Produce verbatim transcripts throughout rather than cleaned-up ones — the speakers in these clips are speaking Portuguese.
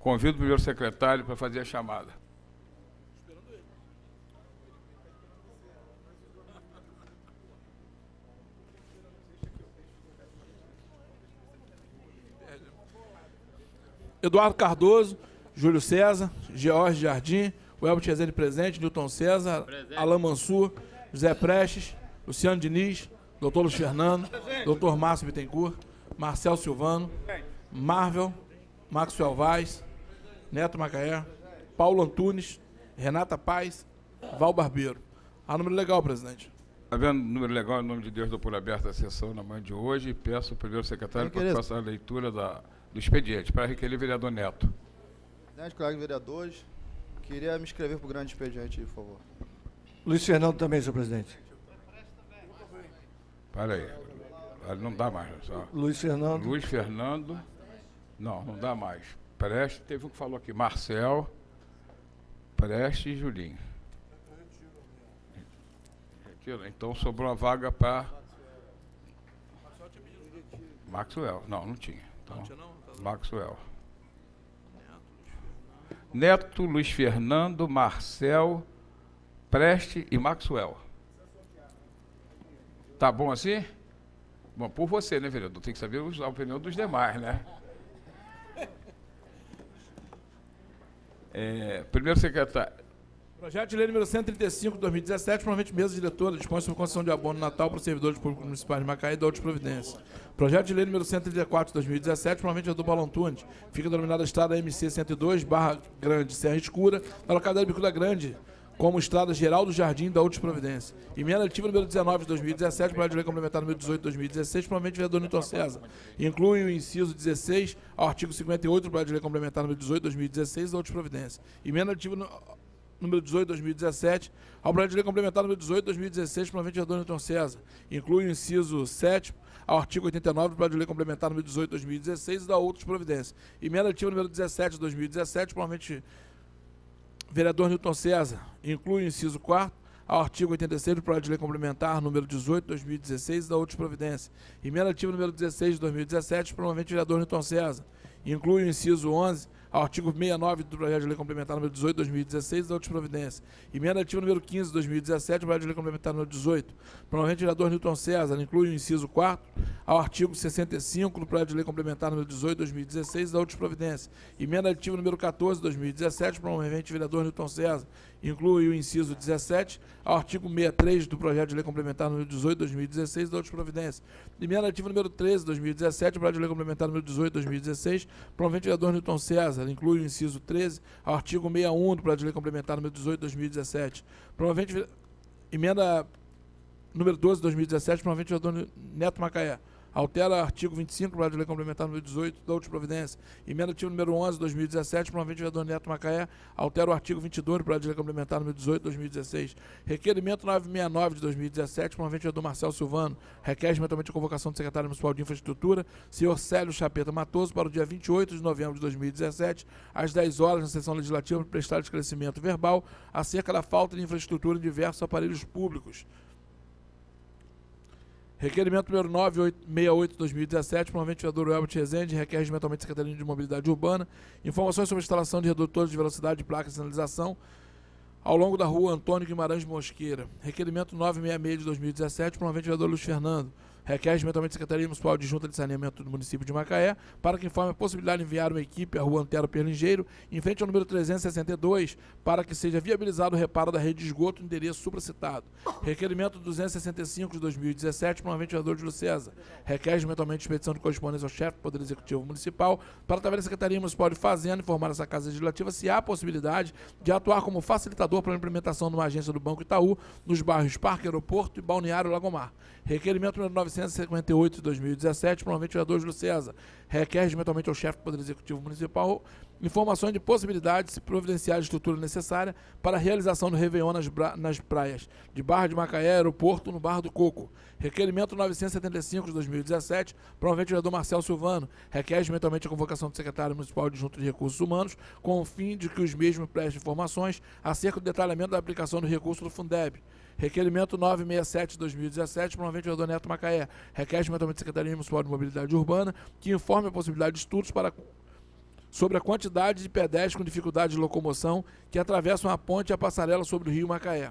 Convido o primeiro secretário para fazer a chamada. Eduardo Cardoso, Júlio César, George Jardim, o Elbert Rezende presente, Newton César, presente. Alain Mansur, José Prestes, Luciano Diniz, doutor Luiz Fernando, doutor Márcio Bittencourt, Marcel Silvano, Marvel, Maxwell Vaz, Neto Macaé, Paulo Antunes, Renata Paz, Val Barbeiro. Há número legal, presidente. Havendo número legal, em nome de Deus, dou por aberta a sessão na manhã de hoje e peço ao primeiro secretário para passar a leitura da, do expediente, para requerer o vereador Neto. Presidente, colegas vereadores, queria me inscrever para o grande expediente, por favor. Luiz Fernando também, senhor presidente. Para aí, não dá mais. Só. Luiz Fernando. Luiz Fernando, não, não dá mais. Prestes, teve um que falou aqui, Marcel, Prestes e Julinho. Então sobrou uma vaga para Maxwell. Não, não tinha. Então, Maxwell. Neto, Luiz Fernando, Marcel, Preste e Maxwell. Tá bom assim? Bom, por você, né, vereador? Tem que saber a opinião dos demais, né? É, primeiro secretário. Projeto de lei número cento e trinta e cinco, de dois mil e dezessete, provavelmente mesa diretora, dispõe sobre concessão de abono natal para os servidores públicos municipais de Macaé e da outras providências. Projeto de lei número cento e trinta e quatro, de dois mil e dezessete, provavelmente é do Paulo Antunes, fica denominada estrada M C cento e dois, Barra Grande, Serra Escura, na localidade de Bicuda Grande, como estrada Geraldo Jardim da outras providências. Emenda aditiva número dezenove, de dois mil e dezessete, projeto de lei complementar número dezoito, de dois mil e dezesseis, provavelmente vereador Newton César. Inclui o inciso dezesseis ao artigo cinquenta e oito do projeto de lei complementar número dezoito, de dois mil e dezesseis, da outras providências. Emenda aditiva no... número dezoito, dois mil e dezessete, ao projeto de lei complementar número dezoito, dois mil e dezesseis, provavelmente vereador Newton César. Inclui o inciso sete ao artigo oitenta e nove do projeto de lei complementar número dezoito, dois mil e dezesseis e da outras providências. Emenda aditiva número dezessete, dois mil e dezessete, provavelmente vereador Newton César. Inclui o inciso quarto ao artigo oitenta e seis do projeto de lei complementar número dezoito, dois mil e dezesseis e da outras providências. Emenda aditiva número dezesseis de dois mil e dezessete, provavelmente vereador Newton César. Inclui o inciso onze ao artigo sessenta e nove do projeto de lei complementar número dezoito, dois mil e dezesseis e da outras providências. Emenda aditiva número quinze, dois mil e dezessete, do projeto de lei complementar número dezoito. Provavelmente vereador Newton César. Inclui o inciso quarto ao artigo sessenta e cinco do projeto de lei complementar número dezoito, dois mil e dezesseis e da outras providências. Emenda aditiva número quatorze, dois mil e dezessete, provavelmente vereador Newton César. Inclui o inciso dezessete ao artigo sessenta e três do projeto de lei complementar número dezoito, dois mil e dezesseis e da outras providências. Emenda aditiva número treze, dois mil e dezessete, do projeto de lei complementar número dezoito, dois mil e dezesseis, provavelmente vereador Newton César. Inclui o inciso treze ao artigo sessenta e um do projeto de lei complementar número dezoito, dois mil e dezessete. Provavelmente emenda número doze, dois mil e dezessete, provavelmente vereador Neto Macaé. Altera artigo vinte e cinco do projeto de lei complementar número dezoito da outras providências. Emenda aditiva número onze, dois mil e dezessete, provavelmente vereador Neto Macaé. Altera o artigo vinte e dois do projeto de lei complementar número dezoito, dois mil e dezesseis. Requerimento novecentos e sessenta e nove de dois mil e dezessete, provavelmente vereador Marcel Silvano. Requer mentalmente a convocação do secretário municipal de infraestrutura, senhor Célio Chapeta Matoso, para o dia vinte e oito de novembro de dois mil e dezessete, às dez horas, na sessão legislativa, para prestar esclarecimento verbal acerca da falta de infraestrutura em diversos aparelhos públicos. Requerimento número novecentos e sessenta e oito de dois mil e dezessete, provavelmente vereador Elbert Rezende, requer regimentalmente a Secretaria de Mobilidade Urbana, informações sobre a instalação de redutores de velocidade de placas de sinalização ao longo da rua Antônio Guimarães Mosqueira. Requerimento novecentos e sessenta e seis de dois mil e dezessete, provavelmente vereador Luiz Fernando. Requer regimentalmente a Secretaria Municipal de Junta de Saneamento do município de Macaé para que informe a possibilidade de enviar uma equipe à rua Antero Perlingeiro, em frente ao número trezentos e sessenta e dois, para que seja viabilizado o reparo da rede de esgoto no endereço supracitado. Requerimento duzentos e sessenta e cinco de dois mil e dezessete, provavelmente vereador Júlio César. Requer regimentalmente expedição de correspondência ao chefe do Poder Executivo Municipal para através da Secretaria Municipal de Fazenda informar essa Casa Legislativa se há possibilidade de atuar como facilitador para a implementação de uma agência do Banco Itaú nos bairros Parque Aeroporto e Balneário Lagomar. Requerimento número novecentos e cinquenta e oito de dois mil e dezessete, provavelmente vereador Júlio César. Requer regimentalmente ao chefe do Poder Executivo Municipal informações de possibilidades de se providenciar a estrutura necessária para a realização do Réveillon nas, nas praias de Barra de Macaé, Aeroporto, no Barra do Coco. Requerimento novecentos e setenta e cinco de dois mil e dezessete, provavelmente vereador Marcel Silvano. Requer regimentalmente a convocação do secretário municipal de Junta de Recursos Humanos com o fim de que os mesmos prestem informações acerca do detalhamento da aplicação do recurso do Fundeb. Requerimento novecentos e sessenta e sete de dois mil e dezessete, provavelmente vereador Neto Macaé. Requer regimentalmente a Secretaria Municipal de Mobilidade Urbana que informe a possibilidade de estudos para sobre a quantidade de pedestres com dificuldade de locomoção que atravessam a ponte e a passarela sobre o rio Macaé.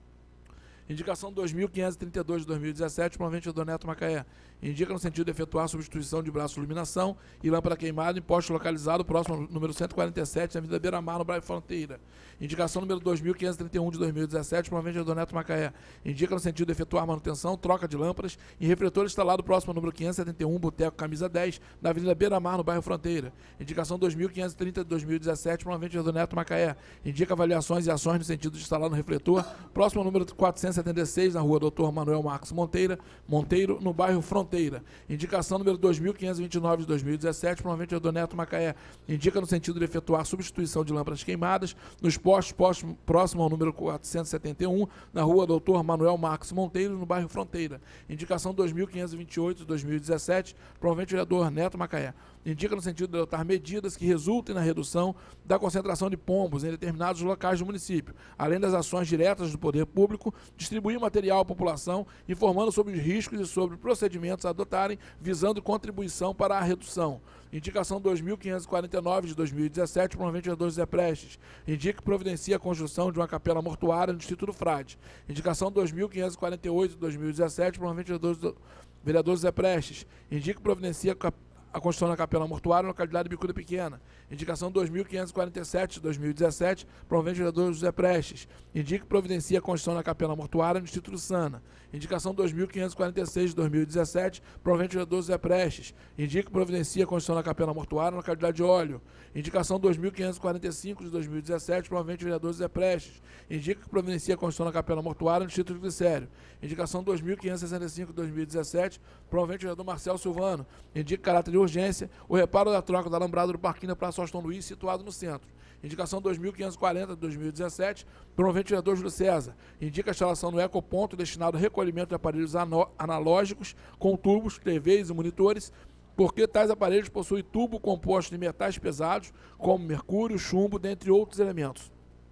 Indicação dois mil quinhentos e trinta e dois de dois mil e dezessete, promovente do Neto Macaé. Indica no sentido de efetuar a substituição de braço de iluminação e lâmpada queimada em poste localizado próximo ao número cento e quarenta e sete, na Avenida Beira-Mar, no bairro Fronteira. Indicação número dois mil quinhentos e trinta e um de dois mil e dezessete, promovente do Neto Macaé. Indica no sentido de efetuar manutenção, troca de lâmpadas e refletor instalado próximo ao número quinhentos e setenta e um, Boteco Camisa dez, na Avenida Beira-Mar, no bairro Fronteira. Indicação dois mil quinhentos e trinta de dois mil e dezessete, promovente do Neto Macaé. Indica avaliações e ações no sentido de instalar no refletor próximo ao número quatrocentos e setenta e seis, na rua doutor Manuel Marcos Monteira, Monteiro, no bairro Fronteira. Indicação número dois mil quinhentos e vinte e nove de dois mil e dezessete, promovente do Neto Macaé. Indica no sentido de efetuar substituição de lâmpadas queimadas nos postes próximo ao número quatrocentos e setenta e um, na rua doutor Manuel Marcos Monteiro, no bairro Fronteira. Indicação dois mil quinhentos e vinte e oito de dois mil e dezessete, promovente vereador Neto Macaé. Indica no sentido de adotar medidas que resultem na redução da concentração de pombos em determinados locais do município, além das ações diretas do poder público, distribuir material à população, informando sobre os riscos e sobre procedimentos a adotarem, visando contribuição para a redução. Indicação dois mil quinhentos e quarenta e nove de dois mil e dezessete, promovente vereador José Prestes. Indica que providencia a construção de uma capela mortuária no Distrito do Frade. Indicação dois mil quinhentos e quarenta e oito de dois mil e dezessete, promovente vereador, vereador José Prestes. Indica que providencia a construção da capela mortuária na localidade de Bicuda Pequena. Indicação dois mil quinhentos e quarenta e sete de dois mil e dezessete, promovente vereador José Prestes. Indica que providencia a construção da capela mortuária no Distrito do Sana. Indicação dois mil quinhentos e quarenta e seis de dois mil e dezessete, promovente vereador José Prestes. Indica que providencia a construção da capela mortuária na localidade de Óleo. Indicação dois mil quinhentos e quarenta e cinco de dois mil e dezessete, promovente vereador José Prestes. Indica que providencia a construção da capela mortuária no Distrito do Glicério. Indicação dois mil quinhentos e sessenta e cinco de dois mil e dezessete, promovente vereador Marcelo Silvano. Indica caráter de urgência o reparo da troca da alambrado do parquinho da Praça Austin Luiz, situado no centro. Indicação dois mil quinhentos e quarenta de dois mil e dezessete, promovente vereador Júlio César. Indica a instalação no ecoponto destinado ao recolhimento de aparelhos analógicos com tubos, T Vs e monitores, porque tais aparelhos possuem tubo composto de metais pesados, como mercúrio, chumbo, dentre outros elementos.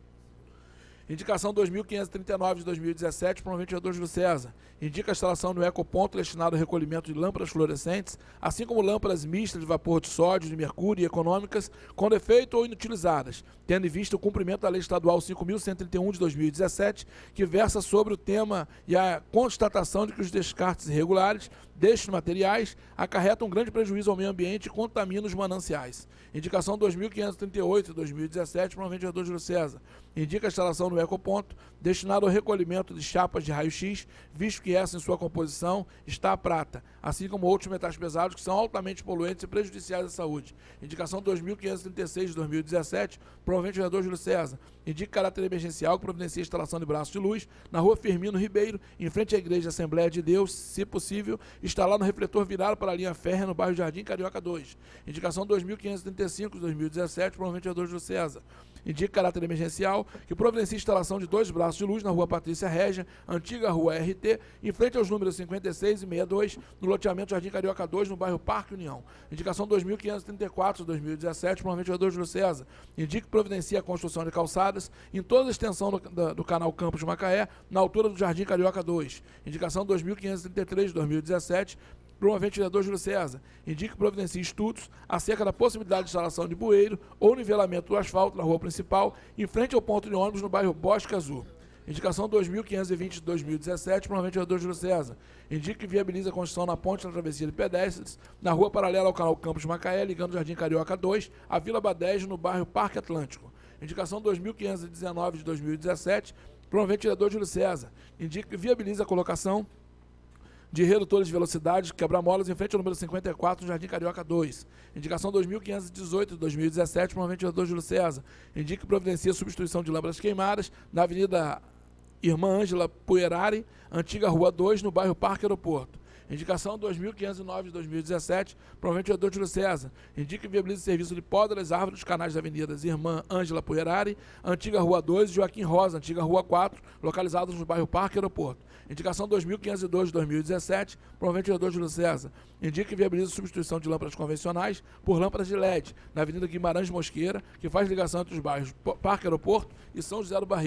Indicação dois mil quinhentos e trinta e nove de dois mil e dezessete, promovente vereador Júlio César. Indica a instalação no ecoponto destinado ao recolhimento de lâmpadas fluorescentes, assim como lâmpadas mistas de vapor de sódio, de mercúrio e econômicas, com defeito ou inutilizadas, tendo em vista o cumprimento da Lei Estadual cinco mil cento e trinta e um de dois mil e dezessete, que versa sobre o tema e a constatação de que os descartes irregulares destes materiais acarretam um grande prejuízo ao meio ambiente e contaminam os mananciais. Indicação dois mil quinhentos e trinta e oito de dois mil e dezessete, promovente vereador Júlio César. Indica a instalação no ecoponto destinado ao recolhimento de chapas de raio-x, visto que essa em sua composição está a prata, assim como outros metais pesados que são altamente poluentes e prejudiciais à saúde. Indicação dois mil quinhentos e trinta e seis de dois mil e dezessete, promovente vereador Júlio César. Indica caráter emergencial que providencia a instalação de braços de luz na rua Firmino Ribeiro, em frente à Igreja Assembleia de Deus, se possível, instalar no refletor virado para a linha férrea no bairro Jardim Carioca dois. Indicação dois mil quinhentos e trinta e cinco de dois mil e dezessete, promovente vereador Júlio César. Indica caráter emergencial que providencia a instalação de dois braços de luz na rua Patrícia Régia, antiga rua R T, em frente aos números cinquenta e seis e sessenta e dois, no loteamento Jardim Carioca dois, no bairro Parque União. Indicação dois mil quinhentos e trinta e quatro de dois mil e dezessete, promovente vereador Júlio César. Indica que providencia a construção de calçadas em toda a extensão do, da, do canal Campos de Macaé, na altura do Jardim Carioca dois. Indicação dois mil quinhentos e trinta e três de dois mil e dezessete, promovente vereador Júlio César. Indica que providencia estudos acerca da possibilidade de instalação de bueiro ou nivelamento do asfalto na rua principal, em frente ao ponto de ônibus no bairro Bosque Azul. Indicação dois mil quinhentos e vinte de dois mil e dezessete, promovente vereador Júlio César. Indica que viabiliza a construção na ponte na travessia de pedestres, na rua paralela ao canal Campos de Macaé, ligando o Jardim Carioca dois à Vila Badejo, no bairro Parque Atlântico. Indicação dois mil quinhentos e dezenove de dois mil e dezessete, promovente vereador Júlio César. Indica que viabiliza a colocação de redutores de velocidade, quebra-molas em frente ao número cinquenta e quatro, no Jardim Carioca dois. Indicação dois mil quinhentos e dezoito de dois mil e dezessete, promovente vereador Júlio César. Indica que providencia a substituição de lâmpadas queimadas na Avenida Irmã Ângela Puerari, antiga Rua dois, no bairro Parque Aeroporto. Indicação dois mil quinhentos e nove de dois mil e dezessete, promovente vereador Júlio César. Indica que viabiliza o serviço de poda das árvores dos canais das avenidas Irmã Ângela Puerari, antiga Rua dois, e Joaquim Rosa, antiga Rua quatro, localizados no bairro Parque Aeroporto. Indicação dois mil quinhentos e dois de dois mil e dezessete, promovente vereador Júlio César. Indica que viabiliza a substituição de lâmpadas convencionais por lâmpadas de L E D na Avenida Guimarães Mosqueira, que faz ligação entre os bairros Parque Aeroporto e São José do Barreto.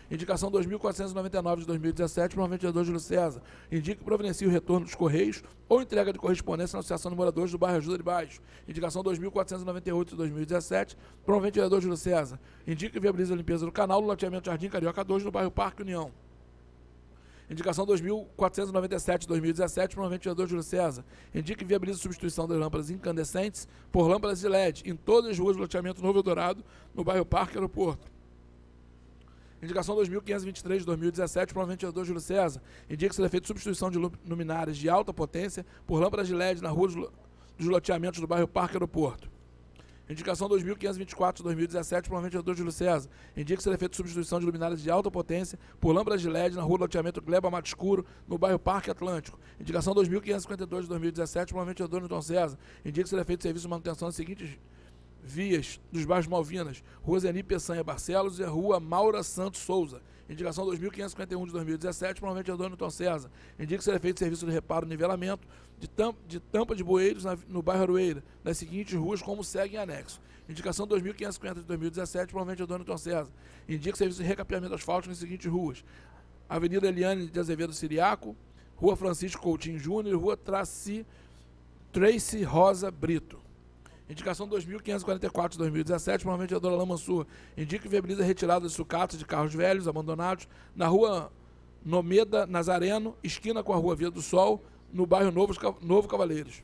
Indicação dois mil quatrocentos e noventa e nove de dois mil e dezessete, promovente vereador Júlio César. Indica que providencie o retorno dos Correios ou entrega de correspondência na Associação de Moradores do Bairro Ajuda de Baixo. Indicação dois mil quatrocentos e noventa e oito de dois mil e dezessete, promovente vereador Júlio César. Indica que viabiliza a limpeza do canal no loteamento Jardim Carioca dois, no bairro Parque União. Indicação dois mil quatrocentos e noventa e sete de dois mil e dezessete, promovente vereador Júlio César. Indica que viabiliza a substituição das lâmpadas incandescentes por lâmpadas de L E D em todas as ruas do loteamento Novo Eldorado, no bairro Parque Aeroporto. Indicação dois mil quinhentos e vinte e três de dois mil e dezessete, promovente vereador Júlio César. Indica que será feita substituição de luminárias de alta potência por lâmpadas de L E D na rua dos loteamentos do bairro Parque Aeroporto. Indicação dois mil quinhentos e vinte e quatro de dois mil e dezessete, promovente vereador Júlio César. Indica que será feita substituição de luminárias de alta potência por lâmpadas de L E D na rua do loteamento Gleba Mato Escuro, no bairro Parque Atlântico. Indicação dois mil quinhentos e cinquenta e dois de dois mil e dezessete, promovente vereador Newton César. Indica que será feito serviço de manutenção das seguintes vias dos bairros Malvinas: Rua Zeni Peçanha Barcelos e a Rua Maura Santos Souza. Indicação dois mil quinhentos e cinquenta e um de dois mil e dezessete, promovente vereador Newton César. Indica que será feito serviço de reparo e nivelamento de tampa de, tampa de bueiros na, no bairro Aroeira, nas seguintes ruas, como segue em anexo. Indicação dois mil quinhentos e cinquenta de dois mil e dezessete, promovente vereador Newton César. Indica serviço de recapeamento asfáltico nas seguintes ruas: Avenida Eliane de Azevedo Siriaco, Rua Francisco Coutinho Júnior e Rua Traci, Tracy Rosa Brito. Indicação dois mil quinhentos e quarenta e quatro de dois mil e dezessete, promovente vereador Alain Mansur. Indica que viabiliza a retirada de sucatas de carros velhos abandonados na Rua Nomeda Nazareno, esquina com a Rua Via do Sol, no bairro Novo, Novo Cavaleiros.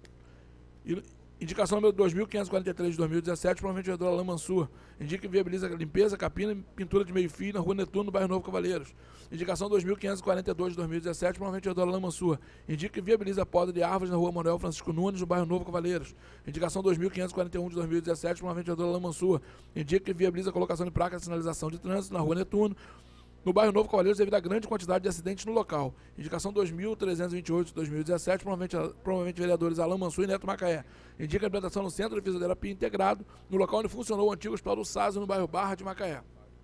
Indicação número dois mil quinhentos e quarenta e três de dois mil e dezessete, promovente vereador Alain Mansur. Indica que viabiliza a limpeza, capina e pintura de meio-fio na Rua Netuno, no bairro Novo Cavaleiros. Indicação dois mil quinhentos e quarenta e dois de dois mil e dezessete, promovente vereador Alain Mansur. Indica que viabiliza a poda de árvores na Rua Manuel Francisco Nunes, no bairro Novo Cavaleiros. Indicação dois mil quinhentos e quarenta e um de dois mil e dezessete, promovente vereador Alain Mansur. Indica que viabiliza a colocação de placas de sinalização de trânsito na Rua Netuno, no bairro Novo Cavaleiros, devido à grande quantidade de acidentes no local. Indicação dois mil trezentos e vinte e oito de dois mil e dezessete, provavelmente, provavelmente vereadores Alain Mansur e Neto Macaé. Indica a implantação no Centro de Fisioterapia Integrado, no local onde funcionou o antigo Hospital do Sásio, no bairro Barra de Macaé.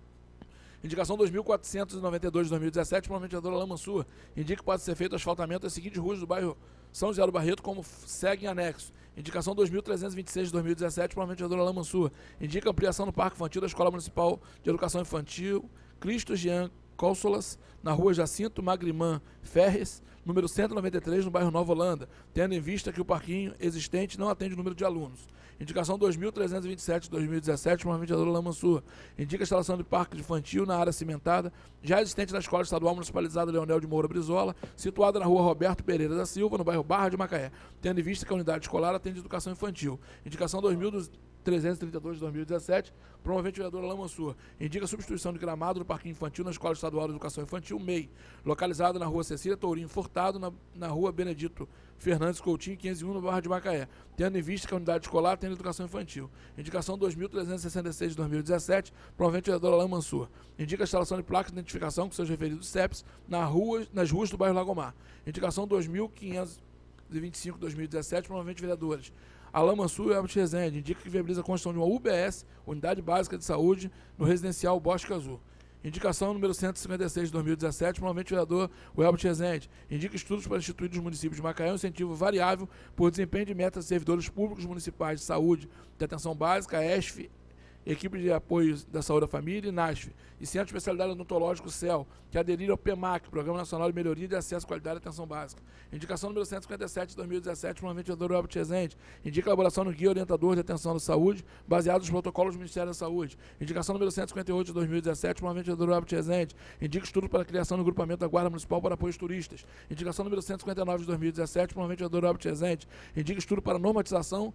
Indicação dois mil quatrocentos e noventa e dois de dois mil e dezessete, provavelmente vereador Alain Mansur. Indica que pode ser feito asfaltamento das seguintes ruas do bairro São José do Barreto, como segue em anexo. Indicação dois mil trezentos e vinte e seis de dois mil e dezessete, provavelmente vereador Alain Mansur. Indica a ampliação no Parque Infantil da Escola Municipal de Educação Infantil Cristo Jean Cónsulas, na Rua Jacinto Magrimã Ferres, número cento e noventa e três, no bairro Nova Holanda, tendo em vista que o parquinho existente não atende o número de alunos. Indicação dois mil trezentos e vinte e sete de dois mil e dezessete, provavelmente vereador Alain Mansur. Indica a instalação de parque infantil na área cimentada, já existente na Escola Estadual Municipalizada Leonel de Moura Brizola, situada na Rua Roberto Pereira da Silva, no bairro Barra de Macaé, tendo em vista que a unidade escolar atende educação infantil. Indicação dois mil trezentos e trinta e dois de dois mil e dezessete, promovente vereador Alain Mansur. Indica a substituição de gramado do parquinho infantil na Escola Estadual de Educação Infantil, M E I, localizada na Rua Cecília Tourinho Furtado, na, na Rua Benedito Fernandes Coutinho, quinhentos e um, no Barra de Macaé, tendo em vista que a unidade escolar atende educação infantil. Indicação dois mil trezentos e sessenta e seis de dois mil e dezessete, promovente vereador Alain Mansur. Indica a instalação de placas de identificação com seus referidos C E Ps na rua, nas ruas do bairro Lagomar. Indicação dois mil quinhentos e vinte e cinco de dois mil e dezessete, promovente vereadores Alain Mansur e Albert Rezende. Indica que viabiliza a construção de uma U B S, Unidade Básica de Saúde, no residencial Bosque Azul. Indicação número cento e cinquenta e seis de dois mil e dezessete, provavelmente vereador Albert Rezende. Indica estudos para instituir nos municípios de Macaé um incentivo variável por desempenho de metas de servidores públicos municipais de saúde, de atenção básica, E S F, Equipe de Apoio da Saúde da Família e NASF, e Centro de Especialidade Odontológico C E L, que aderiram ao P M A C, Programa Nacional de Melhoria de Acesso à Qualidade e Atenção Básica. Indicação número cento e cinquenta e sete de dois mil e dezessete, provavelmente vereador Albert Rezende. Indica a elaboração do Guia Orientador de Atenção da Saúde, baseado nos protocolos do Ministério da Saúde. Indicação número cento e cinquenta e oito de dois mil e dezessete, provavelmente vereador Albert Rezende. Indica estudo para a criação do grupamento da Guarda Municipal para apoio aos turistas. Indicação número cento e cinquenta e nove de dois mil e dezessete, provavelmente vereador Albert Rezende. Indica estudo para a normatização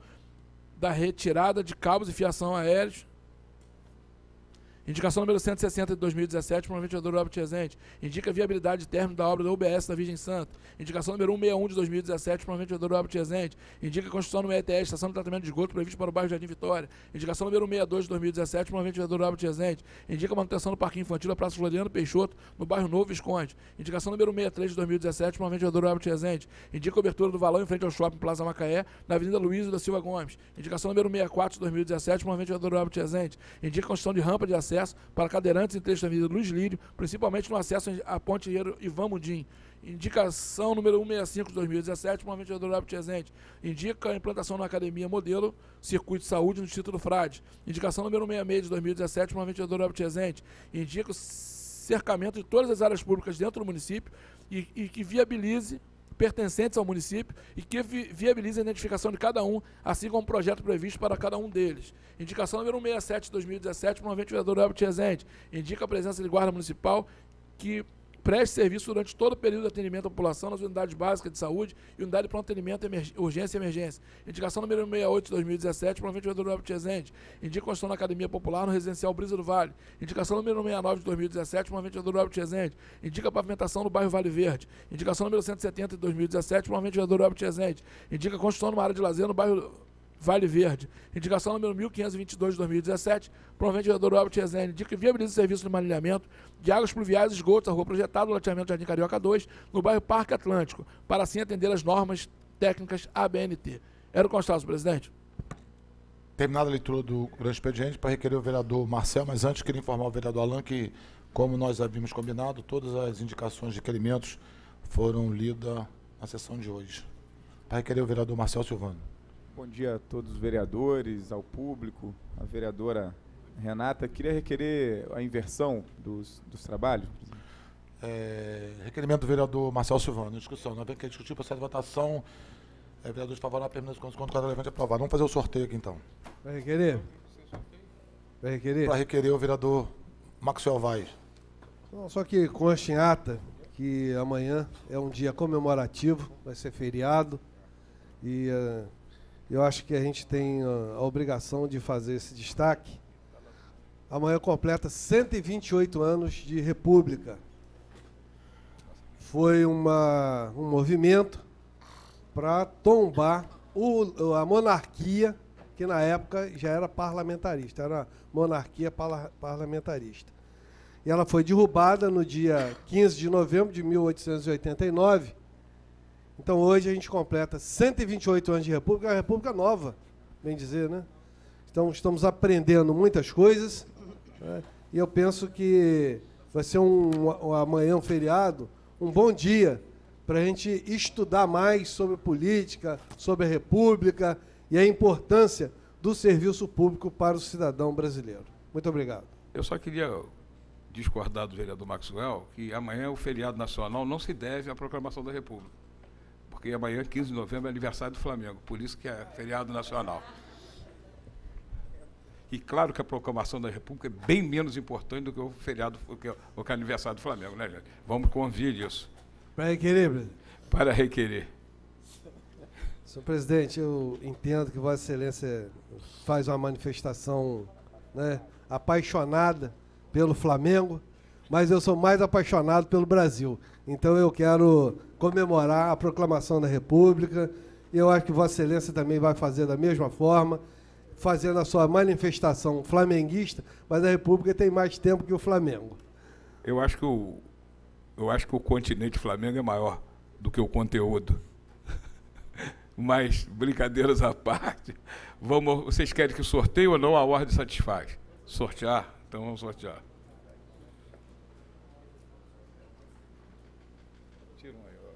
da retirada de cabos e fiação aéreos. Indicação número cento e sessenta de dois mil e dezessete, provavelmente vereador Albert Rezende. Indica a viabilidade de término da obra da U B S da Virgem Santa. Indicação número cento e sessenta e um de dois mil e dezessete, provavelmente vereador Albert Rezende. Indica a construção no E T S, estação de tratamento de esgoto prevista para o bairro Jardim Vitória. Indicação número cento e sessenta e dois de dois mil e dezessete, provavelmente vereador Albert Rezende. Indica a manutenção do parquinho infantil da Praça Floriano Peixoto, no bairro Novo Visconde. Indicação número sessenta e três de dois mil e dezessete, provavelmente vereador Albert Rezende. Indica a cobertura do valão em frente ao Shopping Plaza Macaé, na Avenida Luiz da Silva Gomes. Indicação número sessenta e quatro de dois mil e dezessete, provavelmente vereador Albert Rezende. Indica a construção de rampa de acesso para cadeirantes em trecho da Avenida Luiz Lírio, principalmente no acesso à Ponte Ribeiro Ivan Mudim. Indicação número cento e sessenta e cinco de dois mil e dezessete, provavelmente vereador Albert Rezende. Indica a implantação na Academia Modelo Circuito de Saúde no Distrito do Frade. Indicação número cento e sessenta e seis de dois mil e dezessete, provavelmente vereador Albert Rezende. Indica cercamento de todas as áreas públicas dentro do município e, e que viabilize pertencentes ao município e que vi, viabilize a identificação de cada um, assim como o projeto previsto para cada um deles. Indicação número cento e sessenta e sete de dois mil e dezessete, promovente o vereador Elbert Rezende. Indica a presença de guarda municipal que preste serviço durante todo o período de atendimento à população nas unidades básicas de saúde e unidade de pronto atendimento, emerg urgência e emergência. Indicação número cento e sessenta e oito de dois mil e dezessete, promovente o vereador Elbert Rezende. Indica construção na Academia Popular no Residencial Brisa do Vale. Indicação número cento e sessenta e nove de dois mil e dezessete, promovente o vereador Elbert Rezende. Indica a pavimentação no bairro Vale Verde. Indicação número cento e setenta de dois mil e dezessete, promovente o vereador Elbert Rezende. Indica a construção numa área de lazer no bairro Vale Verde. Indicação número mil quinhentos e vinte e dois de dois mil e dezessete, promovente o vereador Elbert Rezende. Indica que viabiliza o serviço de manilhamento de águas pluviais e esgotos da rua projetada do loteamento Jardim Carioca dois, no bairro Parque Atlântico, para assim atender as normas técnicas A B N T. Era o constado, presidente. Terminada a leitura do grande expediente, para requerer o vereador Marcel, mas antes queria informar o vereador Alan que, como nós havíamos combinado, todas as indicações de requerimentos foram lidas na sessão de hoje. Para requerer o vereador Marcel Silvano. Bom dia a todos os vereadores, ao público, a vereadora Renata. Queria requerer a inversão dos, dos trabalhos. É, requerimento do vereador Marcel Silvano. Discussão. Nós vamos discutir o processo de votação. É, vereadores favoráveis, permanência contra o quadro relevante aprovado. Vamos fazer o sorteio aqui, então. Vai requerer? Vai requerer? Para requerer o vereador Maxwell Vaz. Não, só que conste em ata que amanhã é um dia comemorativo, vai ser feriado. E uh, eu acho que a gente tem uh, a obrigação de fazer esse destaque. Amanhã completa cento e vinte e oito anos de República. Foi uma, um movimento para tombar o, a monarquia, que na época já era parlamentarista, era monarquia parla, parlamentarista. E ela foi derrubada no dia quinze de novembro de mil oitocentos e oitenta e nove. Então hoje a gente completa cento e vinte e oito anos de República, é uma República nova, bem dizer, né? Então estamos aprendendo muitas coisas, né? E eu penso que vai ser um, um, amanhã um feriado, um bom dia para a gente estudar mais sobre política, sobre a República e a importância do serviço público para o cidadão brasileiro. Muito obrigado. Eu só queria discordar do vereador Maxwell que amanhã o feriado nacional não se deve à proclamação da República. Porque amanhã, quinze de novembro, é aniversário do Flamengo, por isso que é feriado nacional. E claro que a proclamação da República é bem menos importante do que o feriado, do que o que é aniversário do Flamengo, né, gente? Vamos convir isso. Para requerer, presidente? Para requerer. Senhor presidente, eu entendo que Vossa Excelência faz uma manifestação, né, apaixonada pelo Flamengo, mas eu sou mais apaixonado pelo Brasil. Então eu quero comemorar a proclamação da República, e eu acho que Vossa Excelência também vai fazer da mesma forma, fazendo a sua manifestação flamenguista, mas a República tem mais tempo que o Flamengo. Eu acho que o, eu acho que o continente Flamengo é maior do que o conteúdo. Mas, brincadeiras à parte, vamos, vocês querem que sorteie ou não? A ordem satisfaz. Sortear? Então vamos sortear. Tira um aí, ó.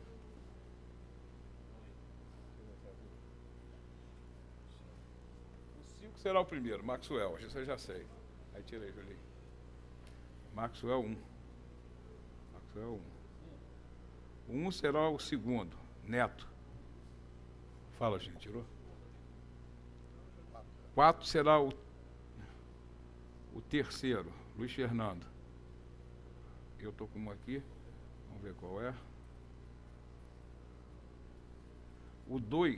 O cinco será o primeiro, Maxwell, isso eu já sei. Aí tira aí, Julinho. Maxwell um. Maxwell um. um será o segundo, Neto. Fala, gente, tirou? quatro será o, o terceiro, Luiz Fernando. Eu estou com um aqui, vamos ver qual é. O dois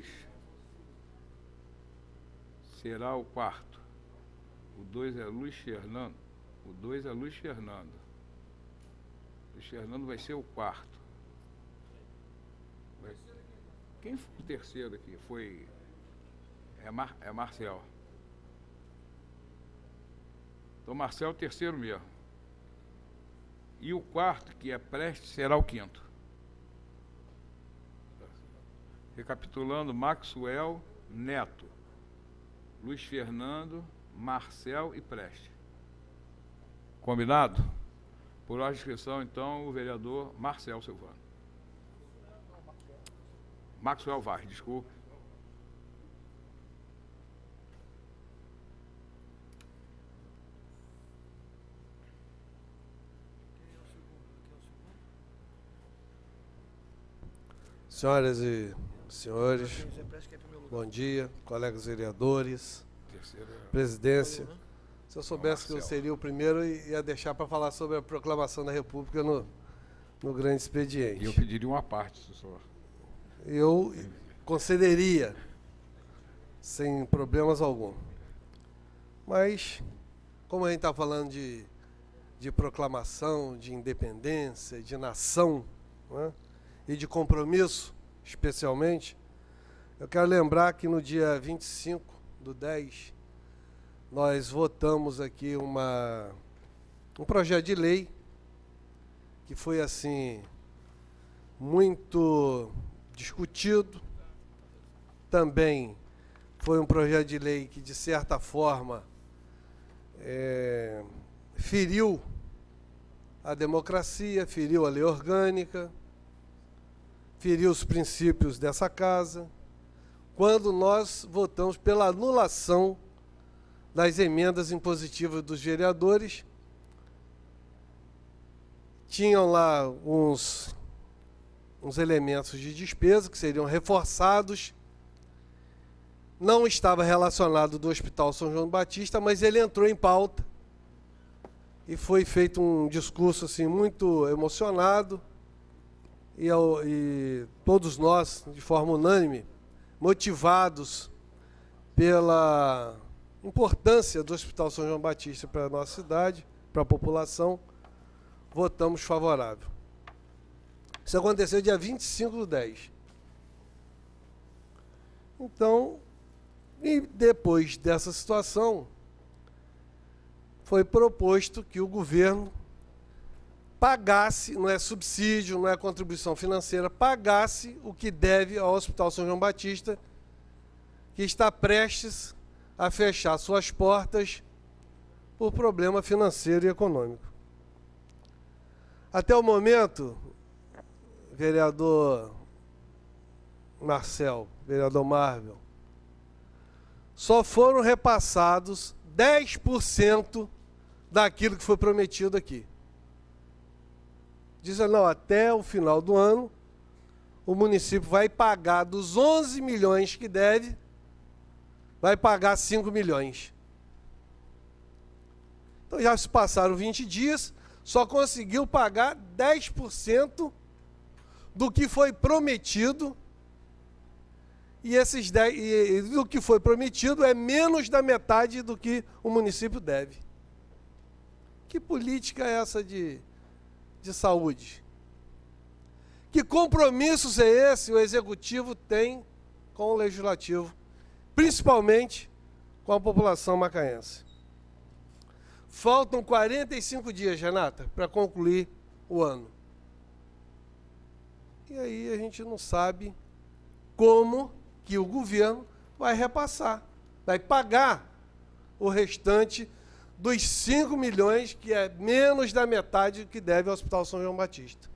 será o quarto. O dois é Luiz Fernando. O dois é Luiz Fernando. Luiz Fernando vai ser o quarto. Vai ser. Quem foi o terceiro aqui? Foi... É, Mar, é Marcel. Então, Marcel é o terceiro mesmo. E o quarto, que é Prestes, será o quinto. Recapitulando, Maxwell, Neto, Luiz Fernando, Marcel e Prestes. Combinado? Por ordem de inscrição, então, o vereador Marcel Silvano. Maxwell Vaz, desculpe. Senhoras e senhores, bom dia, colegas vereadores, presidência. Se eu soubesse que eu seria o primeiro, ia deixar para falar sobre a proclamação da República no, no grande expediente. E eu pediria uma parte, senhor. Eu concederia, sem problemas algum. Mas, como a gente está falando de, de proclamação, de independência, de nação, né, e de compromisso, especialmente, eu quero lembrar que no dia vinte e cinco do dez, nós votamos aqui uma, um projeto de lei que foi, assim, muito discutido. Também foi um projeto de lei que, de certa forma, é, feriu a democracia, feriu a lei orgânica, feriu os princípios dessa casa, quando nós votamos pela anulação das emendas impositivas dos vereadores. Tinham lá uns, uns elementos de despesa que seriam reforçados. Não estava relacionado do Hospital São João Batista, mas ele entrou em pauta e foi feito um discurso assim, muito emocionado. E, e todos nós, de forma unânime, motivados pela importância do Hospital São João Batista para a nossa cidade, para a população, votamos favorável. Isso aconteceu dia vinte e cinco do dez. Então, e depois dessa situação, foi proposto que o governo pagasse, não é subsídio, não é contribuição financeira, pagasse o que deve ao Hospital São João Batista, que está prestes a fechar suas portas por problema financeiro e econômico. Até o momento, vereador Marcel, vereador Marvel, só foram repassados dez por cento daquilo que foi prometido aqui. Dizem, não, até o final do ano, o município vai pagar dos onze milhões que deve, vai pagar cinco milhões. Então já se passaram vinte dias, só conseguiu pagar dez por cento do que foi prometido, e esses dez, e, e do que foi prometido é menos da metade do que o município deve. Que política é essa de, de saúde? Que compromissos é esse o Executivo tem com o Legislativo, principalmente com a população macaense? Faltam quarenta e cinco dias, Renata, para concluir o ano. E aí a gente não sabe como que o governo vai repassar, vai pagar o restante dos cinco milhões, que é menos da metade do que deve ao Hospital São João Batista.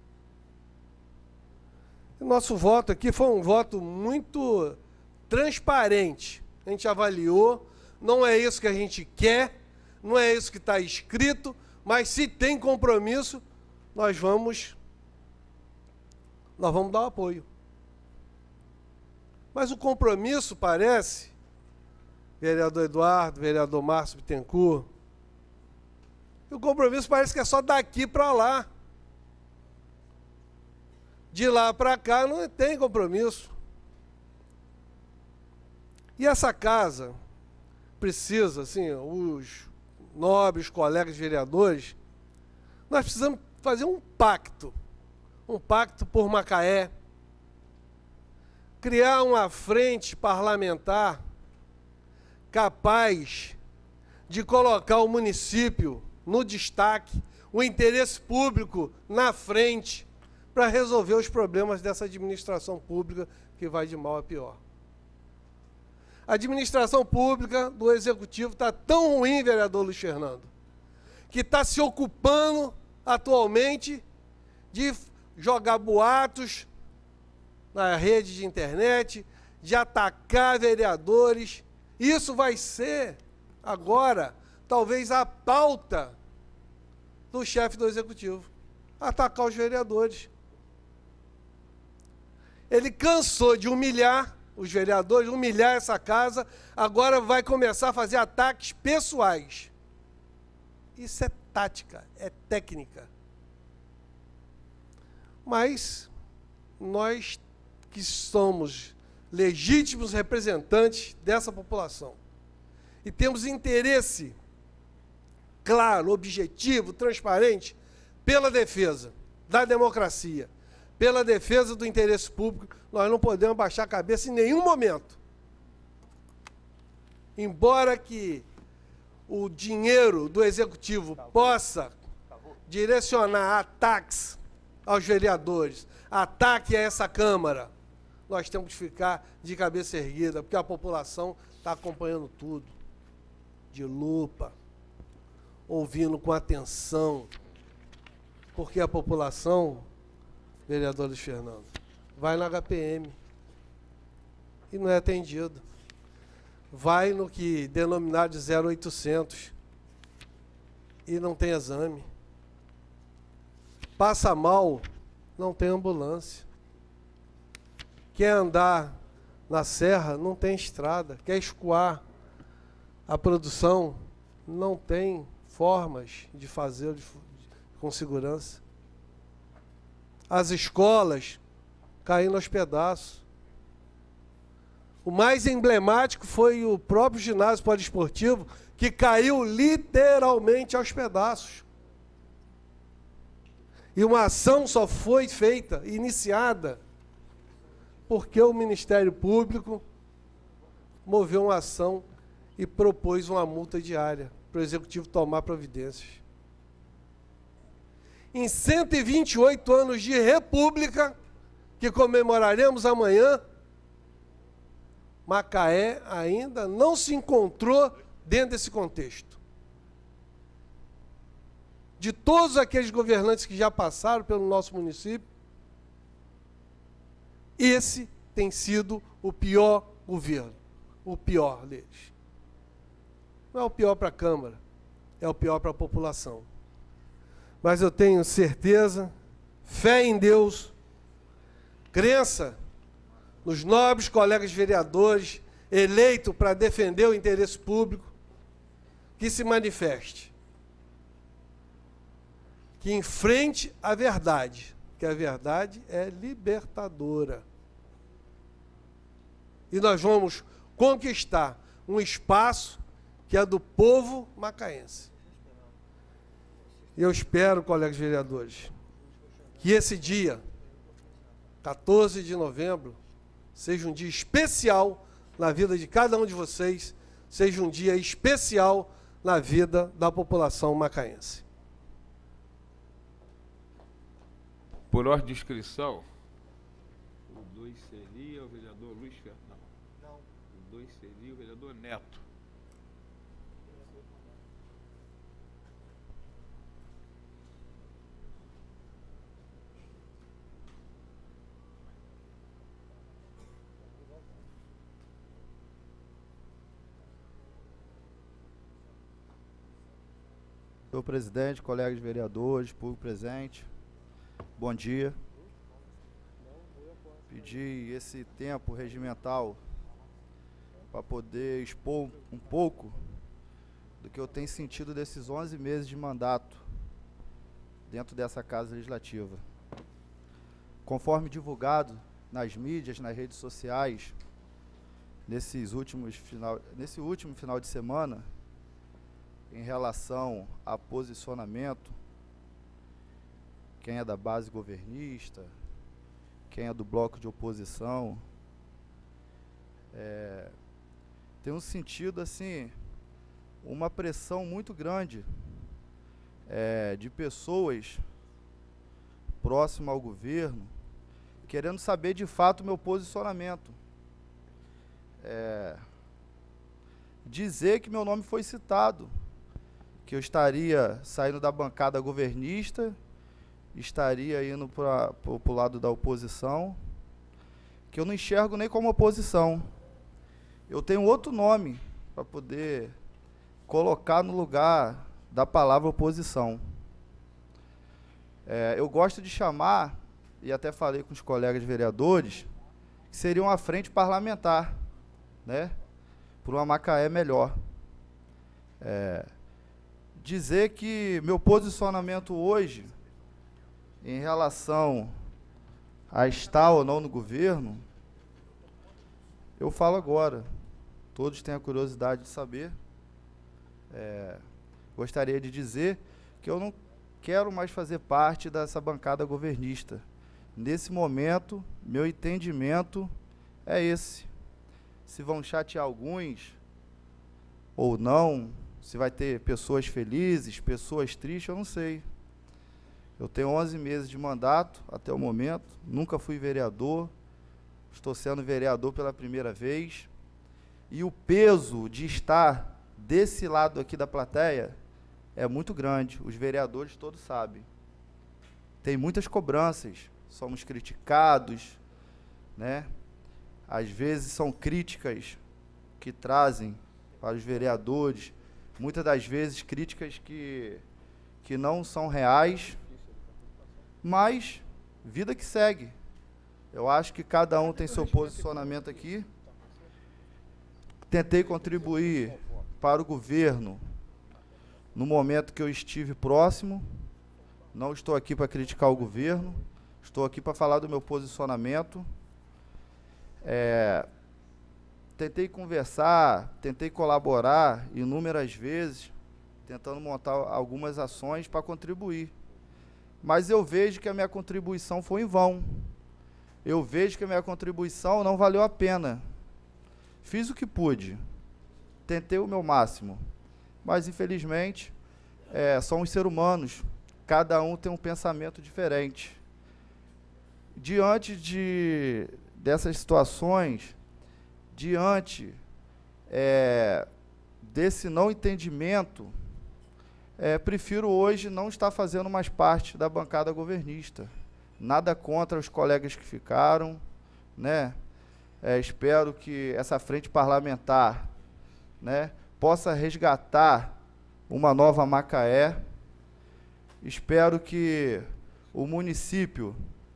O nosso voto aqui foi um voto muito transparente. A gente avaliou, não é isso que a gente quer, não é isso que está escrito, mas se tem compromisso, nós vamos, nós vamos dar o apoio. Mas o compromisso parece, vereador Eduardo, vereador Márcio Bittencourt, o compromisso parece que é só daqui para lá. De lá para cá não tem compromisso. E essa casa precisa, assim, os nobres colegas vereadores, nós precisamos fazer um pacto, um pacto por Macaé, criar uma frente parlamentar capaz de colocar o município no destaque, o interesse público na frente, para resolver os problemas dessa administração pública que vai de mal a pior. A administração pública do Executivo está tão ruim, vereador Luiz Fernando, que está se ocupando atualmente de jogar boatos na rede de internet, de atacar vereadores. Isso vai ser, agora, talvez a pauta do chefe do Executivo, atacar os vereadores. Ele cansou de humilhar os vereadores, humilhar essa casa, agora vai começar a fazer ataques pessoais. Isso é tática, é técnica. Mas nós que somos legítimos representantes dessa população e temos interesse claro, objetivo, transparente, pela defesa da democracia, pela defesa do interesse público, nós não podemos baixar a cabeça em nenhum momento. Embora que o dinheiro do Executivo possa direcionar ataques aos vereadores, ataque a essa Câmara, nós temos que ficar de cabeça erguida, porque a população está acompanhando tudo, de lupa, ouvindo com atenção, porque a população, vereador Luiz Fernando, vai na H P M e não é atendido. Vai no que denominar de zero oitocentos e não tem exame. Passa mal, não tem ambulância. Quer andar na serra, não tem estrada. Quer escoar a produção, não tem formas de fazer de, com segurança. As escolas caindo aos pedaços. O mais emblemático foi o próprio ginásio poliesportivo, que caiu literalmente aos pedaços. E uma ação só foi feita, iniciada, porque o Ministério Público moveu uma ação e propôs uma multa diária para o Executivo tomar providências. Em cento e vinte e oito anos de República, que comemoraremos amanhã, Macaé ainda não se encontrou dentro desse contexto. De todos aqueles governantes que já passaram pelo nosso município, esse tem sido o pior governo, o pior deles. Não é o pior para a Câmara, é o pior para a população. Mas eu tenho certeza, fé em Deus, crença nos nobres colegas vereadores eleitos para defender o interesse público, que se manifeste, que enfrente a verdade, que a verdade é libertadora. E nós vamos conquistar um espaço que é do povo macaense. E eu espero, colegas vereadores, que esse dia, quatorze de novembro, seja um dia especial na vida de cada um de vocês, seja um dia especial na vida da população macaense. Por ordem de inscrição, o dois seria o vereador Luiz Fernando. Não. O dois seria o vereador Neto. Senhor presidente, colegas vereadores, público presente, bom dia. Pedi esse tempo regimental para poder expor um pouco do que eu tenho sentido desses onze meses de mandato dentro dessa Casa Legislativa. Conforme divulgado nas mídias, nas redes sociais, nesses últimos final, nesse último final de semana, em relação a posicionamento, quem é da base governista, quem é do bloco de oposição, é, tem um sentido, assim, uma pressão muito grande é, de pessoas próximas ao governo, querendo saber de fato o meu posicionamento. É, dizer que meu nome foi citado, que eu estaria saindo da bancada governista, estaria indo para o lado da oposição, que eu não enxergo nem como oposição. Eu tenho outro nome para poder colocar no lugar da palavra oposição. É, eu gosto de chamar, e até falei com os colegas vereadores, que seria uma frente parlamentar, né, por uma Macaé melhor. É, dizer que meu posicionamento hoje, em relação a estar ou não no governo, eu falo agora. Todos têm a curiosidade de saber. É, gostaria de dizer que eu não quero mais fazer parte dessa bancada governista. Nesse momento, meu entendimento é esse. Se vão chatear alguns ou não, se vai ter pessoas felizes, pessoas tristes, eu não sei. Eu tenho onze meses de mandato até o momento, nunca fui vereador, estou sendo vereador pela primeira vez, e o peso de estar desse lado aqui da plateia é muito grande, os vereadores todos sabem. Tem muitas cobranças, somos criticados, né? Às vezes são críticas que trazem para os vereadores, muitas das vezes críticas que, que não são reais, mas vida que segue. Eu acho que cada um tem seu posicionamento aqui. Tentei contribuir para o governo no momento que eu estive próximo. Não estou aqui para criticar o governo, estou aqui para falar do meu posicionamento. É, tentei conversar, tentei colaborar inúmeras vezes, tentando montar algumas ações para contribuir. Mas eu vejo que a minha contribuição foi em vão. Eu vejo que a minha contribuição não valeu a pena. Fiz o que pude, tentei o meu máximo, mas infelizmente é, somos seres humanos, cada um tem um pensamento diferente. Diante de, dessas situações, diante é, desse não entendimento, é, prefiro hoje não estar fazendo mais parte da bancada governista. Nada contra os colegas que ficaram, né? É, espero que essa frente parlamentar, né, possa resgatar uma nova Macaé. Espero que o município,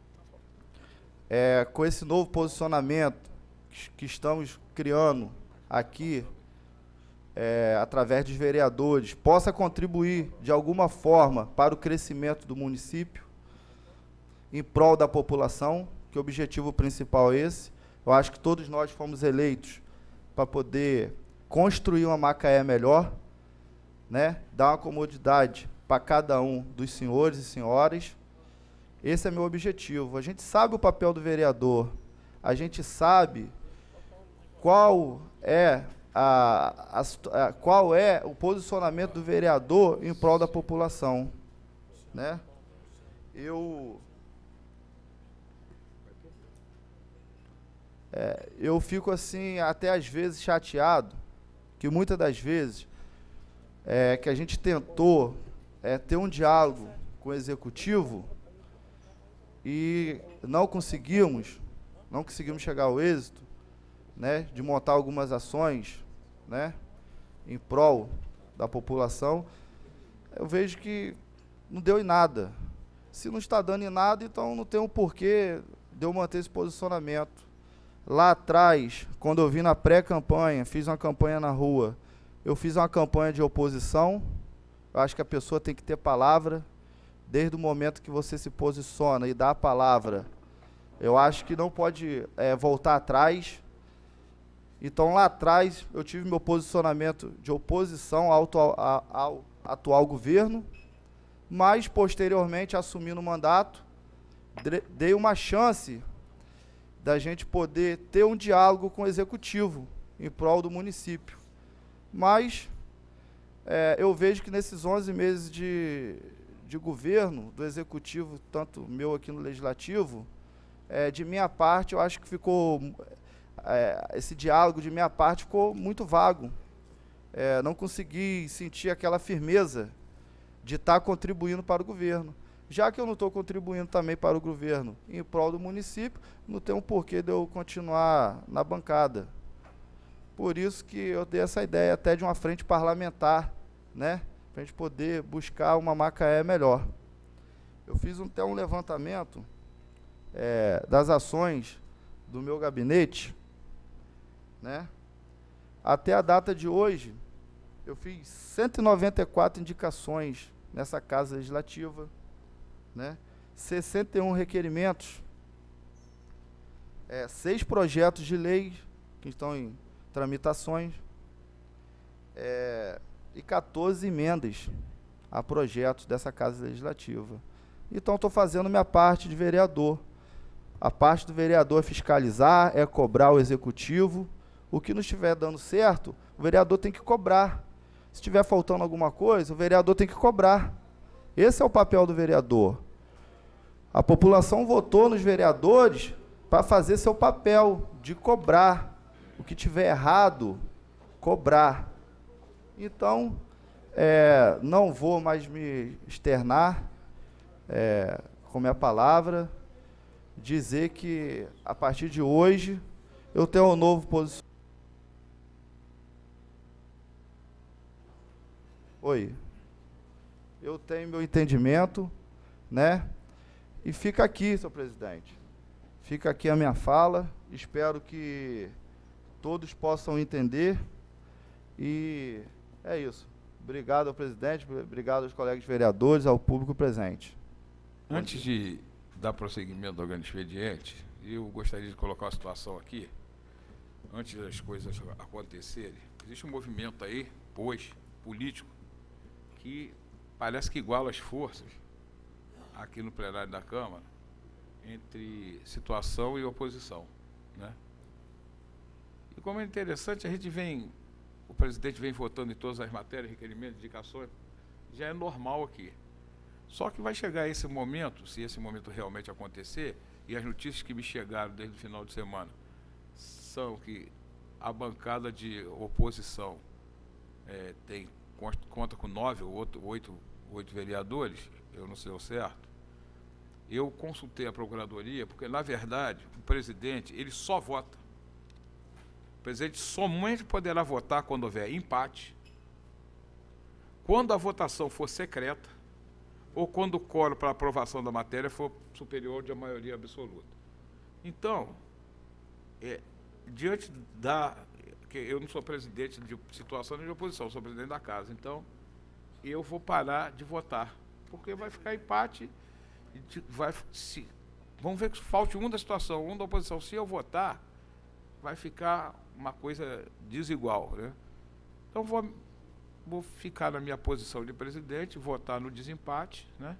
é, com esse novo posicionamento que, que estamos criando aqui, é, através dos vereadores, possa contribuir de alguma forma para o crescimento do município, em prol da população, que o objetivo principal é esse. Eu acho que todos nós fomos eleitos para poder construir uma Macaé melhor, né? Dar uma comodidade para cada um dos senhores e senhoras. Esse é meu objetivo. A gente sabe o papel do vereador, a gente sabe qual é, a, a, a, qual é o posicionamento do vereador em prol da população, né? Eu... É, eu fico assim, até às vezes chateado, que muitas das vezes é, que a gente tentou é, ter um diálogo com o executivo e não conseguimos, não conseguimos chegar ao êxito, né, de montar algumas ações, né, em prol da população. Eu vejo que não deu em nada. Se não está dando em nada, então não tem um porquê de eu manter esse posicionamento. Lá atrás, quando eu vim na pré-campanha, fiz uma campanha na rua, eu fiz uma campanha de oposição. Eu acho que a pessoa tem que ter palavra, desde o momento que você se posiciona e dá a palavra. Eu acho que não pode é, voltar atrás. Então, lá atrás, eu tive meu posicionamento de oposição ao, ao, ao atual governo, mas, posteriormente, assumindo o mandato, dei uma chance da gente poder ter um diálogo com o executivo em prol do município. Mas é, eu vejo que nesses onze meses de, de governo do executivo, tanto meu aqui no legislativo, é, de minha parte, eu acho que ficou, é, esse diálogo de minha parte ficou muito vago. É, não consegui sentir aquela firmeza de estar contribuindo para o governo. Já que eu não estou contribuindo também para o governo em prol do município, não tem um porquê de eu continuar na bancada. Por isso que eu dei essa ideia até de uma frente parlamentar, né, para a gente poder buscar uma Macaé melhor. Eu fiz um, até um levantamento é, das ações do meu gabinete, né? Até a data de hoje, eu fiz cento e noventa e quatro indicações nessa Casa Legislativa, né? sessenta e um requerimentos, é, seis projetos de lei que estão em tramitações, é, e quatorze emendas a projetos dessa Casa Legislativa. Então, estou fazendo minha parte de vereador. A parte do vereador é fiscalizar, é cobrar o executivo. O que não estiver dando certo, o vereador tem que cobrar. Se estiver faltando alguma coisa, o vereador tem que cobrar. Esse é o papel do vereador. A população votou nos vereadores para fazer seu papel de cobrar. O que tiver errado, cobrar. Então, é, não vou mais me externar é, com minha palavra, dizer que, a partir de hoje, eu tenho um novo posicionamento. Oi. Eu tenho meu entendimento, né? E fica aqui, senhor presidente. Fica aqui a minha fala. Espero que todos possam entender. E é isso. Obrigado ao presidente, obrigado aos colegas vereadores, ao público presente. Antes de dar prosseguimento ao grande expediente, eu gostaria de colocar uma situação aqui, antes das coisas acontecerem. Existe um movimento aí, hoje, político, que parece que iguala as forças, aqui no plenário da Câmara, entre situação e oposição, né? E como é interessante, a gente vem, o presidente vem votando em todas as matérias, requerimentos, indicações, já é normal aqui. Só que vai chegar esse momento, se esse momento realmente acontecer, e as notícias que me chegaram desde o final de semana são que a bancada de oposição é, tem, conta com nove ou oito, oito, oito vereadores, eu não sei o certo. Eu consultei a Procuradoria, porque, na verdade, o presidente, ele só vota. O presidente somente poderá votar quando houver empate, quando a votação for secreta, ou quando o quórum para aprovação da matéria for superior de a maioria absoluta. Então, é, diante da... que eu não sou presidente de situação nem de oposição, sou presidente da casa, então eu vou parar de votar, porque vai ficar empate, vai, se, vamos ver que falte um da situação, um da oposição. Se eu votar, vai ficar uma coisa desigual, né? Então, vou... vou ficar na minha posição de presidente, votar no desempate, né?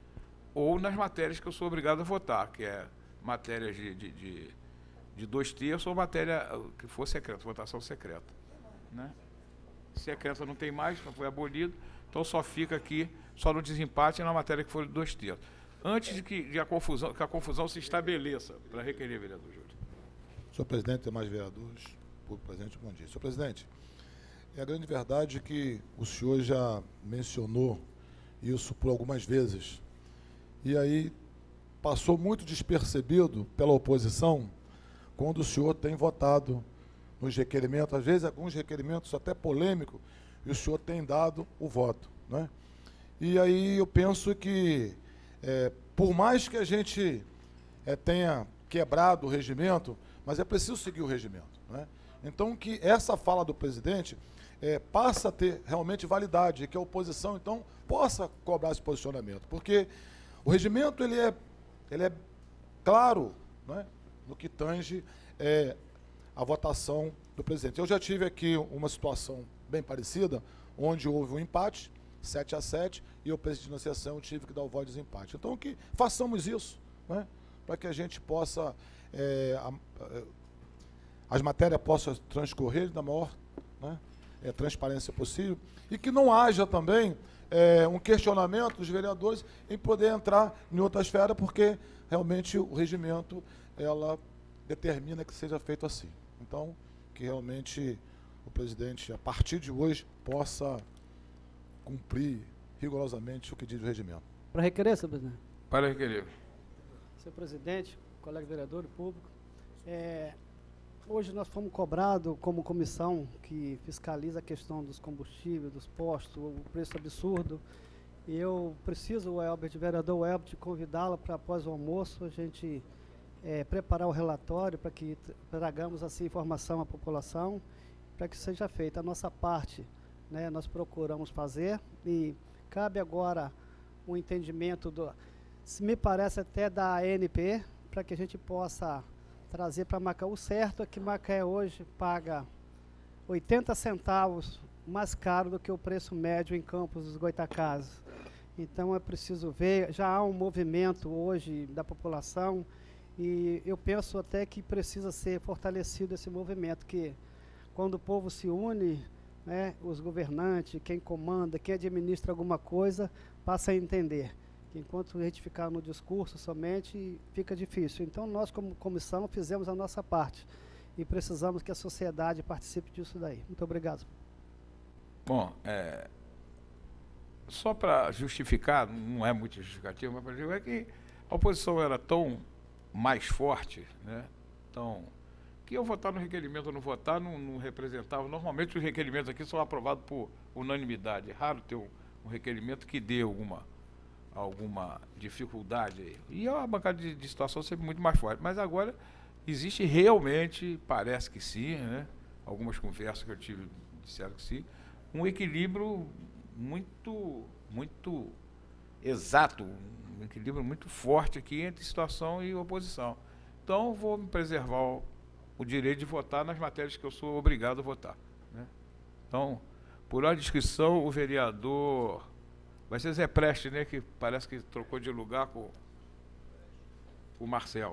Ou nas matérias que eu sou obrigado a votar, que é matérias de, de, de, de dois terços ou matéria que for secreta, votação secreta, né? Secreta não tem mais, foi abolido, então só fica aqui, só no desempate e na matéria que for de dois terços. Antes de que, de a, confusão, que a confusão se estabeleça, para requerer, vereador Júlio. Senhor presidente, demais vereadores, público presente, bom dia. Senhor presidente, é a grande verdade que o senhor já mencionou isso por algumas vezes, e aí passou muito despercebido pela oposição quando o senhor tem votado nos requerimentos, às vezes alguns requerimentos até polêmicos, e o senhor tem dado o voto, né? E aí eu penso que, é, por mais que a gente é, tenha quebrado o regimento, mas é preciso seguir o regimento, né? Então, que essa fala do presidente É, passa a ter realmente validade, e que a oposição, então, possa cobrar esse posicionamento. Porque o regimento, ele é, ele é claro, né, no que tange é, a votação do presidente. Eu já tive aqui uma situação bem parecida, onde houve um empate, sete a sete, e eu, presidente da sessão, tive que dar o voto de desempate. Então, que façamos isso, né, para que a gente possa, é, a, a, as matérias possam transcorrer da maior, né, É, transparência possível, e que não haja também é, um questionamento dos vereadores em poder entrar em outra esfera, porque realmente o regimento ela determina que seja feito assim. Então, que realmente o presidente, a partir de hoje, possa cumprir rigorosamente o que diz o regimento. Para requerer, senhor presidente? Para requerer. Senhor presidente, colega vereador e público, é, hoje nós fomos cobrados como comissão que fiscaliza a questão dos combustíveis, dos postos, o preço absurdo. E eu preciso, o Elbert, vereador Elbert, convidá-la para após o almoço a gente é, preparar o relatório para que tragamos assim informação à população, para que seja feita a nossa parte, né, nós procuramos fazer, e cabe agora o entendimento, do, se me parece até da A N P, para que a gente possa trazer para Macaé. O certo é que Macaé hoje paga oitenta centavos mais caro do que o preço médio em Campos dos Goitacazes. Então é preciso ver, já há um movimento hoje da população, e eu penso até que precisa ser fortalecido esse movimento, que quando o povo se une, né, os governantes, quem comanda, quem administra alguma coisa, passa a entender que enquanto a gente ficar no discurso somente, fica difícil. Então nós, como comissão, fizemos a nossa parte e precisamos que a sociedade participe disso daí. Muito obrigado. Bom, é, só para justificar, não é muito justificativo, mas para dizer é que a oposição era tão mais forte, né, tão, que eu votar no requerimento ou não votar não, não representava. Normalmente os requerimentos aqui são aprovados por unanimidade. É raro ter um, um requerimento que dê alguma, alguma dificuldade aí. E a bancada de, de situação sempre muito mais forte. Mas agora existe realmente, parece que sim, né, algumas conversas que eu tive disseram que sim, um equilíbrio muito, muito exato, um equilíbrio muito forte aqui entre situação e oposição. Então, vou me preservar o, o direito de votar nas matérias que eu sou obrigado a votar, né? Então, por a descrição, o vereador... Vai ser Zé Preste, né, que parece que trocou de lugar com o Marcel.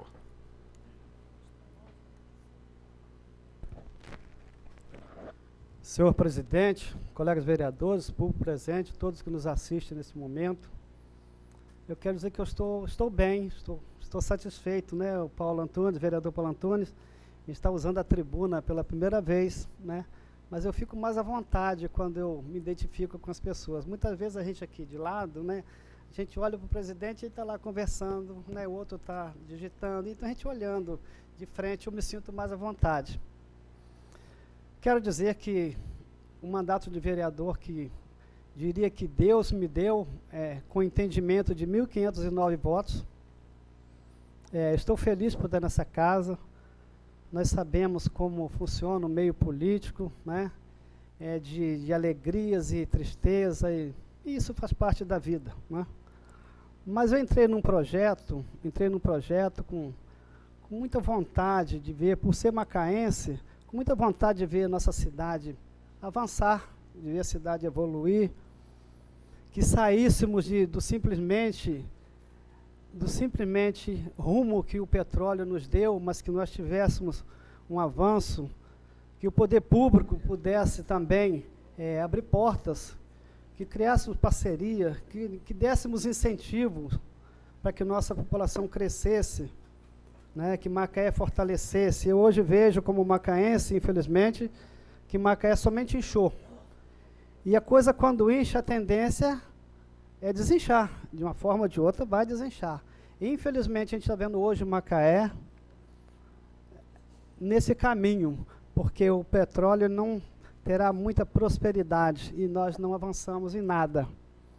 Senhor presidente, colegas vereadores, público presente, todos que nos assistem nesse momento, eu quero dizer que eu estou, estou bem, estou, estou satisfeito, né? O Paulo Antunes, o vereador Paulo Antunes, está usando a tribuna pela primeira vez, né? Mas eu fico mais à vontade quando eu me identifico com as pessoas. Muitas vezes a gente aqui de lado, né? A gente olha para o presidente e está lá conversando, né? O outro está digitando, então a gente olhando de frente, eu me sinto mais à vontade. Quero dizer que o mandato de vereador que diria que Deus me deu, é, com entendimento de mil quinhentos e nove votos. É, estou feliz por estar nessa casa. Nós sabemos como funciona o meio político, né? É, de, de alegrias e tristeza, e, e isso faz parte da vida, né? Mas eu entrei num projeto, entrei num projeto com, com muita vontade de ver, por ser macaense, com muita vontade de ver a nossa cidade avançar, de ver a cidade evoluir, que saíssemos de, do simplesmente do simplesmente rumo que o petróleo nos deu, mas que nós tivéssemos um avanço, que o poder público pudesse também é, abrir portas, que criássemos parceria, que, que dessemos incentivos para que nossa população crescesse, né, que Macaé fortalecesse. Eu hoje vejo como macaense, infelizmente, que Macaé somente inchou. E a coisa, quando incha, a tendência é desinchar. De uma forma ou de outra, vai desinchar. E, infelizmente, a gente está vendo hoje Macaé nesse caminho, porque o petróleo não terá muita prosperidade e nós não avançamos em nada.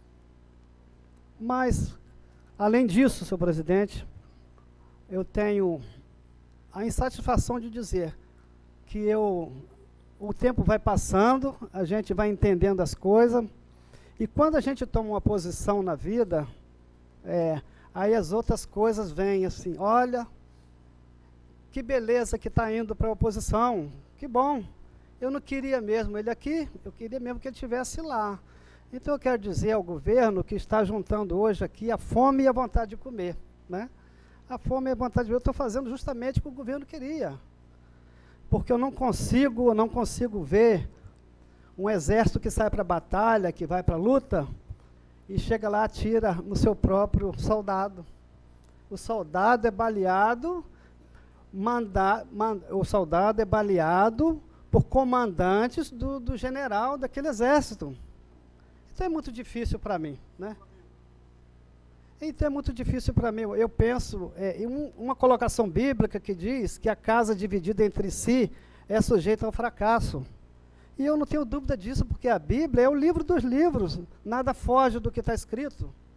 Mas, além disso, senhor presidente, eu tenho a insatisfação de dizer que eu, o tempo vai passando, a gente vai entendendo as coisas, e quando a gente toma uma posição na vida, é, aí as outras coisas vêm assim, olha, que beleza que está indo para a oposição, que bom, eu não queria mesmo ele aqui, eu queria mesmo que ele estivesse lá. Então eu quero dizer ao governo que está juntando hoje aqui a fome e a vontade de comer, né? A fome e a vontade de comer eu estou fazendo justamente o que o governo queria, porque eu não consigo, eu não consigo ver um exército que sai para a batalha, que vai para a luta, e chega lá e atira no seu próprio soldado. O soldado é baleado, manda, manda, o soldado é baleado por comandantes do, do general daquele exército. Então é muito difícil para mim, né? Então é muito difícil para mim. Eu penso, é, em um, uma colocação bíblica que diz que a casa dividida entre si é sujeita ao fracasso. E eu não tenho dúvida disso, porque a Bíblia é o livro dos livros, nada foge do que está escrito,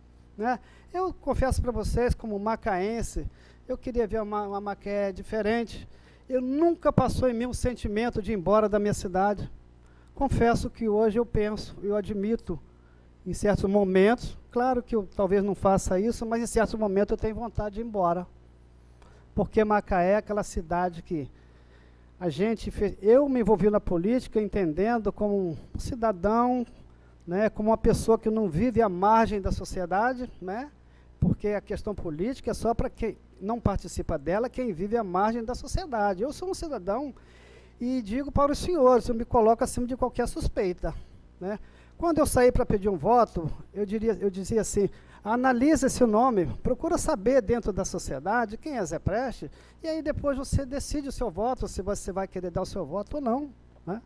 né? Eu confesso para vocês, como macaense, eu queria ver uma, uma Macaé diferente. Eu nunca passou em mim um sentimento de ir embora da minha cidade. Confesso que hoje eu penso, eu admito, em certos momentos, claro que eu talvez não faça isso, mas em certos momentos eu tenho vontade de ir embora. Porque Macaé é aquela cidade que a gente fez, eu me envolvi na política entendendo como um cidadão, né, como uma pessoa que não vive à margem da sociedade, né, porque a questão política é só para quem não participa dela, quem vive à margem da sociedade. Eu sou um cidadão e digo para os senhores, eu me coloco acima de qualquer suspeita, né. Quando eu saí para pedir um voto, eu, diria, eu dizia assim, analisa esse nome, procura saber dentro da sociedade quem é Zé Preste, e aí depois você decide o seu voto, se você vai querer dar o seu voto ou não, né?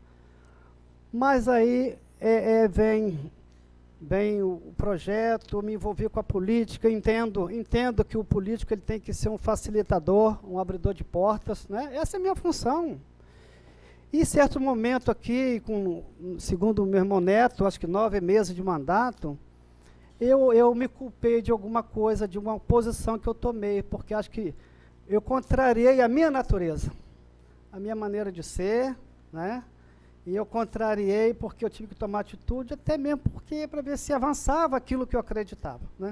Mas aí é, é, vem, vem o projeto, me envolvi com a política, entendo, entendo que o político ele tem que ser um facilitador, um abridor de portas, né? Essa é a minha função. E em certo momento aqui, com, segundo o meu irmão Neto, acho que nove meses de mandato, eu, eu me culpei de alguma coisa, de uma posição que eu tomei, porque acho que eu contrariei a minha natureza, a minha maneira de ser, né? E eu contrariei porque eu tive que tomar atitude, até mesmo porque para ver se avançava aquilo que eu acreditava, né?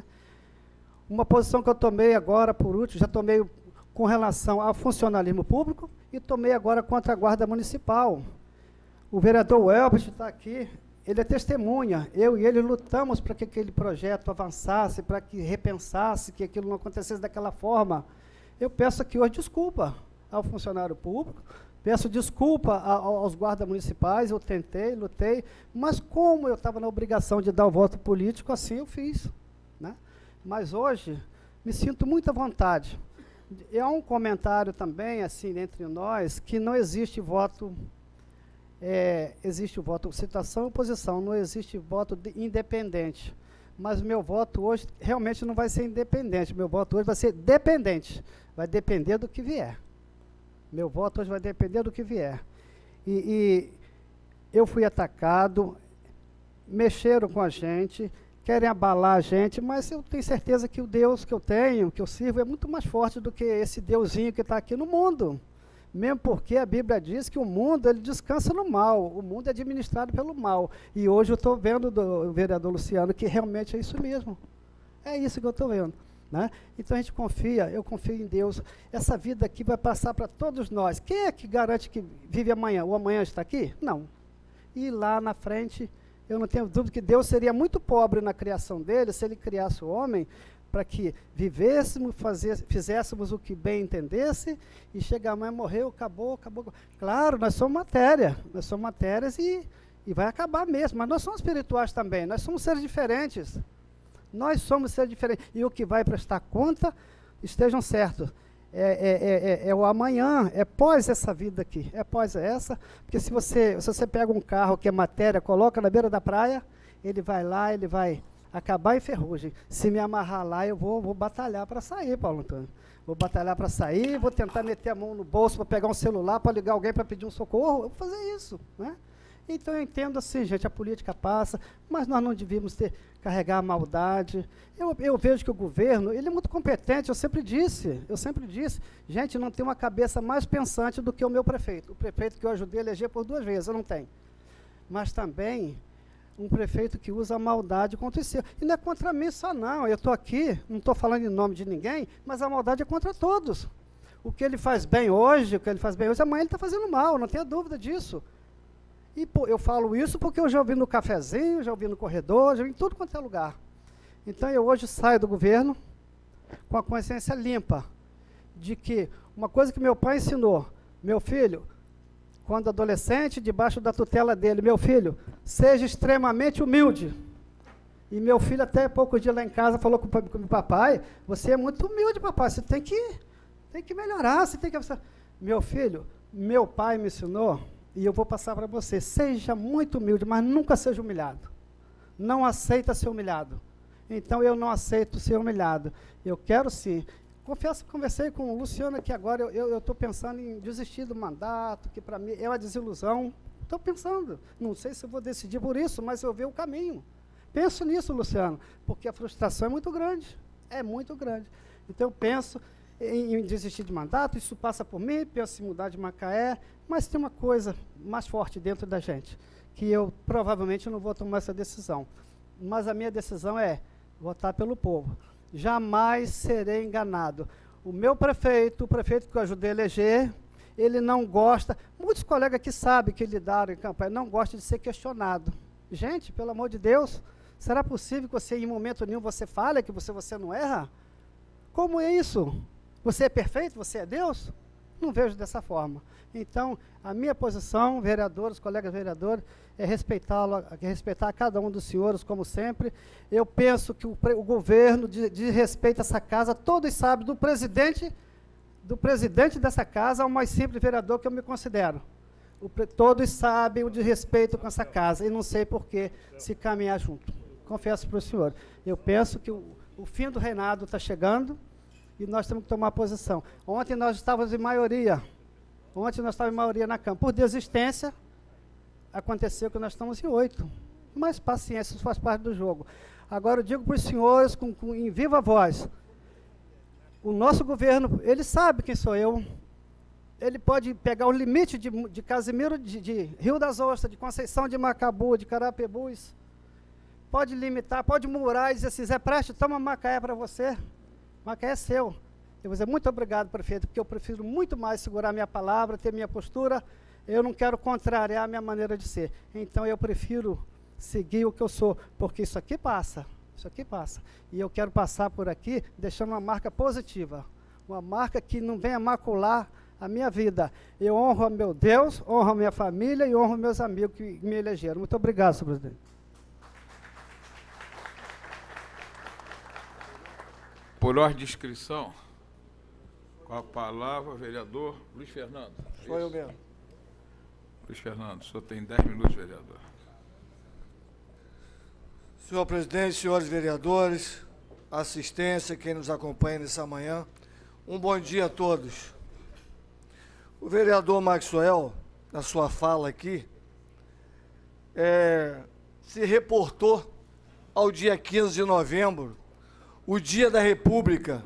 Uma posição que eu tomei agora, por último, já tomei com relação ao funcionalismo público e tomei agora contra a Guarda Municipal. O vereador Elbert está aqui, ele é testemunha, eu e ele lutamos para que aquele projeto avançasse, para que repensasse, que aquilo não acontecesse daquela forma. Eu peço aqui hoje desculpa ao funcionário público, peço desculpa a, aos guardas municipais, eu tentei, lutei, mas como eu estava na obrigação de dar o voto político, assim eu fiz, né? Mas hoje me sinto muito à vontade. É um comentário também, assim, entre nós, que não existe voto, é, existe o voto citação e oposição, não existe voto de independente. Mas o meu voto hoje realmente não vai ser independente, meu voto hoje vai ser dependente, vai depender do que vier. Meu voto hoje vai depender do que vier. E, e eu fui atacado, mexeram com a gente, querem abalar a gente, mas eu tenho certeza que o Deus que eu tenho, que eu sirvo, é muito mais forte do que esse Deusinho que está aqui no mundo. Mesmo porque a Bíblia diz que o mundo ele descansa no mal, o mundo é administrado pelo mal. E hoje eu estou vendo do vereador Luciano que realmente é isso mesmo. É isso que eu estou vendo, né? Então a gente confia, eu confio em Deus. Essa vida aqui vai passar para todos nós. Quem é que garante que vive amanhã? O amanhã está aqui? Não. E lá na frente, eu não tenho dúvida que Deus seria muito pobre na criação dele, se ele criasse o homem, para que vivêssemos, fazer, fizéssemos o que bem entendesse, e chegar amanhã, morreu, acabou, acabou. Claro, nós somos matéria, nós somos matérias e, e vai acabar mesmo, mas nós somos espirituais também, nós somos seres diferentes. Nós somos seres diferentes, e o que vai prestar conta, estejam certos, é, é, é, é o amanhã, é pós essa vida aqui, é pós essa, porque se você, se você pega um carro que é matéria, coloca na beira da praia, ele vai lá, ele vai acabar em ferrugem. Se me amarrar lá, eu vou, vou batalhar para sair, Paulo Antônio. Vou batalhar para sair, vou tentar meter a mão no bolso para pegar um celular, para ligar alguém para pedir um socorro, eu vou fazer isso, né? Então eu entendo assim, gente, a política passa, mas nós não devíamos ter, carregar a maldade. Eu, eu vejo que o governo, ele é muito competente, eu sempre disse, eu sempre disse, gente, não tem uma cabeça mais pensante do que o meu prefeito. O prefeito que eu ajudei a eleger por duas vezes, eu não tenho. Mas também um prefeito que usa a maldade contra o seu. E não é contra mim só não, eu estou aqui, não estou falando em nome de ninguém, mas a maldade é contra todos. O que ele faz bem hoje, o que ele faz bem hoje, amanhã ele está fazendo mal, não tenha dúvida disso. E pô, eu falo isso porque eu já ouvi no cafezinho, já ouvi no corredor, já ouvi em tudo quanto é lugar. Então eu hoje saio do governo com a consciência limpa de que uma coisa que meu pai ensinou, meu filho, quando adolescente, debaixo da tutela dele, meu filho, seja extremamente humilde. E meu filho até poucos dias lá em casa falou com, com o papai, você é muito humilde, papai, você tem que, tem que melhorar, você tem que... Meu filho, meu pai me ensinou, e eu vou passar para você, seja muito humilde, mas nunca seja humilhado. Não aceita ser humilhado. Então eu não aceito ser humilhado. Eu quero sim. Confesso que conversei com o Luciano aqui agora, eu estou pensando em desistir do mandato, que para mim é uma desilusão. Estou pensando, não sei se eu vou decidir por isso, mas eu vejo o caminho. Penso nisso, Luciano, porque a frustração é muito grande, é muito grande. Então eu penso em, em desistir de mandato, isso passa por mim, penso em mudar de Macaé, mas tem uma coisa mais forte dentro da gente, que eu provavelmente não vou tomar essa decisão. Mas a minha decisão é votar pelo povo. Jamais serei enganado. O meu prefeito, o prefeito que eu ajudei a eleger, ele não gosta, muitos colegas aqui sabem que lidaram em campanha, não gosta de ser questionado. Gente, pelo amor de Deus, será possível que você, em momento nenhum, você fale que você, você não erra? Como é isso? Você é perfeito? Você é Deus? Não vejo dessa forma. Então, a minha posição, vereadores, colegas vereadores, é respeitá-lo, é respeitar cada um dos senhores, como sempre. Eu penso que o, o governo diz de respeito a essa casa, todos sabem, do presidente, do presidente dessa casa ao mais simples vereador que eu me considero. O, todos sabem o de respeito com essa casa, e não sei por que se caminhar junto. Confesso para o senhor. Eu penso que o, o fim do reinado está chegando, e nós temos que tomar posição. Ontem nós estávamos em maioria, ontem nós estávamos em maioria na Câmara. Por desistência, aconteceu que nós estamos em oito. Mas paciência, isso faz parte do jogo. Agora eu digo para os senhores, com, com, em viva voz, o nosso governo, ele sabe quem sou eu, ele pode pegar o limite de, de Casimiro, de, de Rio das Ostras, de Conceição de Macabu, de Carapebus, pode limitar, pode murar e dizer assim, Zé Preste, toma Macaé para você. Macaé é seu. Eu vou dizer, muito obrigado, prefeito, porque eu prefiro muito mais segurar minha palavra, ter minha postura. Eu não quero contrariar a minha maneira de ser. Então, eu prefiro seguir o que eu sou, porque isso aqui passa. Isso aqui passa. E eu quero passar por aqui deixando uma marca positiva. Uma marca que não venha macular a minha vida. Eu honro a meu Deus, honro a minha família e honro meus amigos que me elegeram. Muito obrigado, senhor presidente. Por ordem de inscrição, com a palavra, o vereador Luiz Fernando. Sou eu mesmo. Luiz Fernando, o senhor tem dez minutos, vereador. Senhor presidente, senhores vereadores, assistência, quem nos acompanha nessa manhã, um bom dia a todos. O vereador Maxwell, na sua fala aqui, é, se reportou ao dia quinze de novembro, o Dia da República.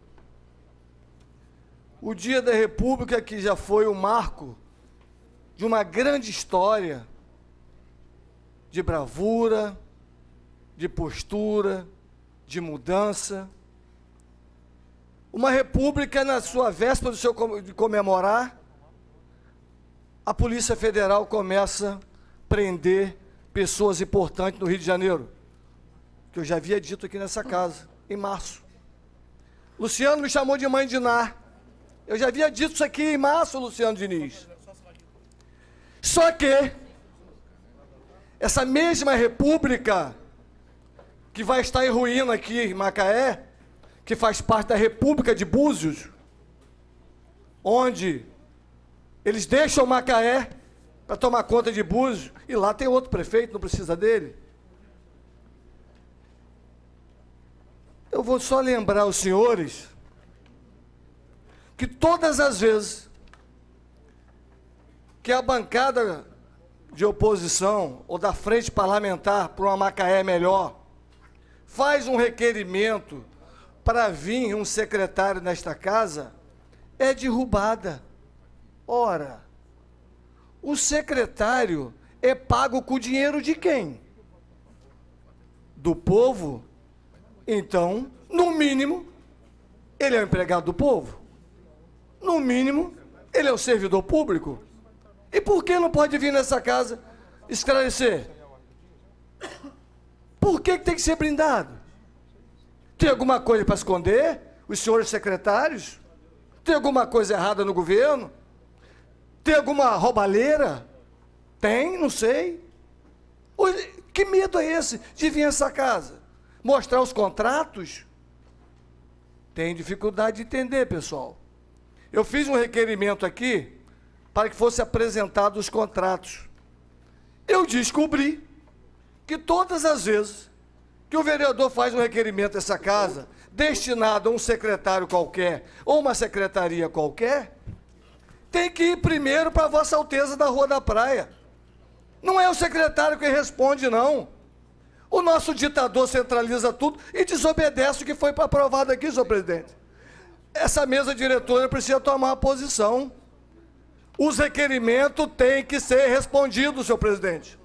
O Dia da República que já foi o marco de uma grande história de bravura, de postura, de mudança. Uma república, na sua véspera do seu de comemorar, a Polícia Federal começa a prender pessoas importantes no Rio de Janeiro, que eu já havia dito aqui nessa casa, em março. Luciano me chamou de mãe de Ná. Eu já havia dito isso aqui em março, Luciano Diniz. Só que essa mesma república que vai estar em ruína aqui em Macaé, que faz parte da República de Búzios, onde eles deixam Macaé para tomar conta de Búzios, e lá tem outro prefeito, não precisa dele. Eu vou só lembrar os senhores que todas as vezes que a bancada de oposição ou da frente parlamentar para uma Macaé melhor faz um requerimento para vir um secretário nesta casa, é derrubada. Ora, o secretário é pago com o dinheiro de quem? Do povo? Então, no mínimo, ele é o empregado do povo. No mínimo, ele é o servidor público. E por que não pode vir nessa casa esclarecer? Por que tem que ser blindado? Tem alguma coisa para esconder? Os senhores secretários? Tem alguma coisa errada no governo? Tem alguma roubalheira? Tem, não sei. Que medo é esse de vir nessa casa? Mostrar os contratos? Tem dificuldade de entender, pessoal. Eu fiz um requerimento aqui para que fosse apresentado os contratos. Eu descobri que todas as vezes que o vereador faz um requerimento dessa casa, destinado a um secretário qualquer, ou uma secretaria qualquer, tem que ir primeiro para a Vossa Alteza da Rua da Praia. Não é o secretário que responde, não. O nosso ditador centraliza tudo e desobedece o que foi aprovado aqui, senhor presidente. Essa mesa diretora precisa tomar uma posição. Os requerimentos têm que ser respondidos, senhor presidente.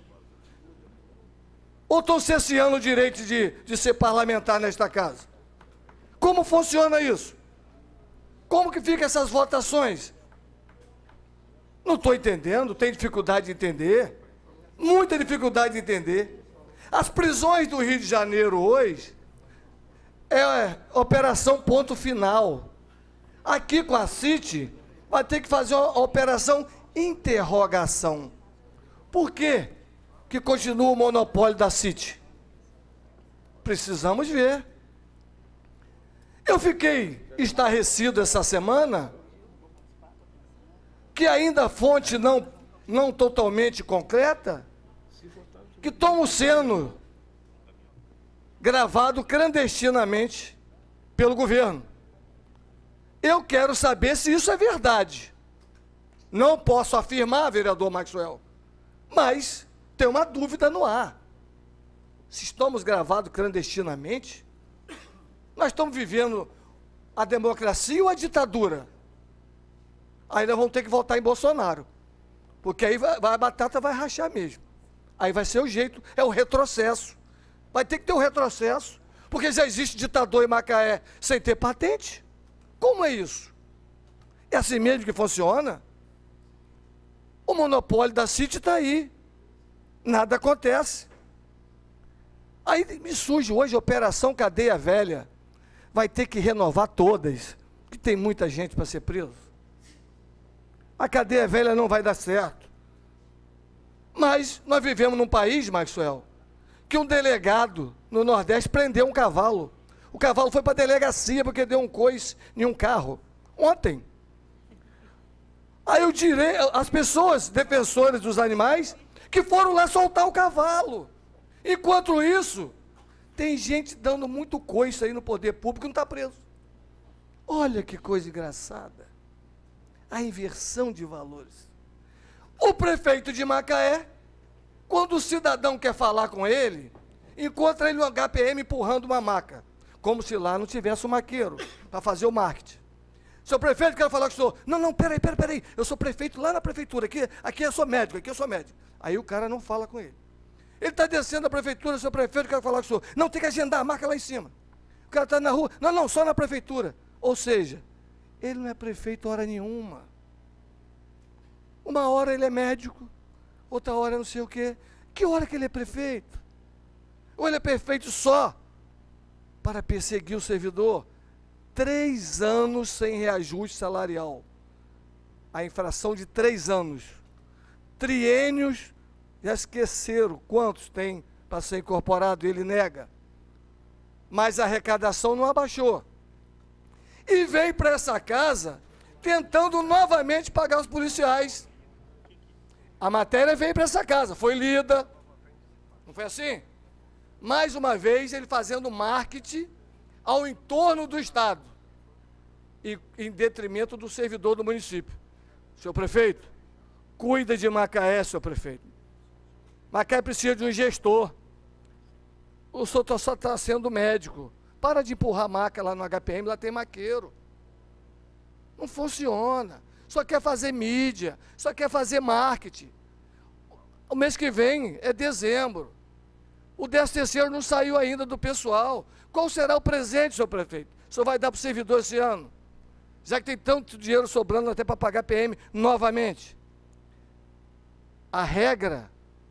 Ou estão cerceando o direito de, de ser parlamentar nesta casa? Como funciona isso? Como que ficam essas votações? Não estou entendendo, tenho dificuldade de entender. Muita dificuldade de entender. As prisões do Rio de Janeiro hoje é operação ponto final. Aqui com a CIT vai ter que fazer uma operação interrogação. Por quê que continua o monopólio da CIT? Precisamos ver. Eu fiquei estarrecido essa semana que ainda a fonte não, não totalmente concreta, que estão sendo gravados clandestinamente pelo governo. Eu quero saber se isso é verdade. Não posso afirmar, vereador Maxwell, mas tem uma dúvida no ar. Se estamos gravados clandestinamente, nós estamos vivendo a democracia ou a ditadura? Ainda vamos ter que votar em Bolsonaro, porque aí vai, a batata vai rachar mesmo. Aí vai ser o jeito, é o retrocesso. Vai ter que ter um retrocesso, porque já existe ditador em Macaé sem ter patente. Como é isso? É assim mesmo que funciona? O monopólio da CIT está aí. Nada acontece. Aí me surge hoje a Operação Cadeia Velha. Vai ter que renovar todas, que tem muita gente para ser preso. A cadeia velha não vai dar certo. Mas nós vivemos num país, Maxwell, que um delegado no Nordeste prendeu um cavalo. O cavalo foi para a delegacia porque deu um coice em um carro. Ontem. Aí eu direi, as pessoas defensoras dos animais que foram lá soltar o cavalo. Enquanto isso, tem gente dando muito coice aí no poder público e não está preso. Olha que coisa engraçada. A inversão de valores. O prefeito de Macaé, quando o cidadão quer falar com ele, encontra ele no H P M empurrando uma maca, como se lá não tivesse um maqueiro para fazer o marketing. Seu prefeito, quero falar com o senhor. Não, não, peraí, peraí, peraí. Eu sou prefeito lá na prefeitura, aqui, aqui eu sou médico, aqui eu sou médico. Aí o cara não fala com ele. Ele está descendo da prefeitura, seu prefeito, quero falar com o senhor. Não, tem que agendar a marca lá em cima. O cara está na rua. Não, não, só na prefeitura. Ou seja, ele não é prefeito hora nenhuma. Uma hora ele é médico, outra hora não sei o quê. Que hora que ele é prefeito? Ou ele é prefeito só para perseguir o servidor? Três anos sem reajuste salarial. A infração de três anos. Triênios, já esqueceram quantos tem para ser incorporado, ele nega. Mas a arrecadação não abaixou. E veio para essa casa tentando novamente pagar os policiais. A matéria veio para essa casa, foi lida. Não foi assim? Mais uma vez, ele fazendo marketing ao entorno do Estado, e em detrimento do servidor do município. Senhor prefeito, cuida de Macaé, senhor prefeito. Macaé precisa de um gestor. O senhor só está sendo médico. Para de empurrar maca lá no H P M, lá tem maqueiro. Não funciona. Só quer fazer mídia, só quer fazer marketing. O mês que vem é dezembro. O décimo terceiro não saiu ainda do pessoal. Qual será o presente, senhor prefeito? O senhor vai dar para o servidor esse ano? Já que tem tanto dinheiro sobrando até para pagar P M novamente. A regra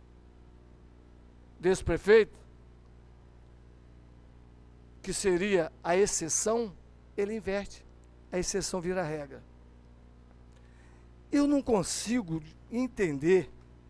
desse prefeito, que seria a exceção, ele inverte. A exceção vira regra. Eu não consigo entender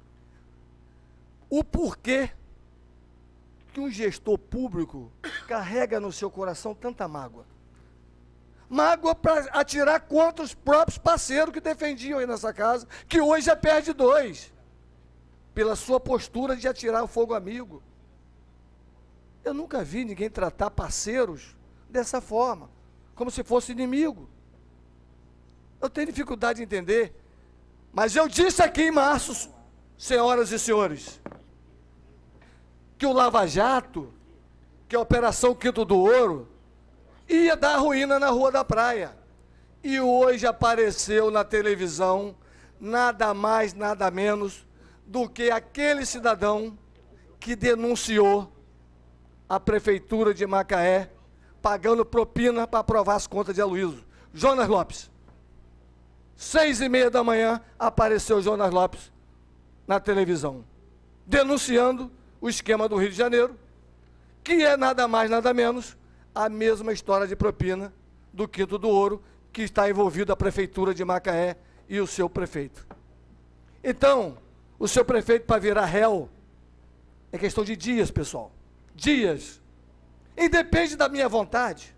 o porquê que um gestor público carrega no seu coração tanta mágoa. Mágoa para atirar contra os próprios parceiros que defendiam aí nessa casa, que hoje já perde dois, pela sua postura de atirar o fogo amigo. Eu nunca vi ninguém tratar parceiros dessa forma, como se fosse inimigo. Eu tenho dificuldade de entender, mas eu disse aqui em março, senhoras e senhores, que o Lava Jato, que a Operação Quinto do Ouro, ia dar ruína na Rua da Praia. E hoje apareceu na televisão nada mais, nada menos do que aquele cidadão que denunciou a Prefeitura de Macaé pagando propina para aprovar as contas de Aloysio. Jonas Lopes. Seis e meia da manhã apareceu Jonas Lopes na televisão, denunciando o esquema do Rio de Janeiro, que é nada mais, nada menos a mesma história de propina do Quinto do Ouro, que está envolvido a Prefeitura de Macaé e o seu prefeito. Então, o seu prefeito, para virar réu, é questão de dias, pessoal. Dias. E depende da minha vontade.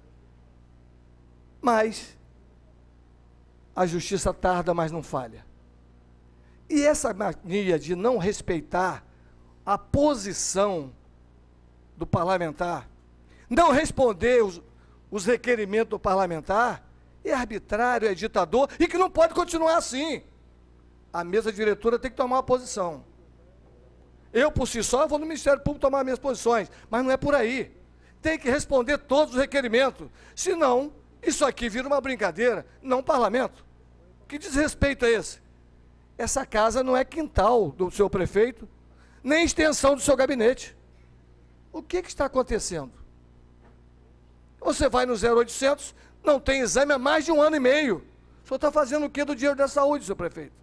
Mas a justiça tarda, mas não falha. E essa mania de não respeitar a posição do parlamentar, não responder os, os requerimentos do parlamentar, é arbitrário, é ditador, e que não pode continuar assim. A mesa diretora tem que tomar uma posição. Eu, por si só, vou no Ministério Público tomar minhas posições, mas não é por aí. Tem que responder todos os requerimentos, senão isso aqui vira uma brincadeira, não um parlamento. Que desrespeito é esse? Essa casa não é quintal do seu prefeito, nem extensão do seu gabinete. O que, que está acontecendo? Você vai no zero oitocentos, não tem exame há mais de um ano e meio. O senhor está fazendo o que do dinheiro da saúde, seu prefeito?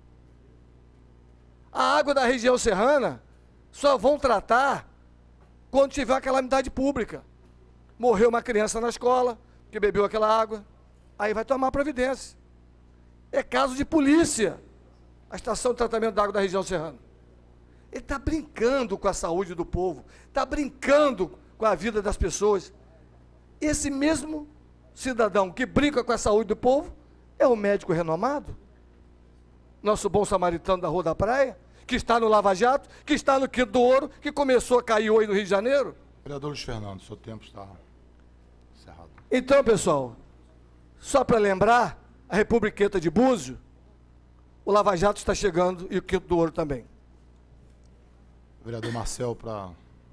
A água da região serrana só vão tratar quando tiver uma calamidade pública. Morreu uma criança na escola, que bebeu aquela água, aí vai tomar providência. É caso de polícia, a estação de tratamento da água da região serrana. Ele está brincando com a saúde do povo, está brincando com a vida das pessoas. Esse mesmo cidadão que brinca com a saúde do povo é o médico renomado, nosso bom samaritano da Rua da Praia, que está no Lava Jato, que está no Quinto do Ouro, que começou a cair hoje no Rio de Janeiro. Vereador Luiz Fernando, seu tempo está encerrado. Então, pessoal, só para lembrar, a Republiqueta de Búzio, o Lava Jato está chegando e o Quinto do Ouro também. Vereador Marcel, para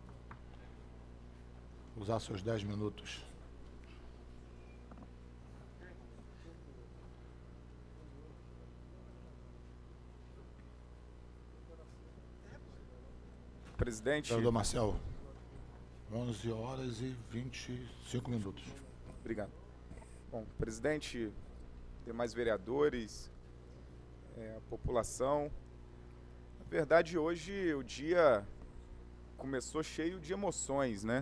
usar seus dez minutos. Presidente. Vereador Marcel, onze horas e vinte e cinco minutos. Obrigado. Bom, presidente, demais vereadores, é, a população. Na verdade, hoje o dia começou cheio de emoções, né?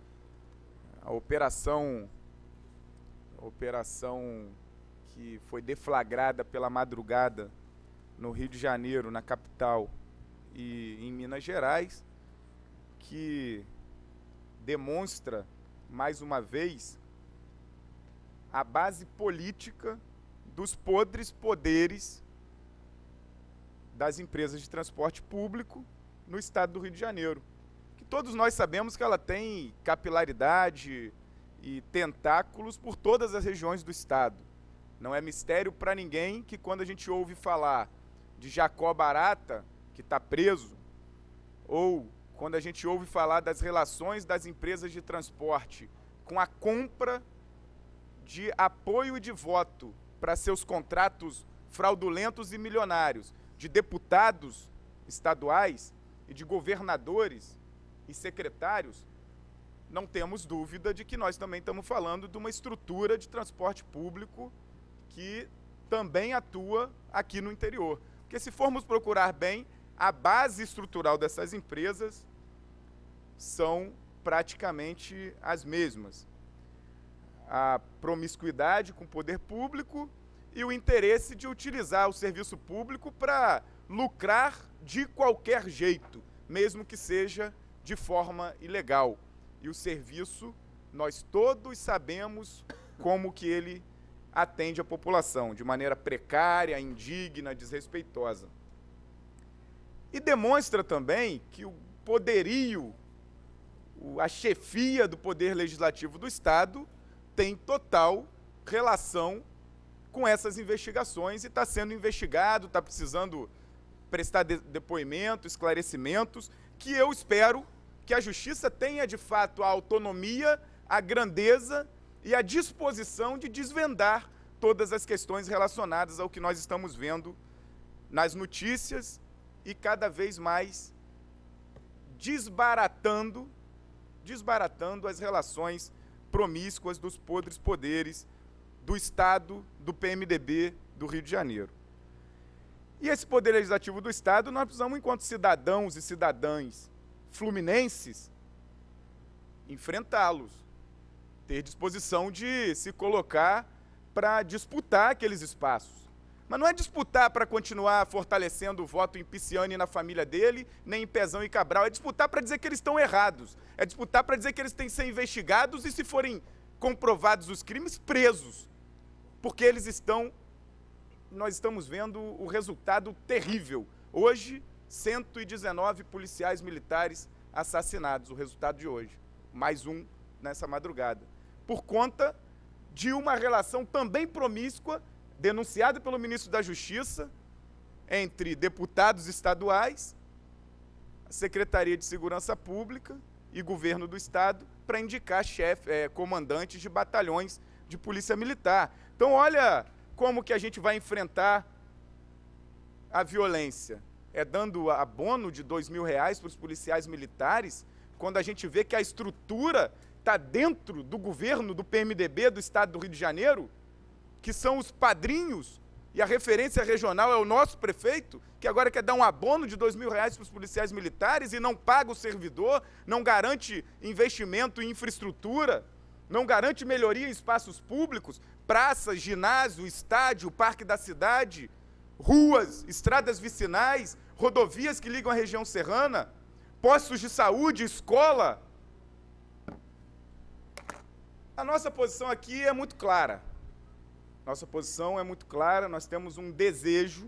A operação, a operação que foi deflagrada pela madrugada no Rio de Janeiro, na capital, e em Minas Gerais, que demonstra, mais uma vez, a base política dos podres poderes das empresas de transporte público no estado do Rio de Janeiro. Que todos nós sabemos que ela tem capilaridade e tentáculos por todas as regiões do estado. Não é mistério para ninguém que quando a gente ouve falar de Jacó Barata, que está preso, ou quando a gente ouve falar das relações das empresas de transporte com a compra de apoio e de voto para seus contratos fraudulentos e milionários de deputados estaduais e de governadores e secretários, não temos dúvida de que nós também estamos falando de uma estrutura de transporte público que também atua aqui no interior. Porque se formos procurar bem, a base estrutural dessas empresas são praticamente as mesmas. A promiscuidade com o poder público e o interesse de utilizar o serviço público para lucrar de qualquer jeito, mesmo que seja de forma ilegal. E o serviço, nós todos sabemos como que ele atende a população, de maneira precária, indigna, desrespeitosa. E demonstra também que o poderio, a chefia do Poder Legislativo do Estado tem total relação com essas investigações e está sendo investigado, está precisando prestar de depoimento, esclarecimentos, que eu espero que a justiça tenha, de fato, a autonomia, a grandeza e a disposição de desvendar todas as questões relacionadas ao que nós estamos vendo nas notícias e cada vez mais desbaratando, desbaratando as relações promíscuas dos podres poderes do Estado, do P M D B do Rio de Janeiro. E esse poder legislativo do Estado, nós precisamos, enquanto cidadãos e cidadãs fluminenses, enfrentá-los, ter disposição de se colocar para disputar aqueles espaços. Mas não é disputar para continuar fortalecendo o voto em Pisciani e na família dele, nem em Pezão e Cabral, é disputar para dizer que eles estão errados, é disputar para dizer que eles têm que ser investigados e, se forem comprovados os crimes, presos, porque eles estão, nós estamos vendo o resultado terrível. Hoje, cento e dezenove policiais militares assassinados, o resultado de hoje, mais um nessa madrugada, por conta de uma relação também promíscua, denunciada pelo ministro da Justiça, entre deputados estaduais, a Secretaria de Segurança Pública e Governo do Estado, para indicar chefe, é, comandantes de batalhões de polícia militar. Então, olha como que a gente vai enfrentar a violência. É dando abono de dois mil reais para os policiais militares, quando a gente vê que a estrutura está dentro do governo do P M D B do Estado do Rio de Janeiro, que são os padrinhos, e a referência regional é o nosso prefeito, que agora quer dar um abono de dois mil reais para os policiais militares e não paga o servidor, não garante investimento em infraestrutura, não garante melhoria em espaços públicos, praças, ginásio, estádio, parque da cidade, ruas, estradas vicinais, rodovias que ligam a região serrana, postos de saúde, escola. A nossa posição aqui é muito clara. Nossa posição é muito clara, nós temos um desejo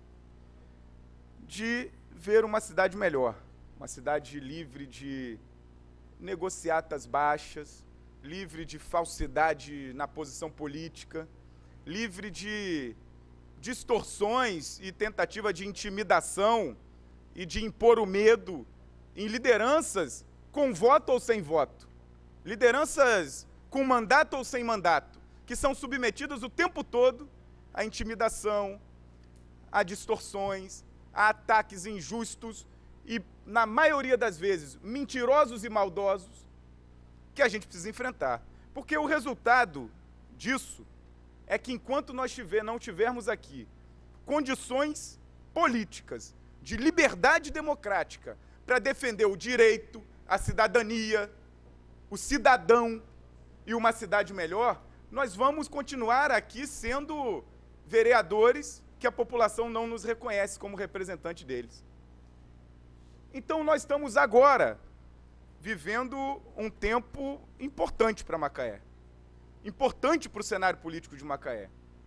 de ver uma cidade melhor, uma cidade livre de negociatas baixas, livre de falsidade na posição política, livre de distorções e tentativa de intimidação e de impor o medo em lideranças com voto ou sem voto, lideranças com mandato ou sem mandato, que são submetidas o tempo todo à intimidação, a distorções, a ataques injustos e, na maioria das vezes, mentirosos e maldosos, que a gente precisa enfrentar. Porque o resultado disso é que, enquanto nós tiver, não tivermos aqui condições políticas de liberdade democrática para defender o direito, a cidadania, o cidadão e uma cidade melhor, nós vamos continuar aqui sendo vereadores que a população não nos reconhece como representante deles. Então, nós estamos agora vivendo um tempo importante para Macaé, importante para o cenário político de Macaé,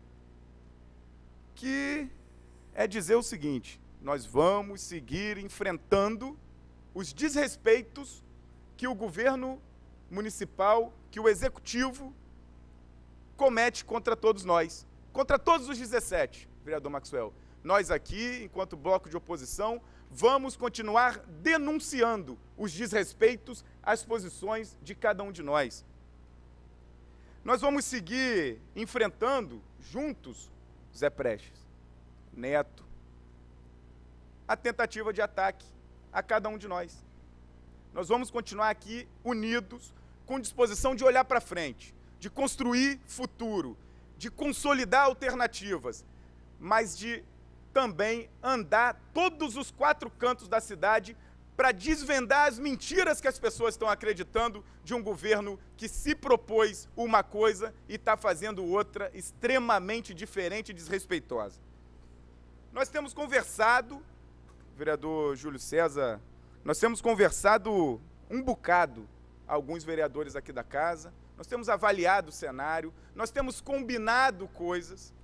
que é dizer o seguinte: nós vamos seguir enfrentando os desrespeitos que o governo municipal, que o executivo comete contra todos nós, contra todos os dezessete, vereador Maxwell. Nós aqui, enquanto bloco de oposição, vamos continuar denunciando os desrespeitos às posições de cada um de nós. Nós vamos seguir enfrentando juntos, Zé Prestes, Neto, a tentativa de ataque a cada um de nós. Nós vamos continuar aqui unidos, com disposição de olhar para frente, de construir futuro, de consolidar alternativas, mas de também andar todos os quatro cantos da cidade para desvendar as mentiras que as pessoas estão acreditando de um governo que se propôs uma coisa e está fazendo outra extremamente diferente e desrespeitosa. Nós temos conversado, vereador Júlio César, nós temos conversado um bocado, alguns vereadores aqui da casa, nós temos avaliado o cenário, nós temos combinado coisas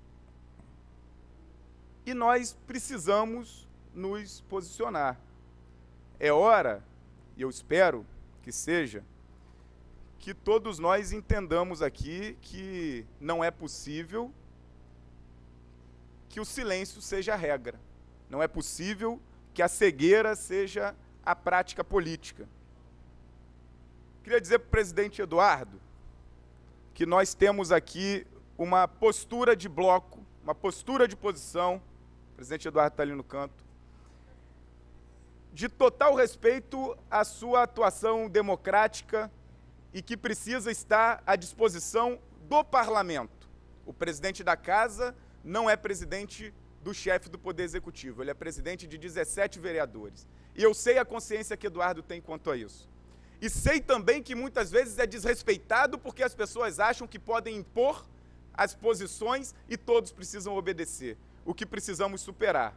e nós precisamos nos posicionar. É hora, e eu espero que seja, que todos nós entendamos aqui que não é possível que o silêncio seja a regra. Não é possível que a cegueira seja à prática política. Queria dizer para o presidente Eduardo que nós temos aqui uma postura de bloco, uma postura de posição, o presidente Eduardo está ali no canto, de total respeito à sua atuação democrática e que precisa estar à disposição do parlamento. O presidente da casa não é presidente do chefe do Poder Executivo, ele é presidente de dezessete vereadores. E eu sei a consciência que Eduardo tem quanto a isso. E sei também que muitas vezes é desrespeitado porque as pessoas acham que podem impor as posições e todos precisam obedecer. O que precisamos superar.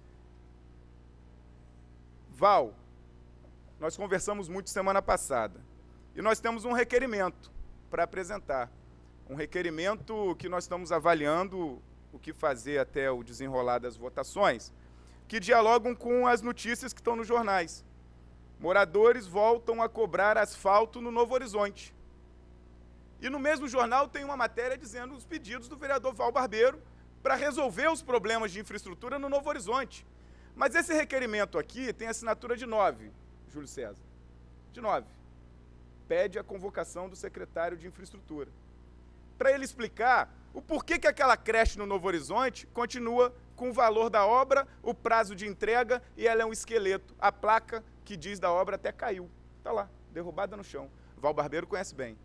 Val, nós conversamos muito semana passada e nós temos um requerimento para apresentar. Um requerimento que nós estamos avaliando o que fazer até o desenrolar das votações, que dialogam com as notícias que estão nos jornais. Moradores voltam a cobrar asfalto no Novo Horizonte. E no mesmo jornal tem uma matéria dizendo os pedidos do vereador Val Barbeiro para resolver os problemas de infraestrutura no Novo Horizonte. Mas esse requerimento aqui tem assinatura de nove, Júlio César. De nove. Pede a convocação do secretário de infraestrutura. Para ele explicar o porquê que aquela creche no Novo Horizonte continua com o valor da obra, o prazo de entrega e ela é um esqueleto. A placa que diz da obra até caiu. Está lá, derrubada no chão. Val Barbeiro conhece bem.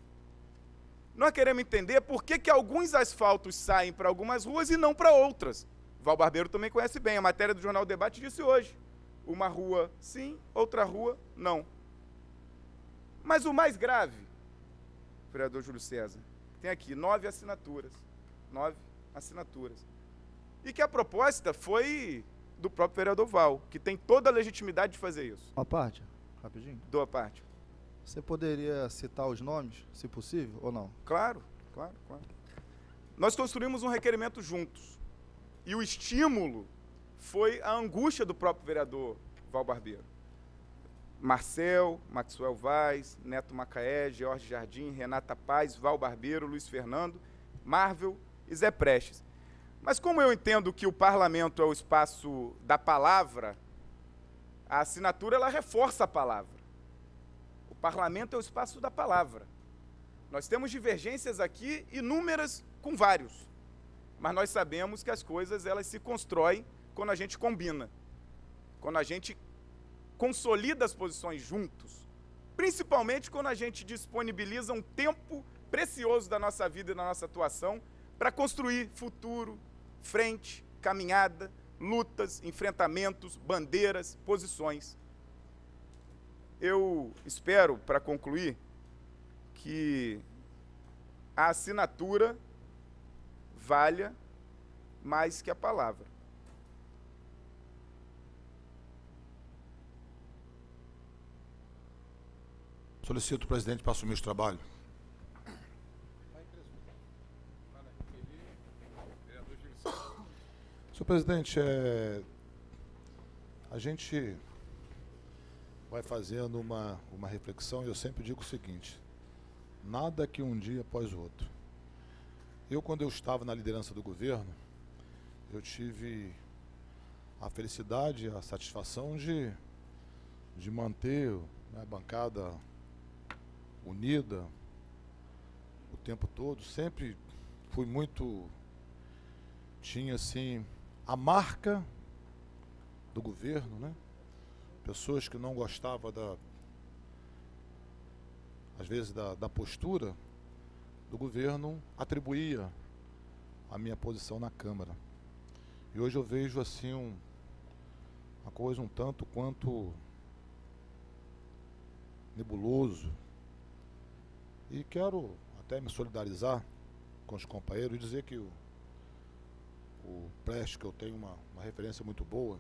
Nós queremos entender por que que alguns asfaltos saem para algumas ruas e não para outras. Val Barbeiro também conhece bem. A matéria do Jornal Debate disse hoje. Uma rua sim, outra rua não. Mas o mais grave, vereador Júlio César, tem aqui nove assinaturas. Nove assinaturas. E que a proposta foi do próprio vereador Val, que tem toda a legitimidade de fazer isso. Uma parte, rapidinho. Dou a parte. Você poderia citar os nomes, se possível, ou não? Claro, claro, claro. Nós construímos um requerimento juntos. E o estímulo foi a angústia do próprio vereador Val Barbeiro. Marcel, Maxwell Vaz, Neto Macaé, Jorge Jardim, Renata Paz, Val Barbeiro, Luiz Fernando, Marvel e Zé Prestes. Mas como eu entendo que o parlamento é o espaço da palavra, a assinatura ela reforça a palavra. O parlamento é o espaço da palavra. Nós temos divergências aqui inúmeras com vários, mas nós sabemos que as coisas elas se constroem quando a gente combina, quando a gente consolida as posições juntos, principalmente quando a gente disponibiliza um tempo precioso da nossa vida e da nossa atuação para construir futuro, frente, caminhada, lutas, enfrentamentos, bandeiras, posições. Eu espero, para concluir, que a assinatura valha mais que a palavra. Solicito o presidente para assumir o trabalho. Senhor presidente, é, a gente vai fazendo uma, uma reflexão e eu sempre digo o seguinte: nada que um dia após o outro. Eu, quando eu estava na liderança do governo, eu tive a felicidade, a satisfação de, de manter, né, a bancada unida o tempo todo. Sempre fui muito, tinha assim a marca do governo, né? Pessoas que não gostavam da, às vezes da, da postura do governo, atribuía a minha posição na Câmara. E hoje eu vejo assim um, uma coisa um tanto quanto nebuloso. E quero até me solidarizar com os companheiros e dizer que o, o Prestes, que eu tenho uma, uma referência muito boa.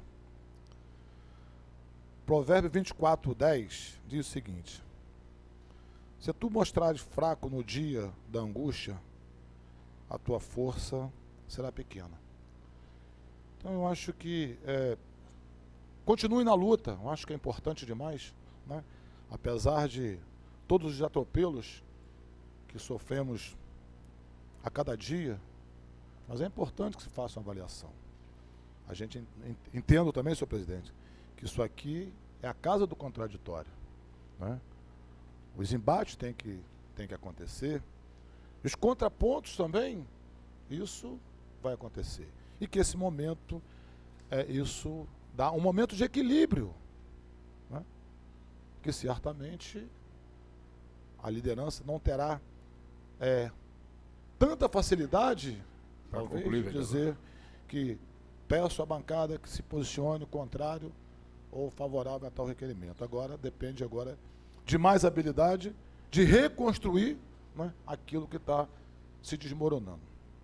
Provérbio vinte e quatro, dez diz o seguinte: se tu mostrares fraco no dia da angústia, a tua força será pequena. Então eu acho que é, continue na luta, eu acho que é importante demais, né? Apesar de todos os atropelos que sofremos a cada dia, mas é importante que se faça uma avaliação. A gente entendo também, senhor presidente, que isso aqui é a casa do contraditório, né? Os embates têm que, têm que acontecer, os contrapontos também, isso vai acontecer. E que esse momento, é, isso dá um momento de equilíbrio, né? Que certamente a liderança não terá é, tanta facilidade, Pra talvez, concluir, de vereador. dizer que peço à bancada que se posicione contrário ou favorável a tal requerimento. Agora, depende agora de mais habilidade de reconstruir, né, aquilo que está se desmoronando.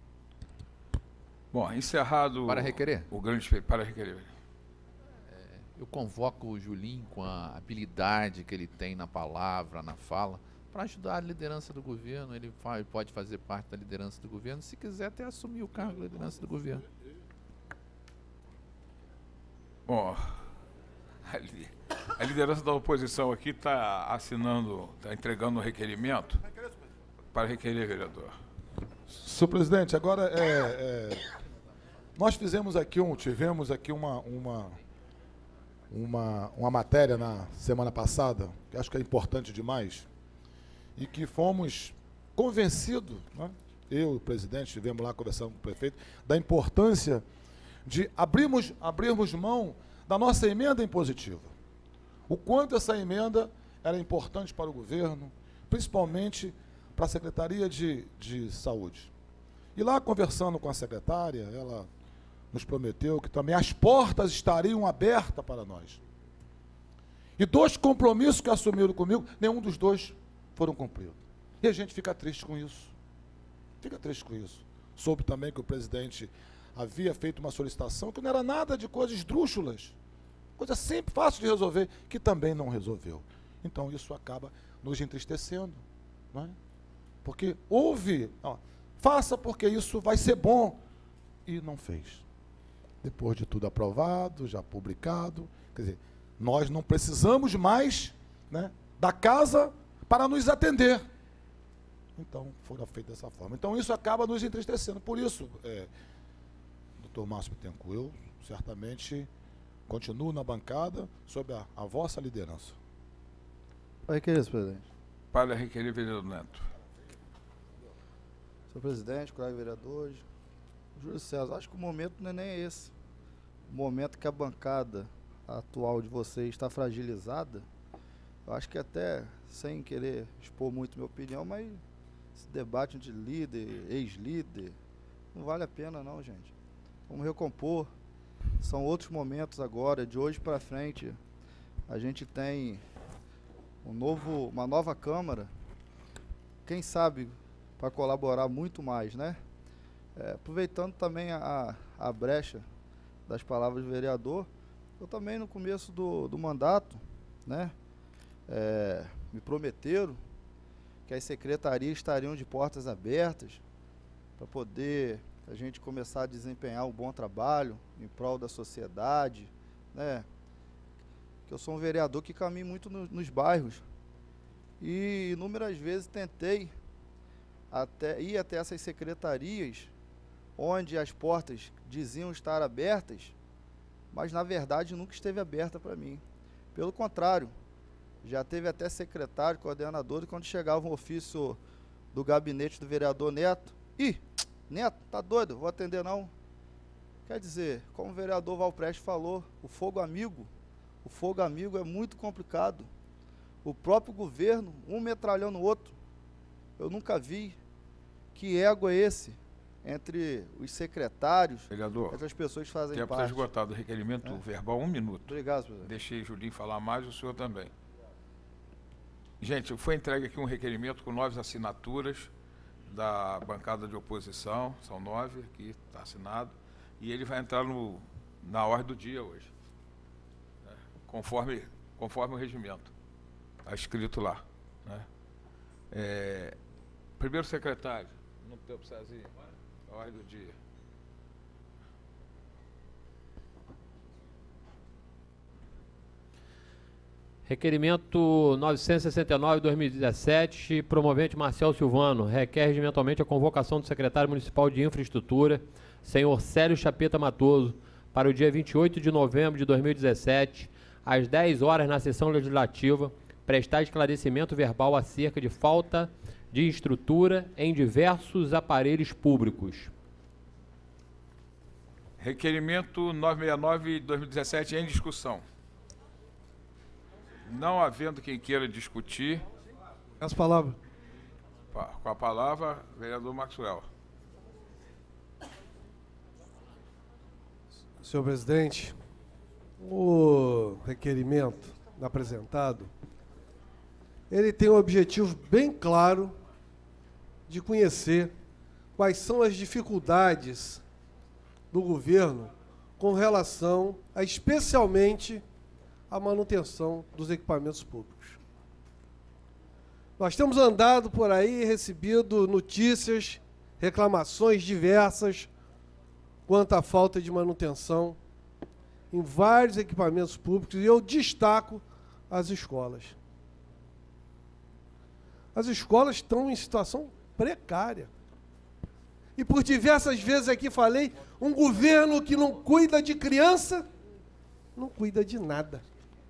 Bom, encerrado Para requerer. o grande fe- para requerer. Eu convoco o Julinho com a habilidade que ele tem na palavra, na fala, para ajudar a liderança do governo. Ele fa- pode fazer parte da liderança do governo, se quiser até assumir o cargo da liderança do governo. Bom, a li- a liderança da oposição aqui está assinando, está entregando um requerimento para requerer, vereador. Senhor presidente, agora é, é, nós fizemos aqui um, tivemos aqui uma, uma, uma, uma matéria na semana passada, que acho que é importante demais, e que fomos convencidos, né? Eu e o presidente estivemos lá conversando com o prefeito, da importância de abrirmos, abrirmos mão da nossa emenda impositiva. O quanto essa emenda era importante para o governo, principalmente para a Secretaria de, de Saúde. E lá, conversando com a secretária, ela nos prometeu que também as portas estariam abertas para nós. E dois compromissos que assumiram comigo, nenhum dos dois foram cumpridos. E a gente fica triste com isso. Fica triste com isso. Soube também que o presidente havia feito uma solicitação que não era nada de coisas esdrúxulas, coisa sempre fácil de resolver, que também não resolveu. Então isso acaba nos entristecendo, não é? Porque houve, ó, faça porque isso vai ser bom, e não fez. Depois de tudo aprovado, já publicado, quer dizer, nós não precisamos mais, né, da casa para nos atender. Então, foram feitas dessa forma. Então, isso acaba nos entristecendo. Por isso, é, doutor Márcio Bittencourt, eu certamente continuo na bancada sob a, a vossa liderança. Para requerer, senhor presidente. Para requerer, vereador Neto. Senhor presidente, colegas vereadores, Júlio César, acho que o momento não é nem esse. O momento que a bancada atual de vocês está fragilizada, eu acho que até, sem querer expor muito minha opinião, mas esse debate de líder, ex-líder, não vale a pena não, gente. Vamos recompor. São outros momentos agora, de hoje para frente. A gente tem um novo, uma nova Câmara, quem sabe para colaborar muito mais, né? É, aproveitando também a, a brecha das palavras do vereador, eu também no começo do, do mandato, né, é, me prometeram que as secretarias estariam de portas abertas para poder a gente começar a desempenhar um bom trabalho em prol da sociedade, né? Que eu sou um vereador que caminho muito no, nos bairros e inúmeras vezes tentei até ir até essas secretarias onde as portas diziam estar abertas, mas na verdade nunca esteve aberta para mim. Pelo contrário, já teve até secretário, coordenador, e quando chegava um ofício do gabinete do vereador Neto, ih, Neto, tá doido, vou atender não. Quer dizer, como o vereador Valpreste falou, o fogo amigo, o fogo amigo é muito complicado. O próprio governo, um metralhando o outro. Eu nunca vi. Que ego é esse entre os secretários, Vereador, entre as pessoas que fazem tempo está parte? esgotado. Requerimento É. verbal, um minuto. Obrigado, presidente. Deixei Julinho falar mais, o senhor também. Gente, foi entregue aqui um requerimento com nove assinaturas da bancada de oposição, são nove, aqui está assinado, e ele vai entrar no, na ordem do dia hoje, né, conforme, conforme o regimento. Está escrito lá. Né. É, primeiro secretário, não tempo, Cezinho, a ordem do dia. Requerimento novecentos e sessenta e nove, dois mil e dezessete, promovente Marcel Silvano, requer regimentalmente a convocação do secretário municipal de infraestrutura, senhor Célio Chapeta Matoso, para o dia vinte e oito de novembro de dois mil e dezessete, às dez horas, na sessão legislativa, prestar esclarecimento verbal acerca de falta de estrutura em diversos aparelhos públicos. Requerimento novecentos e sessenta e nove de dois mil e dezessete em discussão. Não havendo quem queira discutir, As palavras. pa- com a palavra, vereador Maxwell. Senhor presidente, o requerimento apresentado, ele tem um objetivo bem claro de conhecer quais são as dificuldades do governo com relação a, especialmente, a manutenção dos equipamentos públicos. Nós temos andado por aí e recebido notícias, reclamações diversas quanto à falta de manutenção em vários equipamentos públicos, e eu destaco as escolas. As escolas estão em situação precária. E por diversas vezes aqui falei, um governo que não cuida de criança, não cuida de nada.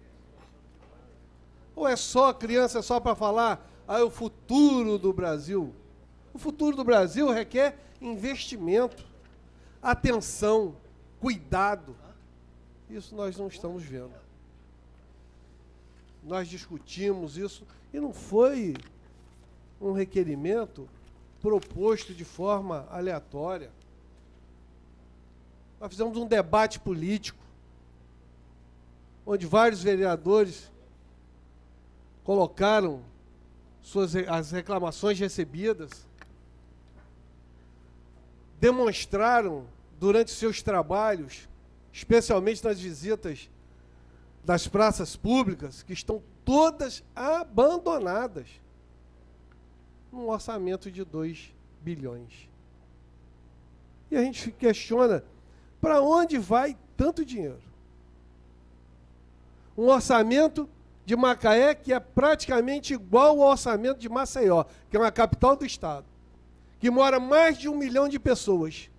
Ou é só criança, é só para falar, ah, é o futuro do Brasil. O futuro do Brasil requer investimento, atenção, cuidado. Isso nós não estamos vendo. Nós discutimos isso e não foi um requerimento proposto de forma aleatória. Nós fizemos um debate político, onde vários vereadores colocaram suas, as reclamações recebidas, demonstraram durante seus trabalhos, especialmente nas visitas das praças públicas, que estão todas abandonadas, num orçamento de dois bilhões. E a gente questiona, para onde vai tanto dinheiro? Um orçamento de Macaé que é praticamente igual ao orçamento de Maceió, que é uma capital do estado, que mora mais de um milhão de pessoas.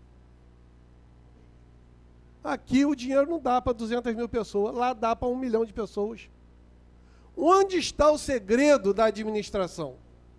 Aqui o dinheiro não dá para duzentas mil pessoas, lá dá para um milhão de pessoas. Onde está o segredo da administração?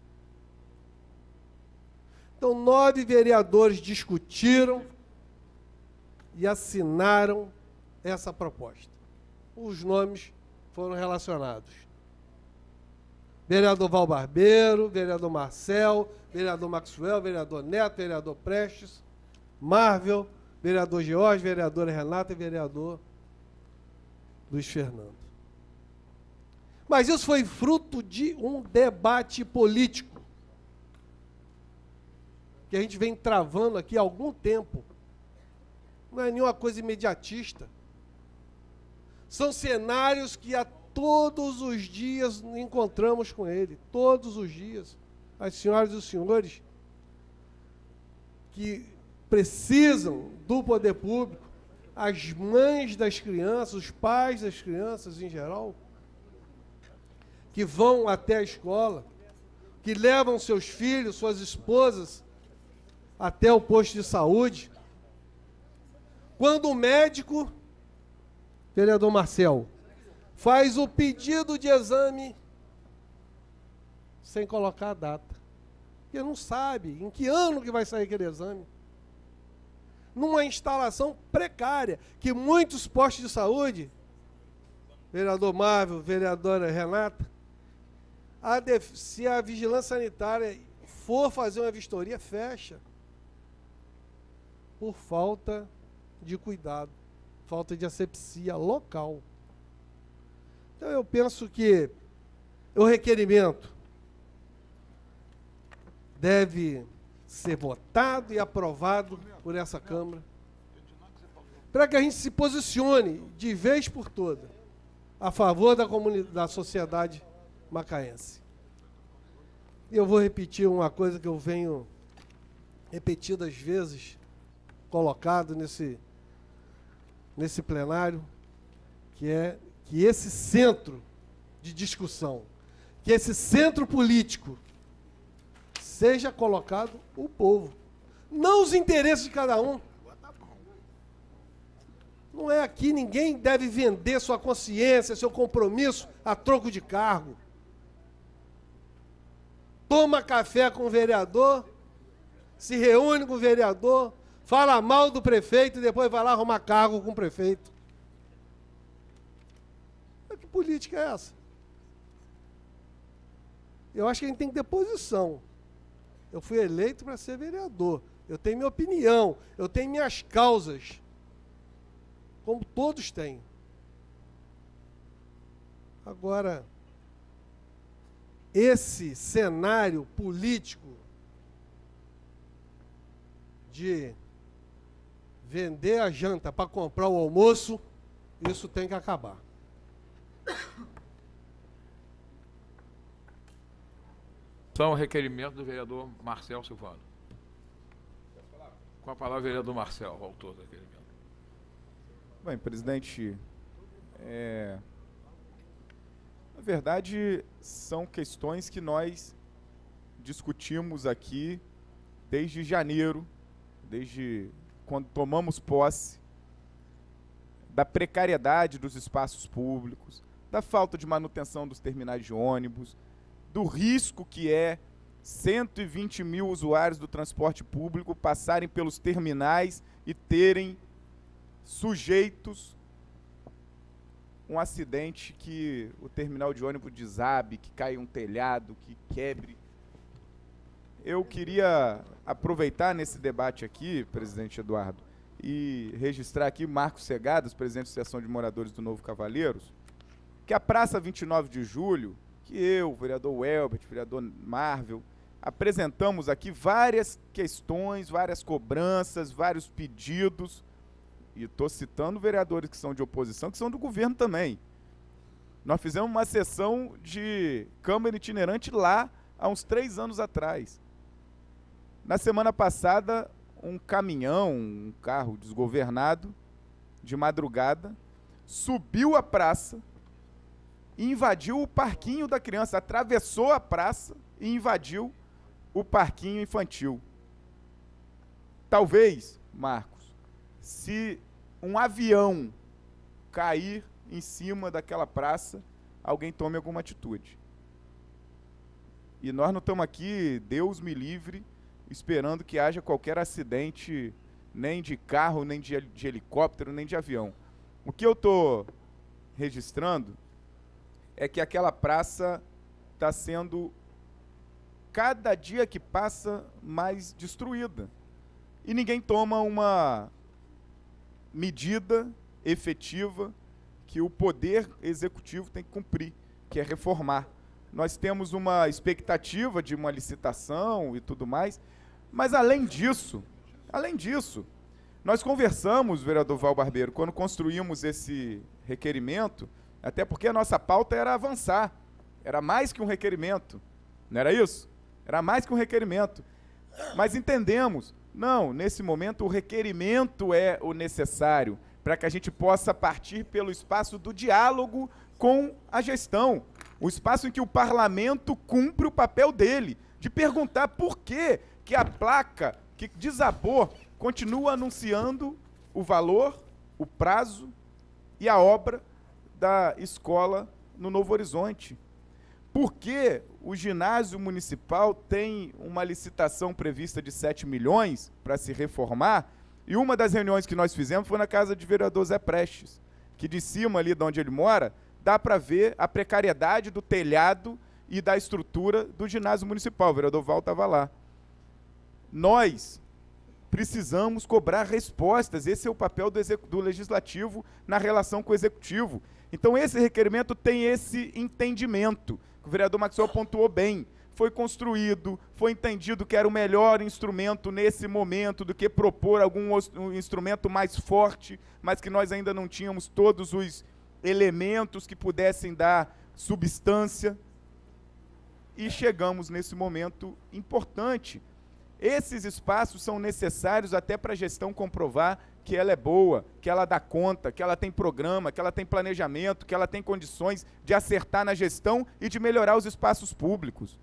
Então, nove vereadores discutiram e assinaram essa proposta. Os nomes foram relacionados. Vereador Val Barbeiro, vereador Marcel, vereador Maxwell, vereador Neto, vereador Prestes, Marvel, vereador George, vereadora Renata e vereador Luiz Fernando. Mas isso foi fruto de um debate político que a gente vem travando aqui há algum tempo. Não é nenhuma coisa imediatista. São cenários que a todos os dias encontramos com ele, todos os dias. As senhoras e os senhores que precisam do poder público, as mães das crianças, os pais das crianças em geral, que vão até a escola, que levam seus filhos, suas esposas, até o posto de saúde. Quando o médico, vereador Marcel, faz o pedido de exame sem colocar a data, porque não sabe em que ano que vai sair aquele exame. Numa instalação precária, que muitos postos de saúde, vereador Marvel, vereadora Renata, a def, se a vigilância sanitária for fazer uma vistoria, fecha. Por falta de cuidado, falta de asepsia local. Então eu penso que o requerimento deve ser votado e aprovado por essa Câmara, para que a gente se posicione de vez por toda a favor da comunidade, da sociedade macaense. E eu vou repetir uma coisa que eu venho repetidas vezes colocado nesse, nesse plenário, que é que esse centro de discussão, que esse centro político seja colocado o povo, não os interesses de cada um. Não é aqui, ninguém deve vender sua consciência, seu compromisso a troco de cargo. Toma café com o vereador, se reúne com o vereador, fala mal do prefeito e depois vai lá arrumar cargo com o prefeito. Que política é essa? Eu acho que a gente tem que ter posição. Eu fui eleito para ser vereador. Eu tenho minha opinião, eu tenho minhas causas. Como todos têm. Agora, esse cenário político de vender a janta para comprar o almoço, isso tem que acabar. São requerimento do vereador Marcel Silvano. Com a palavra, vereador Marcel, autor do requerimento. Bem, presidente, é, na verdade, são questões que nós discutimos aqui desde janeiro, desde quando tomamos posse, da precariedade dos espaços públicos, da falta de manutenção dos terminais de ônibus, do risco que é cento e vinte mil usuários do transporte público passarem pelos terminais e terem sujeitos um acidente, que o terminal de ônibus desabe, que caia um telhado, que quebre. Eu queria aproveitar nesse debate aqui, presidente Eduardo, e registrar aqui Marcos Segadas, presidente da Associação de Moradores do Novo Cavaleiros, que a Praça vinte e nove de julho, que eu, o vereador Welbert, o vereador Marvel, apresentamos aqui várias questões, várias cobranças, vários pedidos, e estou citando vereadores que são de oposição, que são do governo também. Nós fizemos uma sessão de Câmara itinerante lá há uns três anos atrás. Na semana passada, um caminhão, um carro desgovernado, de madrugada, subiu a praça e invadiu o parquinho da criança, atravessou a praça e invadiu o parquinho infantil. Talvez, Marcos, se um avião cair em cima daquela praça, alguém tome alguma atitude. E nós não estamos aqui, Deus me livre, esperando que haja qualquer acidente, nem de carro, nem de, de helicóptero, nem de avião. O que eu estou registrando é que aquela praça está sendo, cada dia que passa, mais destruída. E ninguém toma uma medida efetiva que o poder executivo tem que cumprir, que é reformar. Nós temos uma expectativa de uma licitação e tudo mais, mas além disso, além disso, nós conversamos, vereador Val Barbeiro, quando construímos esse requerimento, até porque a nossa pauta era avançar, era mais que um requerimento, não era isso? Era mais que um requerimento. Mas entendemos, não, nesse momento o requerimento é o necessário para que a gente possa partir pelo espaço do diálogo com a gestão, o espaço em que o parlamento cumpre o papel dele, de perguntar por que que a placa que desabou continua anunciando o valor, o prazo e a obra da escola no Novo Horizonte. Por que o ginásio municipal tem uma licitação prevista de sete milhões para se reformar? E uma das reuniões que nós fizemos foi na casa de vereador Zé Prestes, que de cima ali de onde ele mora, dá para ver a precariedade do telhado e da estrutura do ginásio municipal. O vereador Val estava lá. Nós precisamos cobrar respostas. Esse é o papel do, do legislativo na relação com o executivo. Então esse requerimento tem esse entendimento, que o vereador Maxwell pontuou bem. Foi construído, foi entendido que era o melhor instrumento nesse momento do que propor algum um instrumento mais forte, mas que nós ainda não tínhamos todos os elementos que pudessem dar substância. E chegamos nesse momento importante. Esses espaços são necessários até para a gestão comprovar que ela é boa, que ela dá conta, que ela tem programa, que ela tem planejamento, que ela tem condições de acertar na gestão e de melhorar os espaços públicos.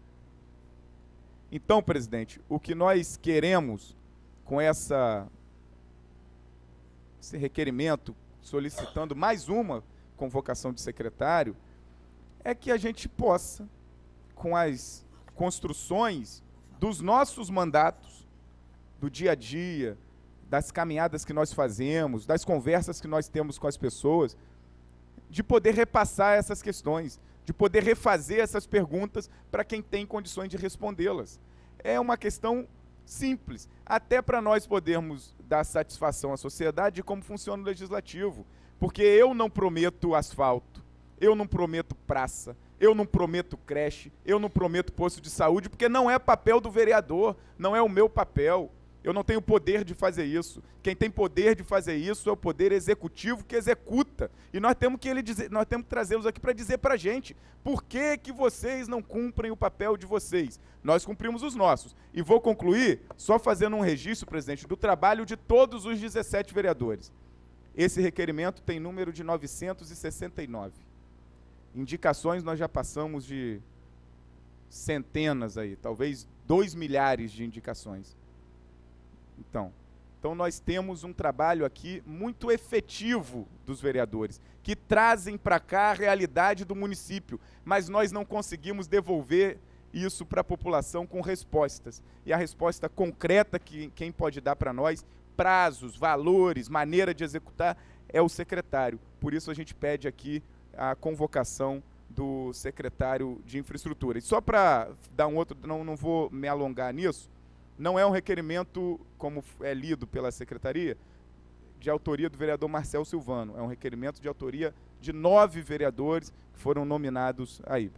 Então, presidente, o que nós queremos com essa, esse requerimento, solicitando mais uma convocação de secretário, é que a gente possa, com as construções dos nossos mandatos, do dia a dia, das caminhadas que nós fazemos, das conversas que nós temos com as pessoas, de poder repassar essas questões, de poder refazer essas perguntas para quem tem condições de respondê-las. É uma questão simples, até para nós podermos dar satisfação à sociedade de como funciona o legislativo. Porque eu não prometo asfalto, eu não prometo praça, eu não prometo creche, eu não prometo posto de saúde, porque não é papel do vereador, não é o meu papel. Eu não tenho poder de fazer isso. Quem tem poder de fazer isso é o poder executivo que executa. E nós temos que, ele dizer, nós temos que trazê-los aqui para dizer para a gente por que, que vocês não cumprem o papel de vocês. Nós cumprimos os nossos. E vou concluir só fazendo um registro, presidente, do trabalho de todos os dezessete vereadores. Esse requerimento tem número de novecentos e sessenta e nove. Indicações nós já passamos de centenas aí, talvez dois milhares de indicações. Então, então, nós temos um trabalho aqui muito efetivo dos vereadores, que trazem para cá a realidade do município, mas nós não conseguimos devolver isso para a população com respostas. E a resposta concreta que quem pode dar para nós, prazos, valores, maneira de executar, é o secretário. Por isso a gente pede aqui a convocação do secretário de infraestrutura. E só para dar um outro, não, não vou me alongar nisso, não é um requerimento, como é lido pela secretaria, de autoria do vereador Marcel Silvano. É um requerimento de autoria de nove vereadores que foram nominados aí.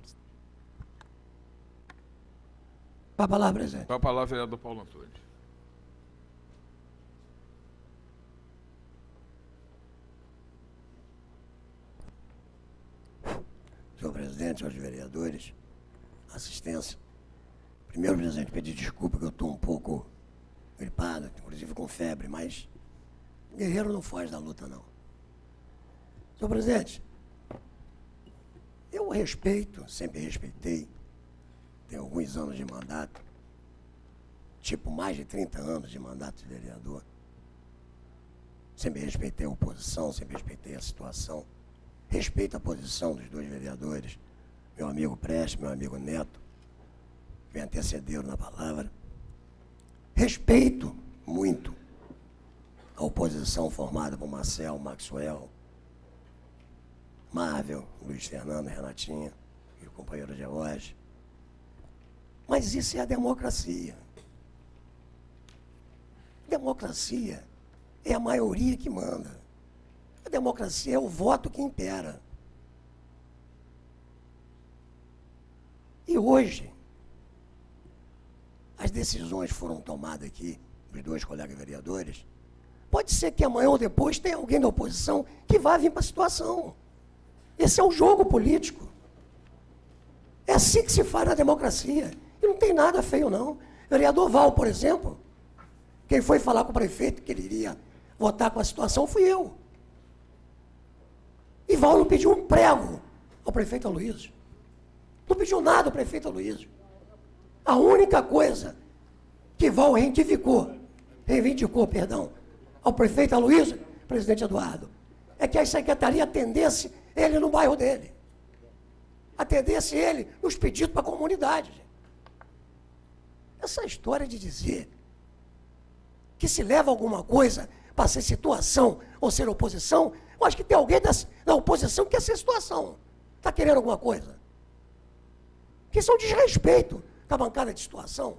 Com a palavra, presidente. Com a palavra, vereador Paulo Antunes. Senhor presidente, senhores vereadores, assistência. Primeiro, presidente, pedir desculpa que eu estou um pouco gripado, inclusive com febre, mas guerreiro não foge da luta, não. Senhor presidente, eu respeito, sempre respeitei, tenho alguns anos de mandato, tipo mais de trinta anos de mandato de vereador. Sempre respeitei a oposição, sempre respeitei a situação. Respeito a posição dos dois vereadores, meu amigo Prestes, meu amigo Neto, que me antecederam na palavra. Respeito muito a oposição formada por Marcel, Maxwell, Marvel, Luiz Fernando, Renatinha e o companheiro George. Mas isso é a democracia. Democracia é a maioria que manda. A democracia é o voto que impera. E hoje, as decisões foram tomadas aqui, dos dois colegas vereadores. Pode ser que amanhã ou depois tenha alguém da oposição que vá vir para a situação. Esse é o jogo político. É assim que se faz na democracia. E não tem nada feio, não. O vereador Val, por exemplo, quem foi falar com o prefeito que ele iria votar com a situação fui eu. E Val não pediu um prego ao prefeito Aloysio. Não pediu nada ao prefeito Aloysio. A única coisa que Val reivindicou, reivindicou, perdão, ao prefeito Aloysio, presidente Eduardo, é que a secretaria atendesse ele no bairro dele. Atendesse ele nos pedidos para a comunidade. Essa história de dizer que se leva alguma coisa para ser situação ou ser oposição, eu acho que tem alguém da, da oposição que quer ser situação. Está querendo alguma coisa? Que isso é um desrespeito com a bancada de situação.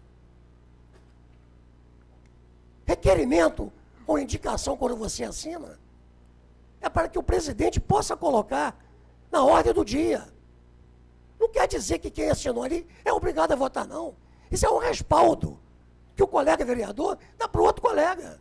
Requerimento ou indicação quando você assina é para que o presidente possa colocar na ordem do dia. Não quer dizer que quem assinou ali é obrigado a votar, não. Isso é um respaldo que o colega vereador dá para o outro colega.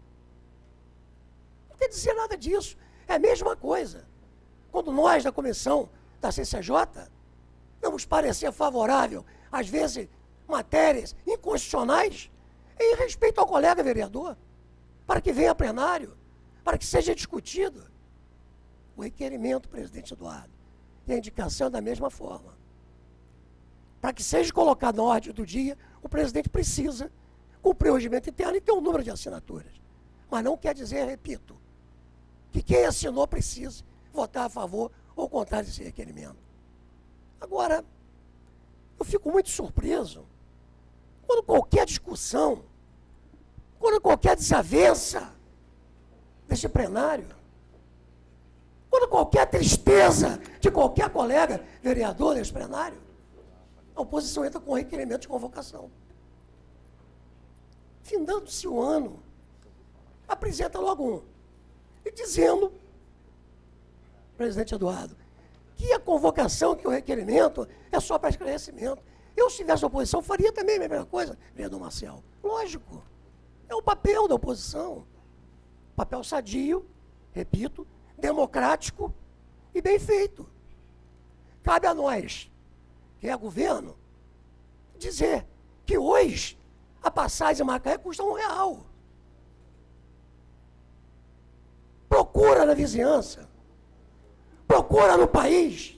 Não quer dizer nada disso. É a mesma coisa. Quando nós, da comissão da C C J, vamos parecer favorável, às vezes, matérias inconstitucionais, em respeito ao colega vereador, para que venha a plenário, para que seja discutido. O requerimento, presidente Eduardo, e a indicação da mesma forma. Para que seja colocado na ordem do dia, o presidente precisa cumprir o regimento interno e ter um número de assinaturas. Mas não quer dizer, repito, que quem assinou precise votar a favor ou contrário desse requerimento. Agora, eu fico muito surpreso quando qualquer discussão, quando qualquer desavença deste plenário, quando qualquer tristeza de qualquer colega vereador nesse plenário, a oposição entra com requerimento de convocação. Findando-se o ano, apresenta logo um. E dizendo, presidente Eduardo, que a convocação, que o requerimento é só para esclarecimento. Eu, se tivesse oposição, faria também a mesma coisa, vereador Marcel. Lógico. É o papel da oposição. Papel sadio, repito, democrático e bem feito. Cabe a nós, que é governo, dizer que hoje a passagem em Macaé custa um real. Procura na vizinhança, procura no país,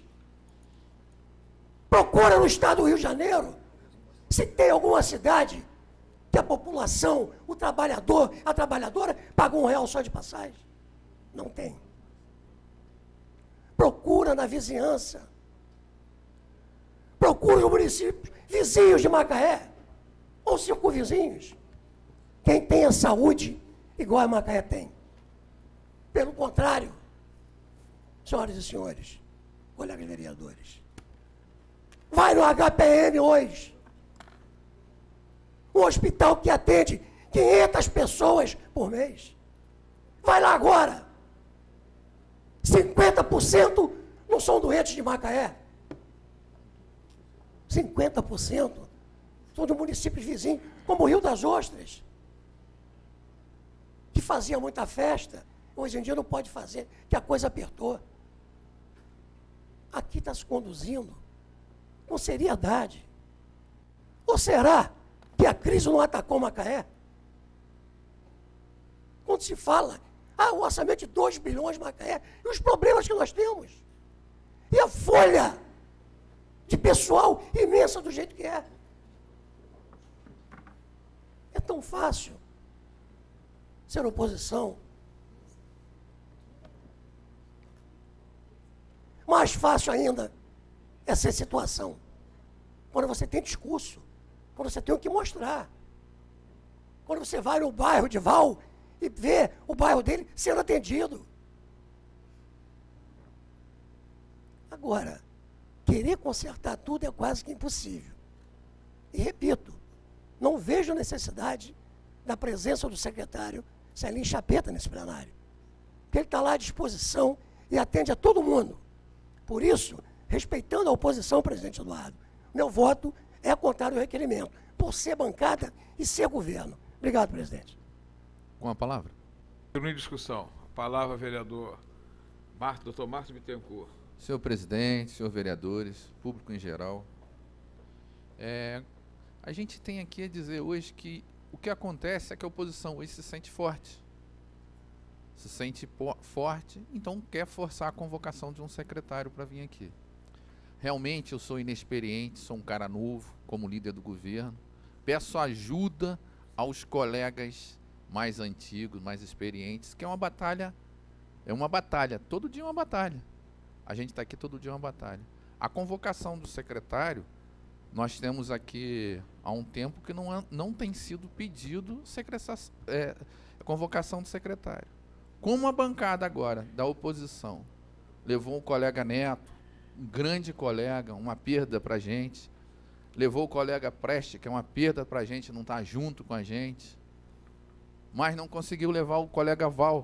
procura no estado do Rio de Janeiro, se tem alguma cidade que a população, o trabalhador, a trabalhadora, paga um real só de passagem. Não tem. Procura na vizinhança. Procura os municípios vizinhos de Macaé, ou cinco vizinhos. Quem tem a saúde igual a Macaé tem. Pelo contrário, senhoras e senhores, colegas vereadores, vai no H P M hoje, um hospital que atende quinhentas pessoas por mês. Vai lá agora. cinquenta por cento não são doentes de Macaé. cinquenta por cento são de municípios vizinhos, como o Rio das Ostras, que fazia muita festa, hoje em dia não pode fazer, que a coisa apertou. Aqui está se conduzindo com seriedade. Ou será que a crise não atacou Macaé? Quando se fala, ah, o orçamento de dois bilhões de Macaé, e os problemas que nós temos, e a folha de pessoal imensa do jeito que é. É tão fácil ser oposição. Mais fácil ainda é ser situação. Quando você tem discurso, quando você tem o que mostrar. Quando você vai no bairro de Val e vê o bairro dele sendo atendido. Agora, querer consertar tudo é quase que impossível. E repito, não vejo necessidade da presença do secretário Celim Chapeta nesse plenário. Porque ele está lá à disposição e atende a todo mundo. Por isso, respeitando a oposição, presidente Eduardo, meu voto é contrário ao requerimento, por ser bancada e ser governo. Obrigado, presidente. Com a palavra. Em discussão. A palavra, vereador Marto, doutor Márcio Bittencourt. Senhor presidente, senhor vereadores, público em geral, é, a gente tem aqui a dizer hoje que o que acontece é que a oposição hoje se sente forte. Se sente forte, então quer forçar a convocação de um secretário para vir aqui. Realmente eu sou inexperiente, sou um cara novo, como líder do governo. Peço ajuda aos colegas mais antigos, mais experientes, que é uma batalha, é uma batalha, todo dia é uma batalha. A gente está aqui todo dia é uma batalha. A convocação do secretário, nós temos aqui há um tempo que não, é, não tem sido pedido é, a convocação do secretário. Como a bancada agora da oposição levou o colega Neto, um grande colega, uma perda para a gente, levou o colega Preste, que é uma perda para a gente, não está junto com a gente, mas não conseguiu levar o colega Val,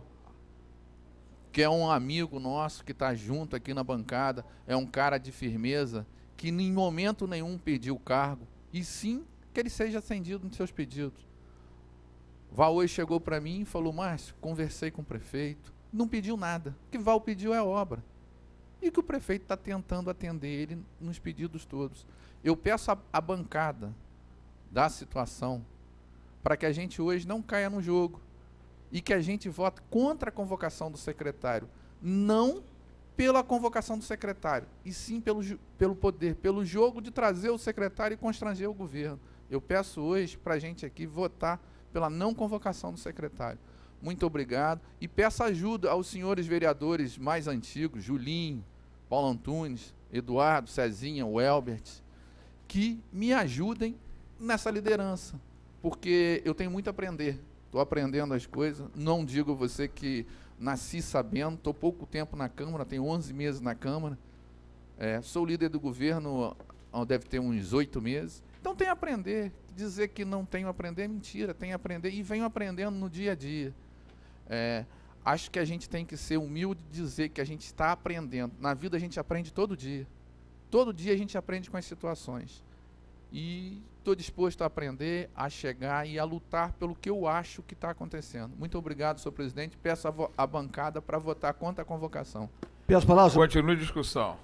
que é um amigo nosso que está junto aqui na bancada, é um cara de firmeza, que em momento nenhum pediu cargo, e sim que ele seja atendido nos seus pedidos. Val hoje chegou para mim e falou, Márcio, conversei com o prefeito, não pediu nada, o que Val pediu é obra, e que o prefeito está tentando atender ele nos pedidos todos. Eu peço a, a bancada da situação, para que a gente hoje não caia no jogo, e que a gente vote contra a convocação do secretário, não pela convocação do secretário, e sim pelo, pelo poder, pelo jogo de trazer o secretário e constranger o governo. Eu peço hoje para a gente aqui votar pela não convocação do secretário, Muito obrigado. E peço ajuda aos senhores vereadores mais antigos, Julinho, Paulo Antunes, Eduardo, Cezinha, o Elbert, que me ajudem nessa liderança, porque eu tenho muito a aprender. Estou aprendendo as coisas. Não digo a você que nasci sabendo, estou pouco tempo na Câmara, tenho onze meses na Câmara. É, sou líder do governo, deve ter uns oito meses. Então tenho a aprender. Dizer que não tenho a aprender é mentira, tenho a aprender e venho aprendendo no dia a dia. É, acho que a gente tem que ser humilde e dizer que a gente está aprendendo. Na vida a gente aprende todo dia. Todo dia a gente aprende com as situações. E estou disposto a aprender, a chegar e a lutar pelo que eu acho que está acontecendo. Muito obrigado, senhor presidente. Peço a, a bancada para votar contra a convocação. Peço palavras. Continue a discussão.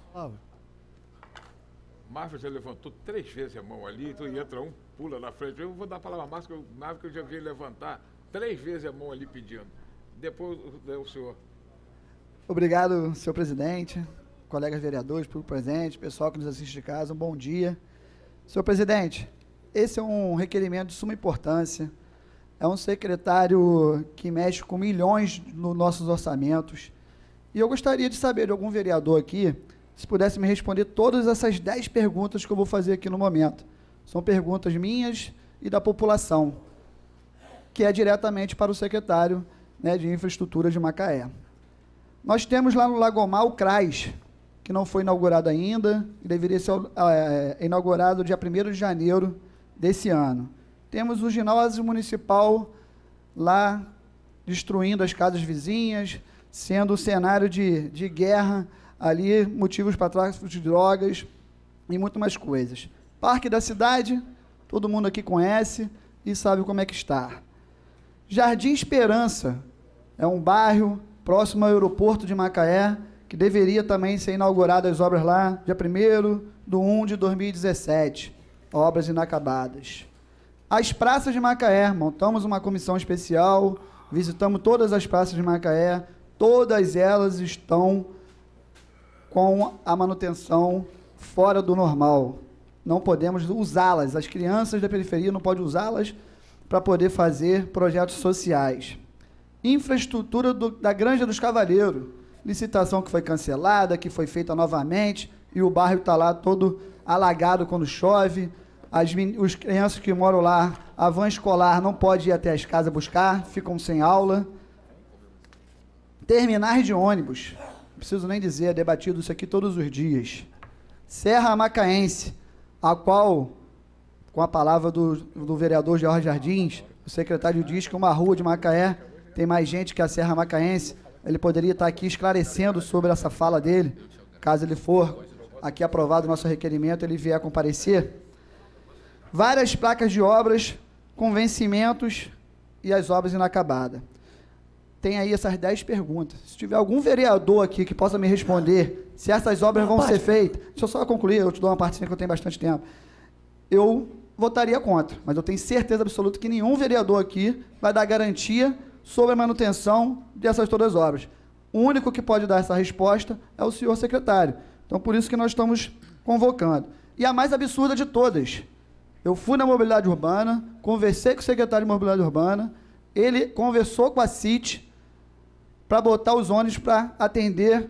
Marvel já levantou três vezes a mão ali, então entra um, pula na frente. Eu vou dar a palavra a Marvel, Marvel que eu já vi ele levantar três vezes a mão ali pedindo. Depois o senhor. Obrigado, senhor presidente, colegas vereadores, público presente, pessoal que nos assiste de casa, um bom dia. Senhor presidente, esse é um requerimento de suma importância. É um secretário que mexe com milhões nos nossos orçamentos. E eu gostaria de saber de algum vereador aqui, se pudesse me responder todas essas dez perguntas que eu vou fazer aqui no momento. São perguntas minhas e da população, que é diretamente para o secretário, né, de Infraestrutura de Macaé. Nós temos lá no Lagomar o CRAS, que não foi inaugurado ainda, e deveria ser é, inaugurado dia primeiro de janeiro desse ano. Temos o ginásio municipal lá destruindo as casas vizinhas, sendo um cenário de, de guerra ali, motivos para tráfico de drogas e muito mais coisas. Parque da Cidade, todo mundo aqui conhece e sabe como é que está. Jardim Esperança, é um bairro próximo ao aeroporto de Macaé, que deveria também ser inaugurada as obras lá, dia primeiro de um de dois mil e dezessete, obras inacabadas. As praças de Macaé, montamos uma comissão especial, visitamos todas as praças de Macaé, todas elas estão com a manutenção fora do normal. Não podemos usá-las, as crianças da periferia não podem usá-las para poder fazer projetos sociais. Infraestrutura do, da Granja dos Cavaleiros, licitação que foi cancelada, que foi feita novamente, e o bairro está lá todo alagado quando chove, as, os crianças que moram lá, a van escolar não pode ir até as casas buscar, ficam sem aula. Terminais de ônibus, não preciso nem dizer, é debatido isso aqui todos os dias. Serra Macaense, a qual, com a palavra do, do vereador Jorge Jardins, o secretário diz que uma rua de Macaé tem mais gente que a Serra Macaense. Ele poderia estar aqui esclarecendo sobre essa fala dele, caso ele for aqui aprovado o nosso requerimento, ele vier a comparecer. Várias placas de obras com vencimentos e as obras inacabadas. Tem aí essas dez perguntas. Se tiver algum vereador aqui que possa me responder se essas obras vão ser feitas, deixa eu só concluir, eu te dou uma partezinha que eu tenho bastante tempo. Eu votaria contra, mas eu tenho certeza absoluta que nenhum vereador aqui vai dar garantia sobre a manutenção dessas todas as obras. O único que pode dar essa resposta é o senhor secretário. Então, por isso que nós estamos convocando. E a mais absurda de todas, eu fui na mobilidade urbana, conversei com o secretário de mobilidade urbana, ele conversou com a C I T para botar os ônibus para atender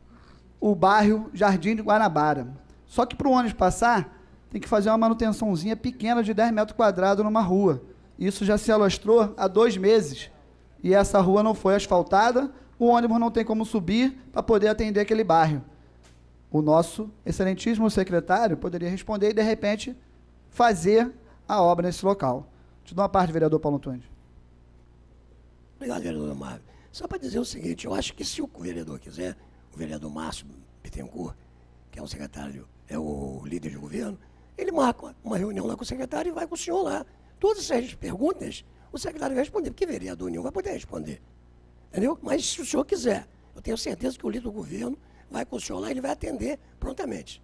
o bairro Jardim de Guanabara. Só que para o ônibus passar, tem que fazer uma manutençãozinha pequena de dez metros quadrados numa rua. Isso já se alastrou há dois meses. E essa rua não foi asfaltada, o ônibus não tem como subir para poder atender aquele bairro. O nosso excelentíssimo secretário poderia responder e, de repente, fazer a obra nesse local. Te dou uma parte, vereador Paulo Antunes. Obrigado, vereador Marvel. Só para dizer o seguinte, eu acho que se o vereador quiser, o vereador Márcio Bittencourt, que é o secretário, é o líder de governo, ele marca uma reunião lá com o secretário e vai com o senhor lá. Todas essas perguntas, o secretário vai responder, porque vereador nenhum vai poder responder. Entendeu? Mas se o senhor quiser, eu tenho certeza que o líder do governo vai com o senhor lá e ele vai atender prontamente.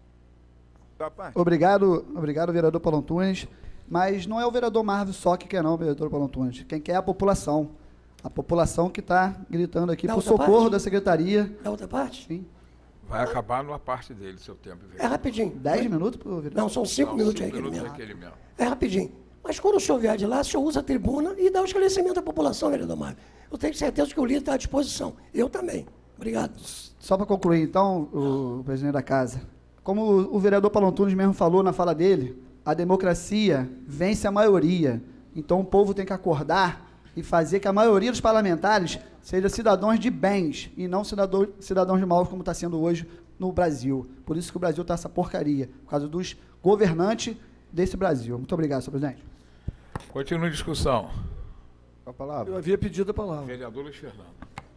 Obrigado, obrigado, vereador Paulo Antunes. Mas não é o vereador Marvel só que quer não, vereador Paulo Antunes. Quem quer é a população. A população que está gritando aqui por socorro parte? da secretaria. Da outra parte? Sim. Vai acabar numa parte dele, seu tempo. É rapidinho. Dez minutos, pro vereador? Não, são cinco não, minutos cinco de minutos requerimento. requerimento. É rapidinho. Mas quando o senhor vier de lá, o senhor usa a tribuna e dá o esclarecimento à população, vereador Mário. Eu tenho certeza que o líder está à disposição. Eu também. Obrigado. Só para concluir, então, o presidente da casa. Como o vereador Paulo Antunes mesmo falou na fala dele, a democracia vence a maioria. Então o povo tem que acordar e fazer que a maioria dos parlamentares seja cidadãos de bens e não cidadão, cidadãos de mal, como está sendo hoje no Brasil. Por isso que o Brasil está essa porcaria, por causa dos governantes desse Brasil. Muito obrigado, senhor presidente. Continua a discussão. Com a palavra. Eu havia pedido a palavra. Vereador Luiz Fernando.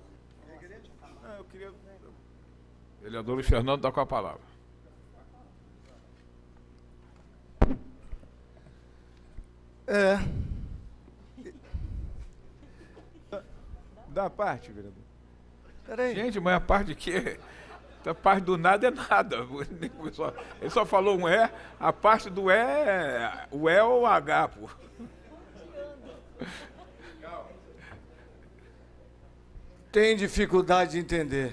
Vereador Luiz Fernando está com a palavra. É. Da parte, vereador. Peraí. Gente, mas a parte de quê? A parte do nada é nada. Ele só falou um é, a parte do é, o é ou o H, pô. Tem dificuldade de entender.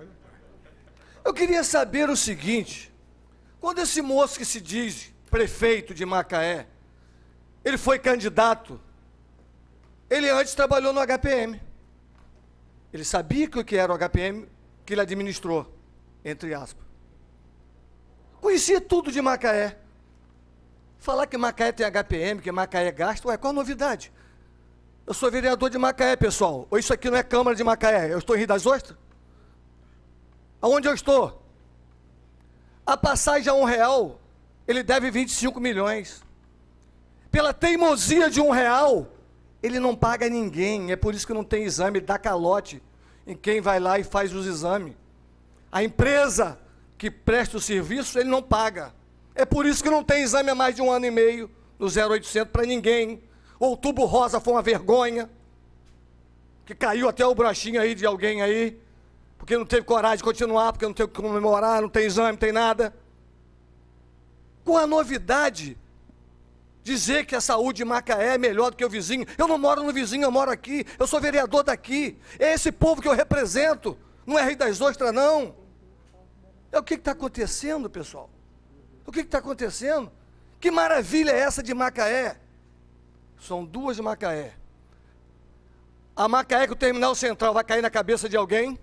Eu queria saber o seguinte, quando esse moço que se diz prefeito de Macaé, ele foi candidato, ele antes trabalhou no H P M. Ele sabia que o que era o H P M que ele administrou, entre aspas. Conhecia tudo de Macaé. Falar que Macaé tem H P M, que Macaé gasta, ué, qual a novidade? Eu sou vereador de Macaé, pessoal. Ou isso aqui não é Câmara de Macaé, eu estou em Rio das Ostras? Aonde eu estou? A passagem a um real, ele deve vinte e cinco milhões. Pela teimosia de um real, ele não paga ninguém. É por isso que não tem exame, ele dá calote em quem vai lá e faz os exames. A empresa que presta o serviço, ele não paga. É por isso que não tem exame há mais de um ano e meio no zero oitocentos para ninguém. Outubro Rosa foi uma vergonha, que caiu até o brochinho aí de alguém aí, porque não teve coragem de continuar, porque não teve que comemorar, não tem exame, não tem nada. Com a novidade, dizer que a saúde de Macaé é melhor do que o vizinho. Eu não moro no vizinho, eu moro aqui, eu sou vereador daqui. É esse povo que eu represento, não é Rio das Ostras, não. É o que está acontecendo, pessoal? O que está acontecendo? Que maravilha é essa de Macaé? São duas de Macaé. A Macaé que o terminal central vai cair na cabeça de alguém,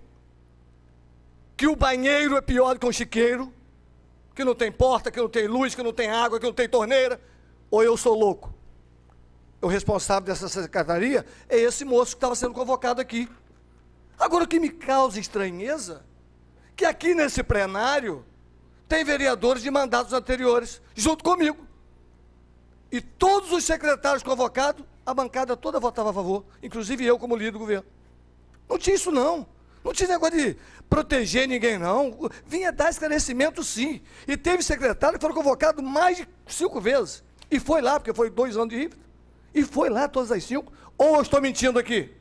que o banheiro é pior do que um chiqueiro, que não tem porta, que não tem luz, que não tem água, que não tem torneira, ou eu sou louco? O responsável dessa secretaria é esse moço que estava sendo convocado aqui. Agora, o que me causa estranheza, que aqui nesse plenário tem vereadores de mandatos anteriores, junto comigo. E todos os secretários convocados, a bancada toda votava a favor, inclusive eu como líder do governo. Não tinha isso não. Não tinha negócio de proteger ninguém não. Vinha dar esclarecimento sim. E teve secretário que foram convocados mais de cinco vezes. E foi lá, porque foi dois anos de Rio. E foi lá todas as cinco. Ou eu estou mentindo aqui?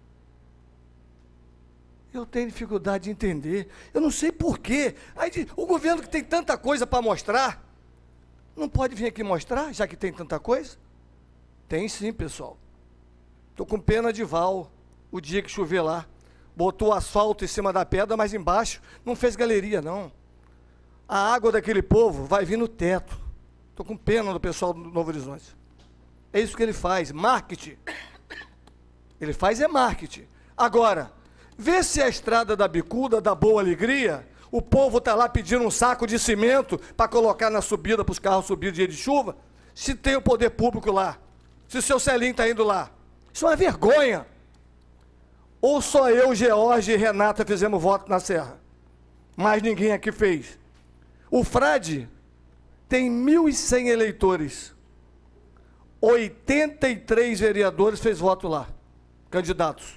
Eu tenho dificuldade de entender. Eu não sei porquê. Aí, o governo que tem tanta coisa para mostrar, não pode vir aqui mostrar, já que tem tanta coisa? Tem sim, pessoal. Estou com pena de Val, o dia que chover lá. Botou asfalto em cima da pedra, mas embaixo não fez galeria, não. A água daquele povo vai vir no teto. Estou com pena do pessoal do Novo Horizonte. É isso que ele faz, marketing. Ele faz é marketing. Agora, vê se a estrada da Bicuda, da Boa Alegria, o povo está lá pedindo um saco de cimento para colocar na subida, para os carros subirem dia de chuva, se tem o poder público lá, se o seu Celinho está indo lá. Isso é uma vergonha. Ou só eu, George e Renata fizemos voto na Serra? Mas ninguém aqui fez. O Frade tem mil e cem eleitores. oitenta e três vereadores fez voto lá, candidatos.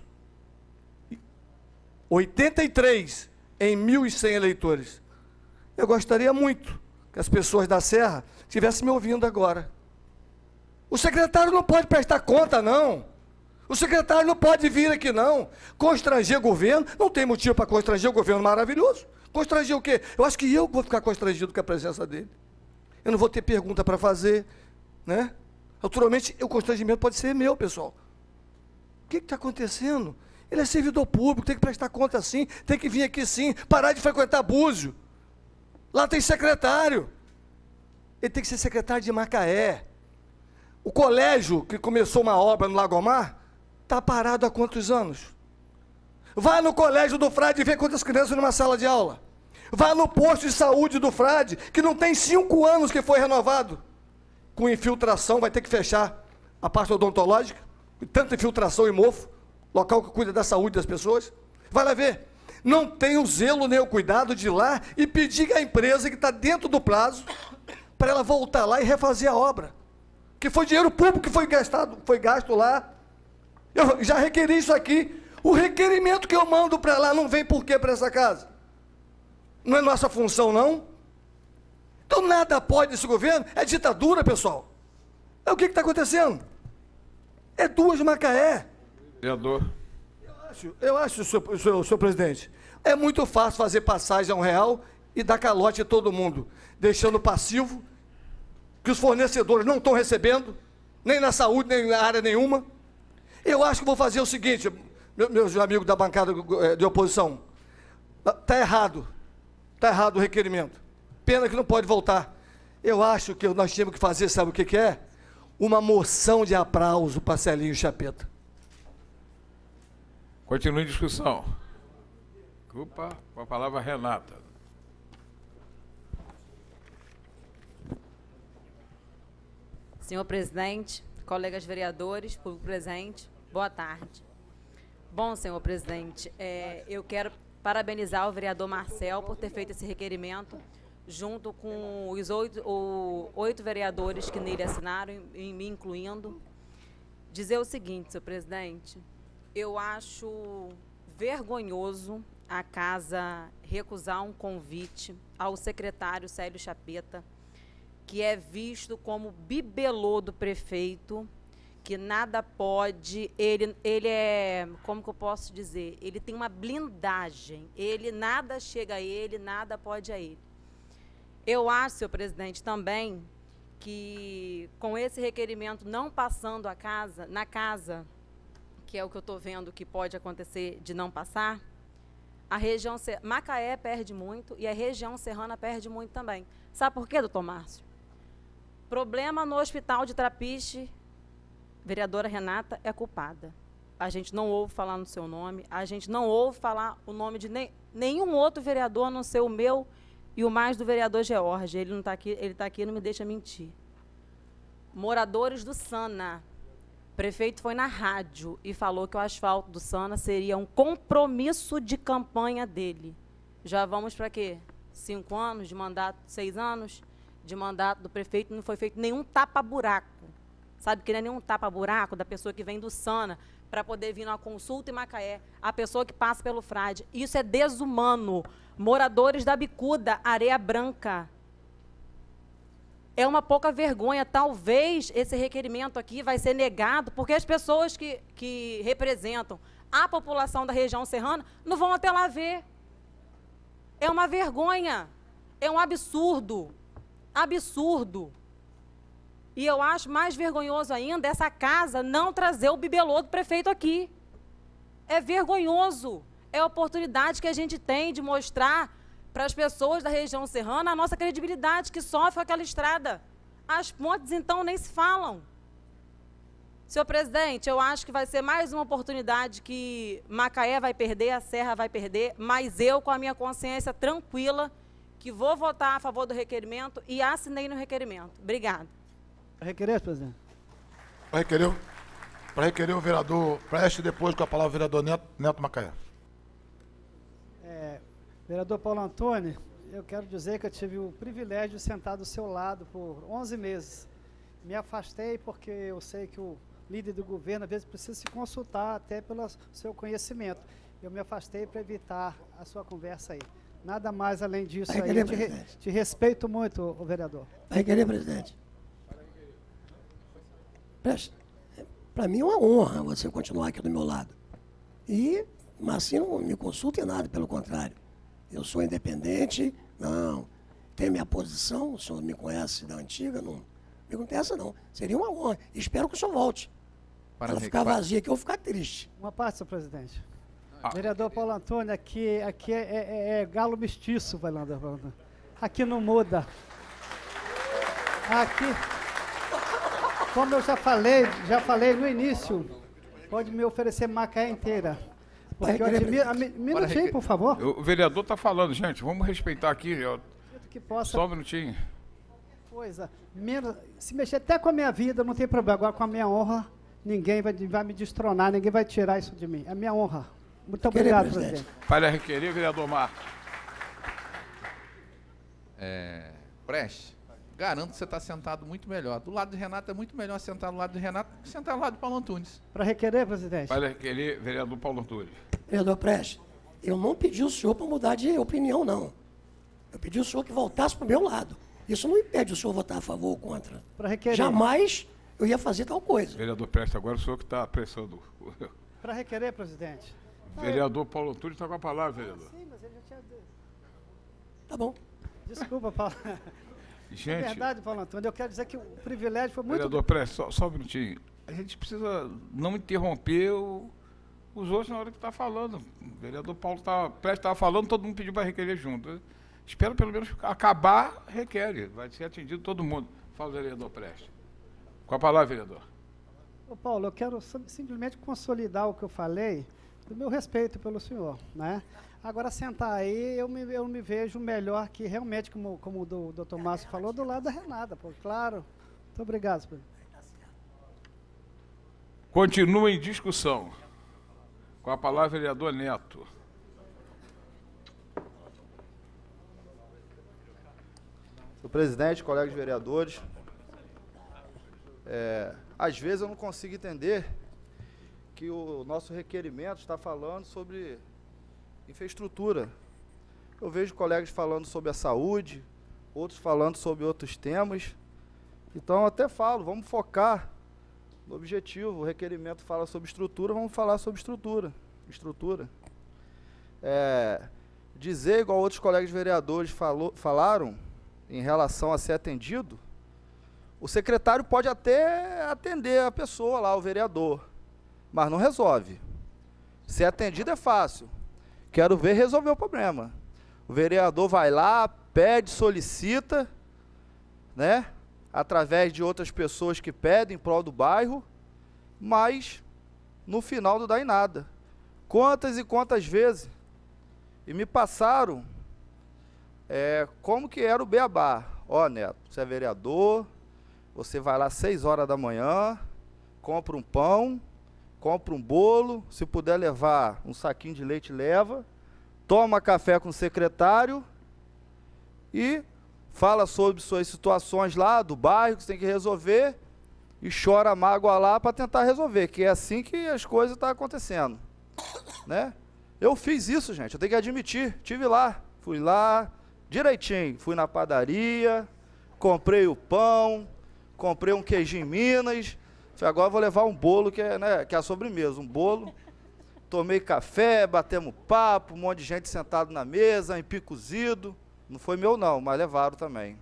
oitenta e três em mil e cem eleitores. Eu gostaria muito que as pessoas da Serra estivessem me ouvindo agora. O secretário não pode prestar conta, não. O secretário não pode vir aqui, não. Constranger o governo, não tem motivo para constranger o governo maravilhoso. Constranger o quê? Eu acho que eu vou ficar constrangido com a presença dele. Eu não vou ter pergunta para fazer, né? Naturalmente, o constrangimento pode ser meu, pessoal. O que está acontecendo? Ele é servidor público, tem que prestar conta sim, tem que vir aqui sim, parar de frequentar Búzio. Lá tem secretário. Ele tem que ser secretário de Macaé. O colégio que começou uma obra no Lagomar está parado há quantos anos? Vai no colégio do Frade e vê quantas crianças numa sala de aula. Vai no posto de saúde do Frade, que não tem cinco anos que foi renovado. Com infiltração, vai ter que fechar a parte odontológica, tanta infiltração e mofo, local que cuida da saúde das pessoas. Vai lá ver. Não tem o zelo nem o cuidado de ir lá e pedir à empresa que está dentro do prazo para ela voltar lá e refazer a obra. Que foi dinheiro público que foi gastado, foi gasto lá. Eu já requeri isso aqui. O requerimento que eu mando para lá não vem por quê para essa casa? Não é nossa função, não? Então nada pode esse governo. É ditadura, pessoal. É o que está acontecendo? É duas Macaé. Vereador. Eu acho, eu acho senhor, senhor, senhor presidente, é muito fácil fazer passagem a um real e dar calote a todo mundo, deixando passivo, que os fornecedores não estão recebendo, nem na saúde, nem na área nenhuma. Eu acho que vou fazer o seguinte, meus amigos da bancada de oposição, está errado, está errado o requerimento. Pena que não pode voltar. Eu acho que nós temos que fazer, sabe o que, que é? Uma moção de aplauso para Celinho Chapeta. Continue em discussão. Opa, com a palavra Renata. Senhor presidente, colegas vereadores, público presente, boa tarde. Bom, senhor presidente, é, eu quero parabenizar o vereador Marcel por ter feito esse requerimento, junto com os oito, o, oito vereadores que nele assinaram, e me incluindo. Dizer o seguinte, senhor presidente, eu acho vergonhoso a casa recusar um convite ao secretário Célio Chapeta, que é visto como bibelô do prefeito, que nada pode, ele, ele é, como que eu posso dizer, ele tem uma blindagem, ele, nada chega a ele, nada pode a ele. Eu acho, senhor presidente, também, que com esse requerimento não passando a casa, na casa, que é o que eu estou vendo que pode acontecer de não passar, a região, Macaé perde muito e a região serrana perde muito também. Sabe por quê, doutor Márcio? Problema no hospital de Trapiche, vereadora Renata é culpada. A gente não ouve falar no seu nome, a gente não ouve falar o nome de nem, nenhum outro vereador, a não ser o meu e o mais do vereador George. Ele não está aqui, ele está aqui e não me deixa mentir. Moradores do Sana. O prefeito foi na rádio e falou que o asfalto do Sana seria um compromisso de campanha dele. Já vamos para quê? Cinco anos de mandato, seis anos de mandato do prefeito, não foi feito nenhum tapa-buraco. Sabe que não é nenhum tapa-buraco da pessoa que vem do Sana para poder vir numa consulta em Macaé, a pessoa que passa pelo Frade. Isso é desumano. Moradores da Bicuda, Areia Branca. É uma pouca vergonha. Talvez esse requerimento aqui vai ser negado, porque as pessoas que, que representam a população da região serrana não vão até lá ver. É uma vergonha. É um absurdo. Absurdo. E eu acho mais vergonhoso ainda essa casa não trazer o bibelô do prefeito aqui. É vergonhoso. É a oportunidade que a gente tem de mostrar para as pessoas da região serrana a nossa credibilidade, que sofre aquela estrada. As pontes, então, nem se falam. Senhor presidente, eu acho que vai ser mais uma oportunidade que Macaé vai perder, a Serra vai perder, mas eu, com a minha consciência tranquila, que vou votar a favor do requerimento e assinei no requerimento. Obrigada. Requerer, presidente? Para requerer, para requerer o vereador Preste, depois com a palavra o vereador Neto, Neto Macaé. É, vereador Paulo Antônio, eu quero dizer que eu tive o privilégio de sentar do seu lado por onze meses. Me afastei porque eu sei que o líder do governo, às vezes, precisa se consultar até pelo seu conhecimento. Eu me afastei para evitar a sua conversa aí. Nada mais além disso aí. Querer, te, re, te respeito muito, o vereador. Vai querer, presidente. Para mim é uma honra você continuar aqui do meu lado. E, mas assim, não me consulta em nada, pelo contrário. Eu sou independente, não. Tenho minha posição, o senhor me conhece da antiga, não me contesta, não. Seria uma honra. Espero que o senhor volte. Para ela ficar vazia aqui, eu vou ficar triste. Uma parte, senhor presidente. Ah. Vereador Paulo Antônio, aqui, aqui é, é, é galo mestiço, Vailanda. Aqui não muda. Aqui... Como eu já falei, já falei no início, pode me oferecer Macaé inteira. Porque eu admiro... Um minutinho, por favor. O vereador está falando, gente. Vamos respeitar aqui. Eu, que possa... Só um minutinho. Coisa, menos, se mexer até com a minha vida, não tem problema. Agora, com a minha honra, ninguém vai, vai me destronar, ninguém vai tirar isso de mim. É a minha honra. Muito obrigado, presidente. presidente. Para requerer, vereador Marcos. É, Preste, garanto que você está sentado muito melhor. Do lado de Renato é muito melhor sentar do lado de Renato que sentar do lado de Paulo Antunes. Para requerer, presidente. Para requerer, vereador Paulo Antunes. Vereador Preste, eu não pedi o senhor para mudar de opinião, não. Eu pedi o senhor que voltasse para o meu lado. Isso não impede o senhor votar a favor ou contra. Para requerer. Jamais eu ia fazer tal coisa. Vereador Preste, agora o senhor que está apressando. Para requerer, presidente. Vereador Paulo Antunes está com a palavra, vereador. Sim, mas ele já tinha... Tá bom. Desculpa, Paulo. Gente, é verdade, Paulo Antônio. Eu quero dizer que o privilégio foi muito... Vereador Preste, só, só um minutinho. A gente precisa não interromper o, os outros na hora que está falando. O vereador Paulo tá, Preste estava falando, todo mundo pediu para requerer junto. Espero pelo menos acabar, requer. Vai ser atendido todo mundo. Fala, vereador Preste. Com a palavra, vereador. Ô, Paulo, eu quero simplesmente consolidar o que eu falei, do meu respeito pelo senhor, né? Agora, sentar aí, eu me, eu me vejo melhor que realmente, como, como o do, doutor Márcio falou, do lado da Renata, pô, claro. Muito obrigado, senhor. Continua em discussão. Com a palavra, vereador Neto. Senhor presidente, colegas vereadores, é, às vezes eu não consigo entender que o nosso requerimento está falando sobre infraestrutura. Eu vejo colegas falando sobre a saúde, outros falando sobre outros temas. Então, eu até falo, vamos focar no objetivo. O requerimento fala sobre estrutura, vamos falar sobre estrutura. Estrutura. É, dizer, igual outros colegas vereadores falou, falaram, em relação a ser atendido, o secretário pode até atender a pessoa lá, o vereador, mas não resolve. Ser atendido é fácil. Quero ver resolver o problema. O vereador vai lá, pede, solicita, né, através de outras pessoas que pedem em prol do bairro, mas no final não dá em nada. Quantas e quantas vezes? E me passaram é, como que era o beabá. Ó, Neto, você é vereador, você vai lá às seis horas da manhã, compra um pão, compra um bolo, se puder levar um saquinho de leite, leva, toma café com o secretário e fala sobre suas situações lá do bairro que você tem que resolver e chora a mágoa lá para tentar resolver, que é assim que as coisas estão acontecendo, né? Eu fiz isso, gente, eu tenho que admitir, tive lá, fui lá direitinho, fui na padaria, comprei o pão, comprei um queijinho em Minas, falei, agora vou levar um bolo que é, né, que é a sobremesa, um bolo, tomei café, batemos papo, um monte de gente sentado na mesa, empim cozido, não foi meu não, mas levaram também.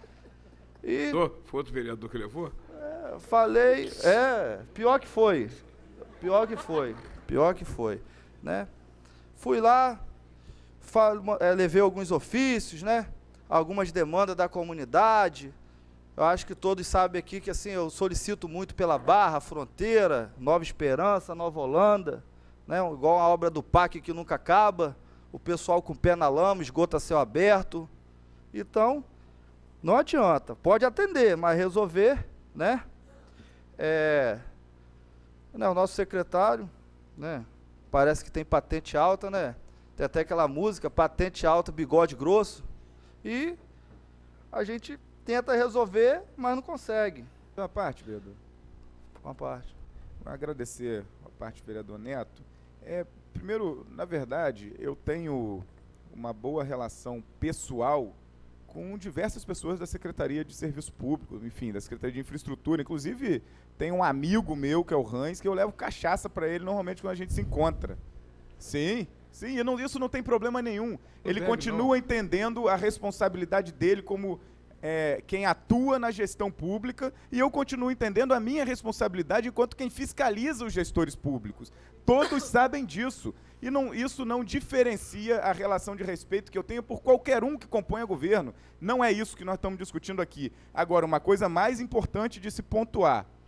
E foi outro vereador que levou? É, falei, é, pior que foi, pior que foi, pior que foi, né? Fui lá, fal, é, levei alguns ofícios, né? Algumas demandas da comunidade. Eu acho que todos sabem aqui que assim, eu solicito muito pela Barra, Fronteira, Nova Esperança, Nova Holanda, né? Igual a obra do P A C que nunca acaba, o pessoal com o pé na lama, esgoto a céu aberto. Então, não adianta, pode atender, mas resolver, né? É, né, o nosso secretário, né? Parece que tem patente alta, né? Tem até aquela música, patente alta, bigode grosso. E a gente tenta resolver, mas não consegue. Uma parte, vereador. Uma parte. Vou agradecer a parte do vereador Neto. É, primeiro, na verdade, eu tenho uma boa relação pessoal com diversas pessoas da Secretaria de Serviço Público, enfim, da Secretaria de Infraestrutura. Inclusive, tem um amigo meu, que é o Hans, que eu levo cachaça para ele normalmente quando a gente se encontra. Sim, sim, eu não, isso não tem problema nenhum. Não ele deve, continua não. entendendo a responsabilidade dele como é, quem atua na gestão pública, e eu continuo entendendo a minha responsabilidade enquanto quem fiscaliza os gestores públicos. Todos sabem disso. E não, isso não diferencia a relação de respeito que eu tenho por qualquer um que compõe o governo. Não é isso que nós estamos discutindo aqui. Agora, uma coisa mais importante de se pontuar.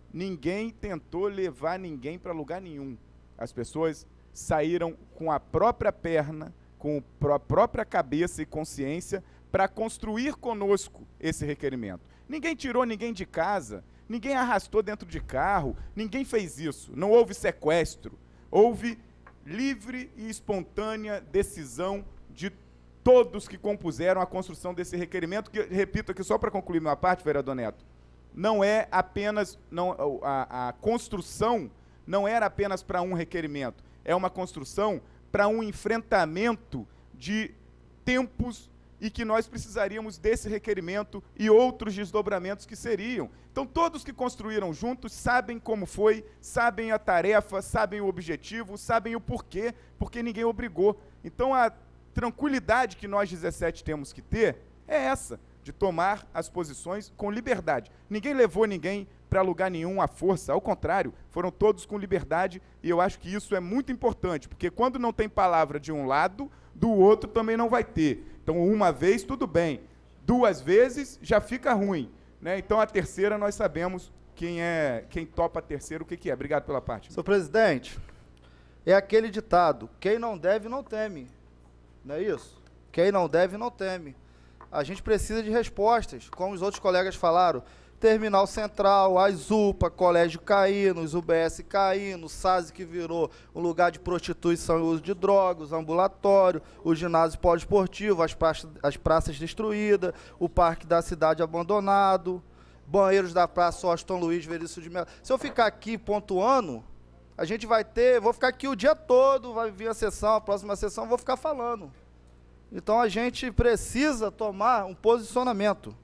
ninguém tentou levar ninguém para lugar nenhum. As pessoas saíram com a própria perna, com a própria cabeça e consciência para construir conosco esse requerimento. Ninguém tirou ninguém de casa, ninguém arrastou dentro de carro, ninguém fez isso. Não houve sequestro, houve livre e espontânea decisão de todos que compuseram a construção desse requerimento, que, repito aqui só para concluir minha parte, vereador Neto, não é apenas, não, a, a construção não era apenas para um requerimento, é uma construção para um enfrentamento de tempos e que nós precisaríamos desse requerimento e outros desdobramentos que seriam. Então, todos que construíram juntos sabem como foi, sabem a tarefa, sabem o objetivo, sabem o porquê, porque ninguém obrigou. Então, a tranquilidade que nós, dezessete, temos que ter é essa, de tomar as posições com liberdade. Ninguém levou ninguém para lugar nenhum à força, ao contrário, foram todos com liberdade, e eu acho que isso é muito importante, porque quando não tem palavra de um lado, do outro também não vai ter. Então, uma vez, tudo bem. Duas vezes, já fica ruim, né? Então, a terceira, nós sabemos quem é, quem topa a terceira, o que, que é. Obrigado pela parte. Senhor presidente, é aquele ditado, quem não deve, não teme. Não é isso? Quem não deve, não teme. A gente precisa de respostas, como os outros colegas falaram. Terminal Central, as U P A, Colégio caindo, os U B S caindo, o S A S que virou um lugar de prostituição e uso de drogas, ambulatório, o ginásio poliesportivo, as praças, as praças destruídas, o parque da cidade abandonado, banheiros da Praça Washington Luiz, Verício de Mello. Se eu ficar aqui pontuando, a gente vai ter, vou ficar aqui o dia todo, vai vir a sessão, a próxima sessão, eu vou ficar falando. Então a gente precisa tomar um posicionamento.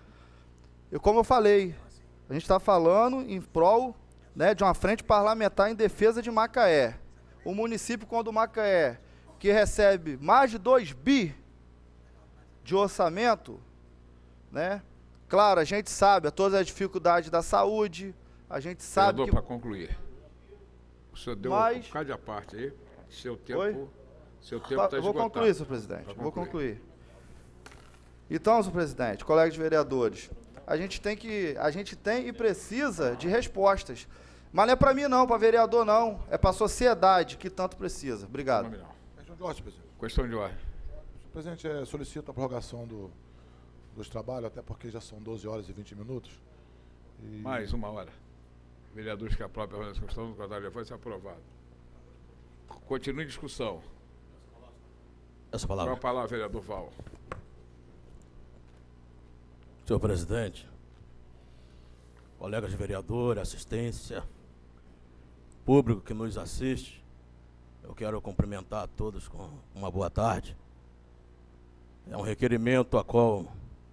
E como eu falei, a gente está falando em prol, né, de uma frente parlamentar em defesa de Macaé. O município, quando Macaé, que recebe mais de dois bi de orçamento, né, claro, a gente sabe todas as dificuldades da saúde, a gente sabe vereador, que... para concluir, o senhor deu Mas... um bocado de parte aí, seu tempo... Oi? Seu tempo está esgotado. Vou concluir, senhor presidente, vou concluir. Então, senhor presidente, colegas vereadores, a gente tem que, a gente tem e precisa de respostas. Mas não é para mim não, para vereador não, é para a sociedade que tanto precisa. Obrigado. Questão de ordem, presidente. Questão de ordem. Senhor presidente, é, solicito a prorrogação do, dos trabalhos, até porque já são doze horas e vinte minutos. E... Mais uma hora. Vereadores que aprovam a questão do quadro de vai ser aprovado. Continue em discussão. Essa palavra. Qual a palavra, vereador Val? Senhor presidente, colegas vereadores, assistência, público que nos assiste, eu quero cumprimentar a todos com uma boa tarde. É um requerimento a qual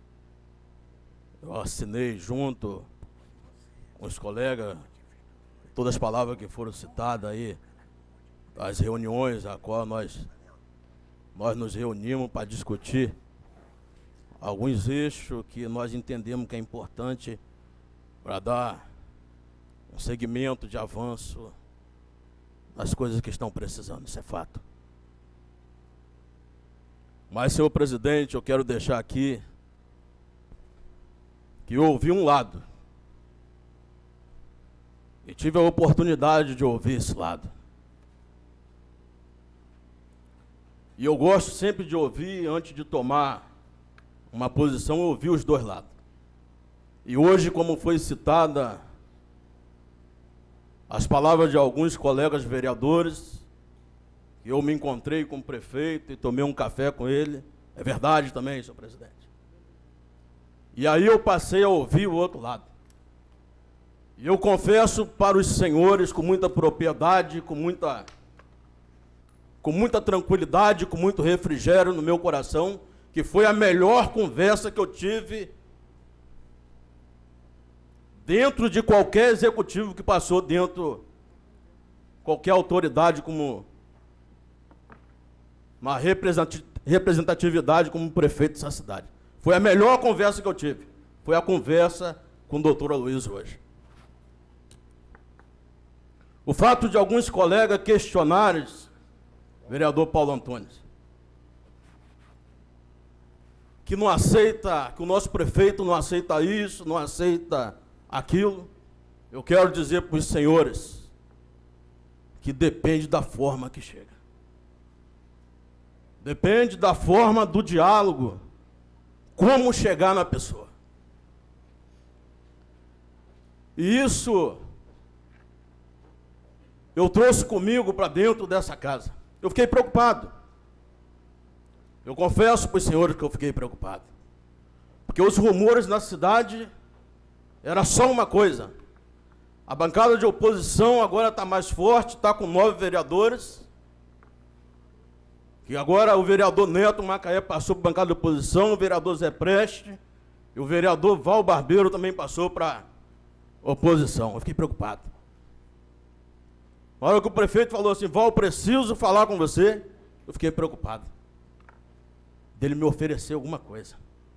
eu assinei junto com os colegas, todas as palavras que foram citadas aí, as reuniões a qual nós, nós nos reunimos para discutir alguns eixos que nós entendemos que é importante para dar um segmento de avanço nas coisas que estão precisando, isso é fato. Mas, senhor presidente, eu quero deixar aqui que eu ouvi um lado e tive a oportunidade de ouvir esse lado. E eu gosto sempre de ouvir, antes de tomar uma posição, ouvir os dois lados. E hoje, como foi citada as palavras de alguns colegas vereadores, que eu me encontrei com o prefeito e tomei um café com ele, é verdade também, senhor presidente. E aí eu passei a ouvir o outro lado. E eu confesso para os senhores, com muita propriedade, com muita, com muita tranquilidade, com muito refrigério no meu coração, que foi a melhor conversa que eu tive dentro de qualquer executivo que passou dentro, qualquer autoridade como uma representatividade como prefeito dessa cidade. Foi a melhor conversa que eu tive. Foi a conversa com o doutor Aloysio hoje. O fato de alguns colegas questionarem, vereador Paulo Antunes, que não aceita, que o nosso prefeito não aceita isso, não aceita aquilo. eu quero dizer para os senhores que depende da forma que chega. Depende da forma do diálogo, como chegar na pessoa. E isso eu trouxe comigo para dentro dessa casa. Eu fiquei preocupado. Eu confesso para os senhores que eu fiquei preocupado. Porque os rumores na cidade era só uma coisa. A bancada de oposição agora está mais forte, está com nove vereadores. E agora o vereador Neto Macaé passou para a bancada de oposição, o vereador Zé Preste, e o vereador Val Barbeiro também passou para a oposição. Eu fiquei preocupado. Na hora que o prefeito falou assim, Val, preciso falar com você, eu fiquei preocupado. Dele me oferecer alguma coisa.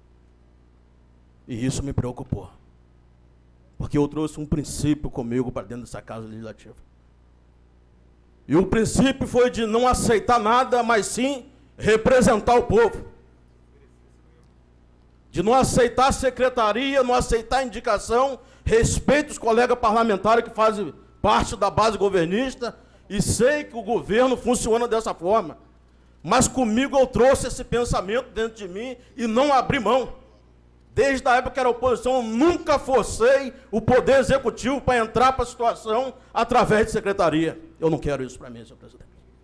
E isso me preocupou. Porque eu trouxe um princípio comigo para dentro dessa casa legislativa. E o princípio foi de não aceitar nada, mas sim representar o povo. De não aceitar a secretaria, não aceitar a indicação, respeito os colegas parlamentares que fazem parte da base governista, e sei que o governo funciona dessa forma. Mas comigo eu trouxe esse pensamento dentro de mim e não abri mão. Desde a época que era oposição, eu nunca forcei o Poder Executivo para entrar para a situação através de secretaria. Eu não quero isso para mim, senhor presidente.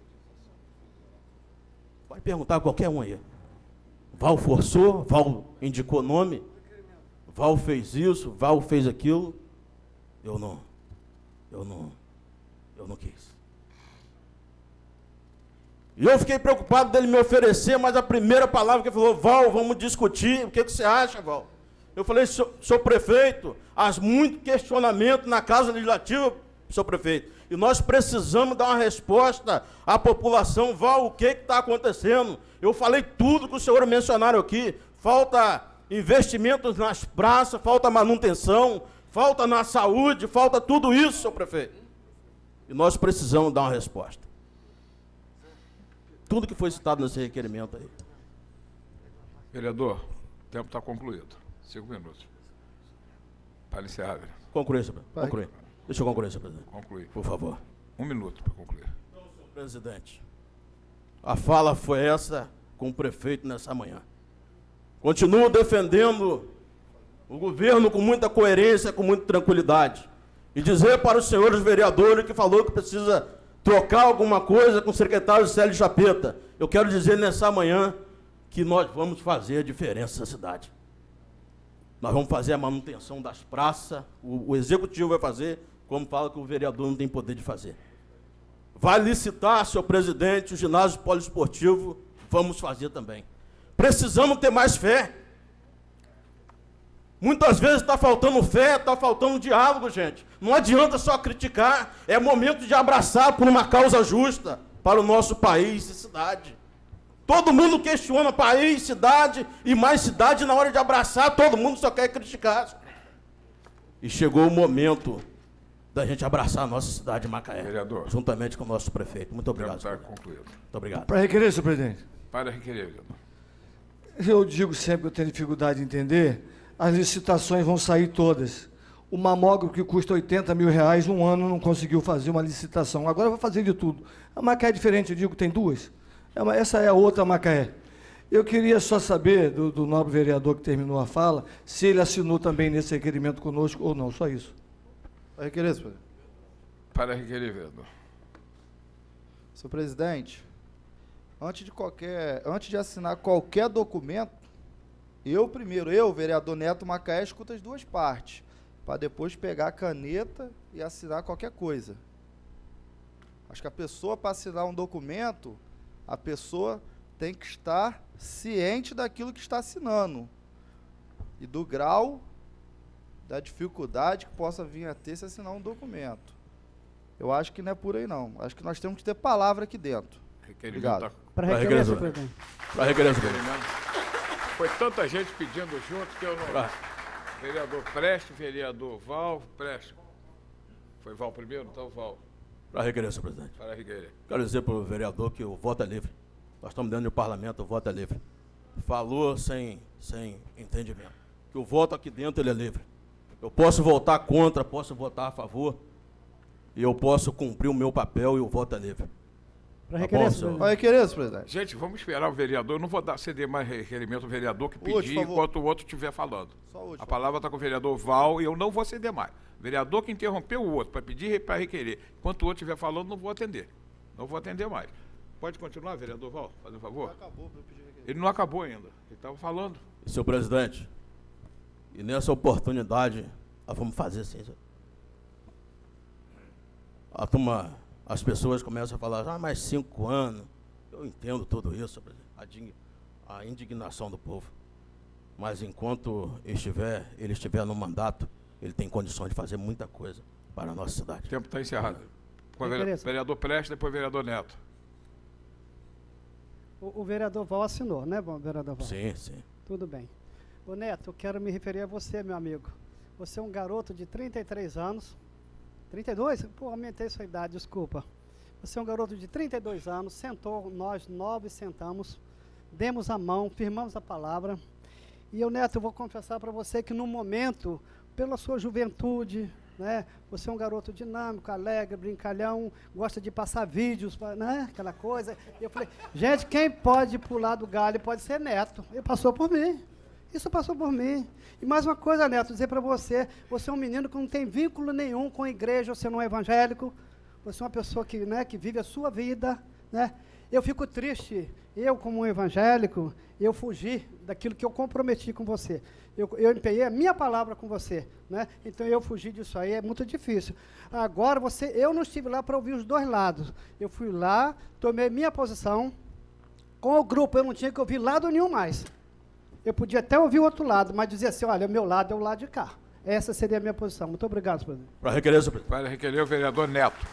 Pode perguntar a qualquer um aí. Val forçou, Val indicou nome, Val fez isso, Val fez aquilo. Eu não, eu não, eu não quis. E eu fiquei preocupado dele me oferecer, mas a primeira palavra que ele falou, Val, vamos discutir, o que, que você acha, Val? Eu falei, senhor, senhor prefeito, há muito questionamento na Casa Legislativa, senhor prefeito, e nós precisamos dar uma resposta à população, Val, o que está acontecendo? Eu falei tudo que o senhor mencionaram aqui, falta investimentos nas praças, falta manutenção, falta na saúde, falta tudo isso, senhor prefeito. E nós precisamos dar uma resposta. Tudo que foi citado nesse requerimento aí. Vereador, o tempo está concluído. Cinco minutos. Para encerrar, vereador. Concluir, senhor presidente. Concluir. Deixa eu concluir, senhor presidente. Concluir. Por favor. Um minuto para concluir. Então, senhor presidente, a fala foi essa com o prefeito nessa manhã. Continuo defendendo o governo com muita coerência, com muita tranquilidade. E dizer para os senhores vereadores que falou que precisa trocar alguma coisa com o secretário Célio Chapeta. Eu quero dizer nessa manhã que nós vamos fazer a diferença na cidade. Nós vamos fazer a manutenção das praças, o, o executivo vai fazer, como fala que o vereador não tem poder de fazer. Vai licitar, senhor presidente, o ginásio poliesportivo, vamos fazer também. Precisamos ter mais fé. Muitas vezes está faltando fé, está faltando diálogo, gente. Não adianta só criticar, é momento de abraçar por uma causa justa para o nosso país e cidade. Todo mundo questiona país, cidade e mais cidade, na hora de abraçar, todo mundo só quer criticar. E chegou o momento da gente abraçar a nossa cidade de Macaé, vereador, juntamente com o nosso prefeito. Muito obrigado. Está concluído. Muito obrigado. Para requerer, senhor presidente. Para requerer, vereador. Eu digo sempre que eu tenho dificuldade de entender, as licitações vão sair todas. O mamógrafo que custa oitenta mil reais, um ano não conseguiu fazer uma licitação. Agora vai fazer de tudo. A Macaé é diferente, eu digo que tem duas. É uma, essa é a outra Macaé. Eu queria só saber, do, do nobre vereador que terminou a fala, se ele assinou também nesse requerimento conosco ou não, só isso. Para requerer, senhor presidente. Para requerer, vereador. Senhor presidente, antes de, qualquer, antes de assinar qualquer documento, eu primeiro, eu, vereador Neto Macaé, escuto as duas partes, para depois pegar a caneta e assinar qualquer coisa. Acho que a pessoa, para assinar um documento, a pessoa tem que estar ciente daquilo que está assinando e do grau da dificuldade que possa vir a ter se assinar um documento. Eu acho que não é por aí, não. Acho que nós temos que ter palavra aqui dentro. Obrigado. Para requerer, senhor presidente. Para requerer, senhor presidente. Foi tanta gente pedindo junto que eu não... Pra. Vereador Preste, vereador Val, Preste. Foi Val primeiro? Então Val. Para requerer, senhor presidente. Para requerer. Quero dizer para o vereador que o voto é livre. Nós estamos dentro do parlamento, o voto é livre. Falou sem, sem entendimento. Que o voto aqui dentro ele é livre. Eu posso votar contra, posso votar a favor, e eu posso cumprir o meu papel e o voto é livre. Para Tá requerer, bom, senhor senhor? Vai requerer, senhor presidente. Gente, vamos esperar o vereador. Eu não vou dar, ceder mais requerimento ao vereador que Último, pedir por favor. enquanto o outro estiver falando. Só o último. A palavra está com o vereador Val e eu não vou ceder mais. O vereador que interrompeu o outro para pedir para requerer, enquanto o outro estiver falando, não vou atender. Não vou atender mais. Pode continuar, vereador Val, faz um favor? Acabou para eu pedir requerer. Ele não acabou ainda. Ele estava falando. Senhor presidente, e nessa oportunidade, nós vamos fazer assim. senhor. A turma, as pessoas começam a falar, ah, mais cinco anos. Eu entendo tudo isso, senhor presidente, a, dig- a indignação do povo. Mas enquanto estiver, ele estiver no mandato, ele tem condições de fazer muita coisa para a nossa cidade. O tempo está encerrado. Com o Requerer, vere- senhor. vereador Prestes, depois o vereador Neto. O, o vereador Val assinou, né, bom, vereador Val? Sim, sim. Tudo bem. Ô Neto, eu quero me referir a você, meu amigo. Você é um garoto de trinta e três anos. trinta e dois? Pô, aumentei sua idade, desculpa. Você é um garoto de trinta e dois anos, sentou, nós nove sentamos, demos a mão, firmamos a palavra. E eu, Neto, eu vou confessar para você que no momento, pela sua juventude, né, você é um garoto dinâmico, alegre, brincalhão, gosta de passar vídeos, né, aquela coisa. E eu falei, gente, quem pode pular do galho pode ser Neto. Ele passou por mim. Isso passou por mim. E mais uma coisa, Neto, dizer para você, você é um menino que não tem vínculo nenhum com a igreja, você não é evangélico, você é uma pessoa que, né, que vive a sua vida, né? Eu fico triste, eu como um evangélico, eu fugi daquilo que eu comprometi com você. Eu, eu empenhei a minha palavra com você, né? Então eu fugi disso aí, é muito difícil. Agora, você, eu não estive lá para ouvir os dois lados. Eu fui lá, tomei minha posição, com o grupo eu não tinha que ouvir lado nenhum mais. Eu podia até ouvir o outro lado, mas dizer assim, olha, o meu lado é o lado de cá. Essa seria a minha posição. Muito obrigado, senhor presidente. Para requerer, senhor presidente. Para requerer o vereador Neto.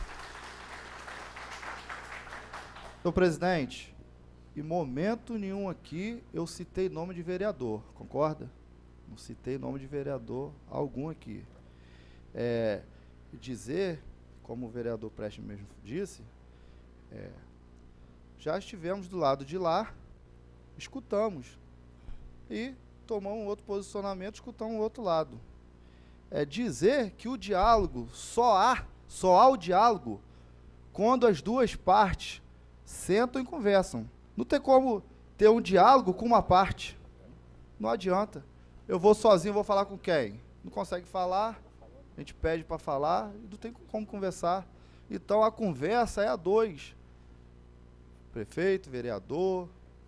Senhor presidente, em momento nenhum aqui eu citei nome de vereador, concorda? Não citei nome de vereador algum aqui. É, dizer, como o vereador Prestes mesmo disse, é, já estivemos do lado de lá, escutamos e tomamos um outro posicionamento, escutamos um outro lado. É dizer que o diálogo só há, só há o diálogo quando as duas partes sentam e conversam. Não tem como ter um diálogo com uma parte. Não adianta. Eu vou sozinho, vou falar com quem? Não consegue falar, a gente pede para falar, e não tem como conversar. Então a conversa é a dois. Prefeito, vereador.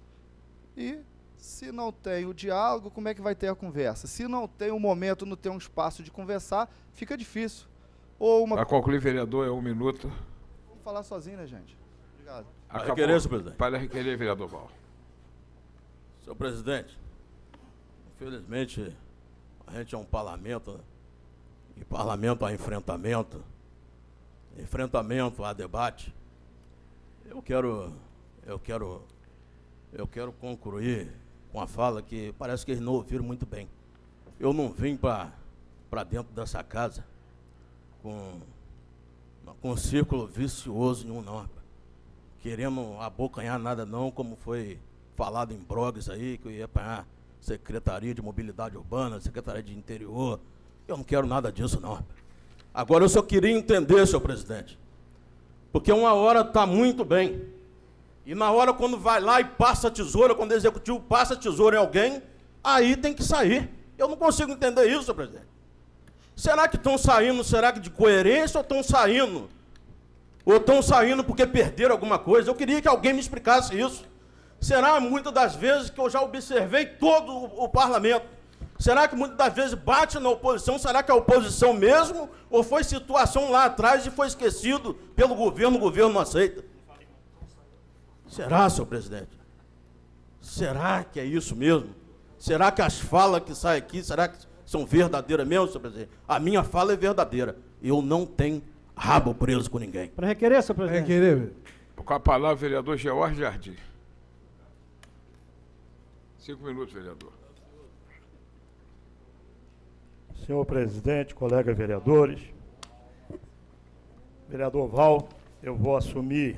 E se não tem o diálogo, como é que vai ter a conversa? Se não tem um momento, não tem um espaço de conversar, fica difícil. Ou uma... Para concluir, vereador, é um minuto. Vamos falar sozinho, né, gente? Obrigado. Acabou. requerer, senhor presidente. Para requerer, vereador Val. Senhor presidente, infelizmente, a gente é um parlamento, né? E parlamento há enfrentamento, enfrentamento há debate. Eu quero, eu quero, eu quero concluir com a fala que parece que eles não ouviram muito bem. Eu não vim para para dentro dessa casa com, com um círculo vicioso nenhum, não, rapaz. Querendo abocanhar nada não, como foi falado em blogs aí, que eu ia apanhar Secretaria de Mobilidade Urbana, Secretaria de Interior. Eu não quero nada disso não. Agora eu só queria entender, senhor presidente, porque uma hora está muito bem, e na hora quando vai lá e passa a tesoura, quando o executivo passa a tesoura em alguém, aí tem que sair. Eu não consigo entender isso, senhor presidente. Será que estão saindo, será que de coerência, ou estão saindo? Ou estão saindo porque perderam alguma coisa? Eu queria que alguém me explicasse isso. Será muitas das vezes que eu já observei todo o, o parlamento? Será que muitas das vezes bate na oposição? Será que é a oposição mesmo? Ou foi situação lá atrás e foi esquecido pelo governo, o governo não aceita? Será, senhor presidente? Será que é isso mesmo? Será que as falas que saem aqui, será que são verdadeiras mesmo, senhor presidente? A minha fala é verdadeira. Eu não tenho rabo preso com ninguém. Para requerer, senhor presidente. Requerer. Com a palavra, vereador George Jardim. Cinco minutos, vereador. Senhor presidente, colegas vereadores, vereador Val, eu vou assumir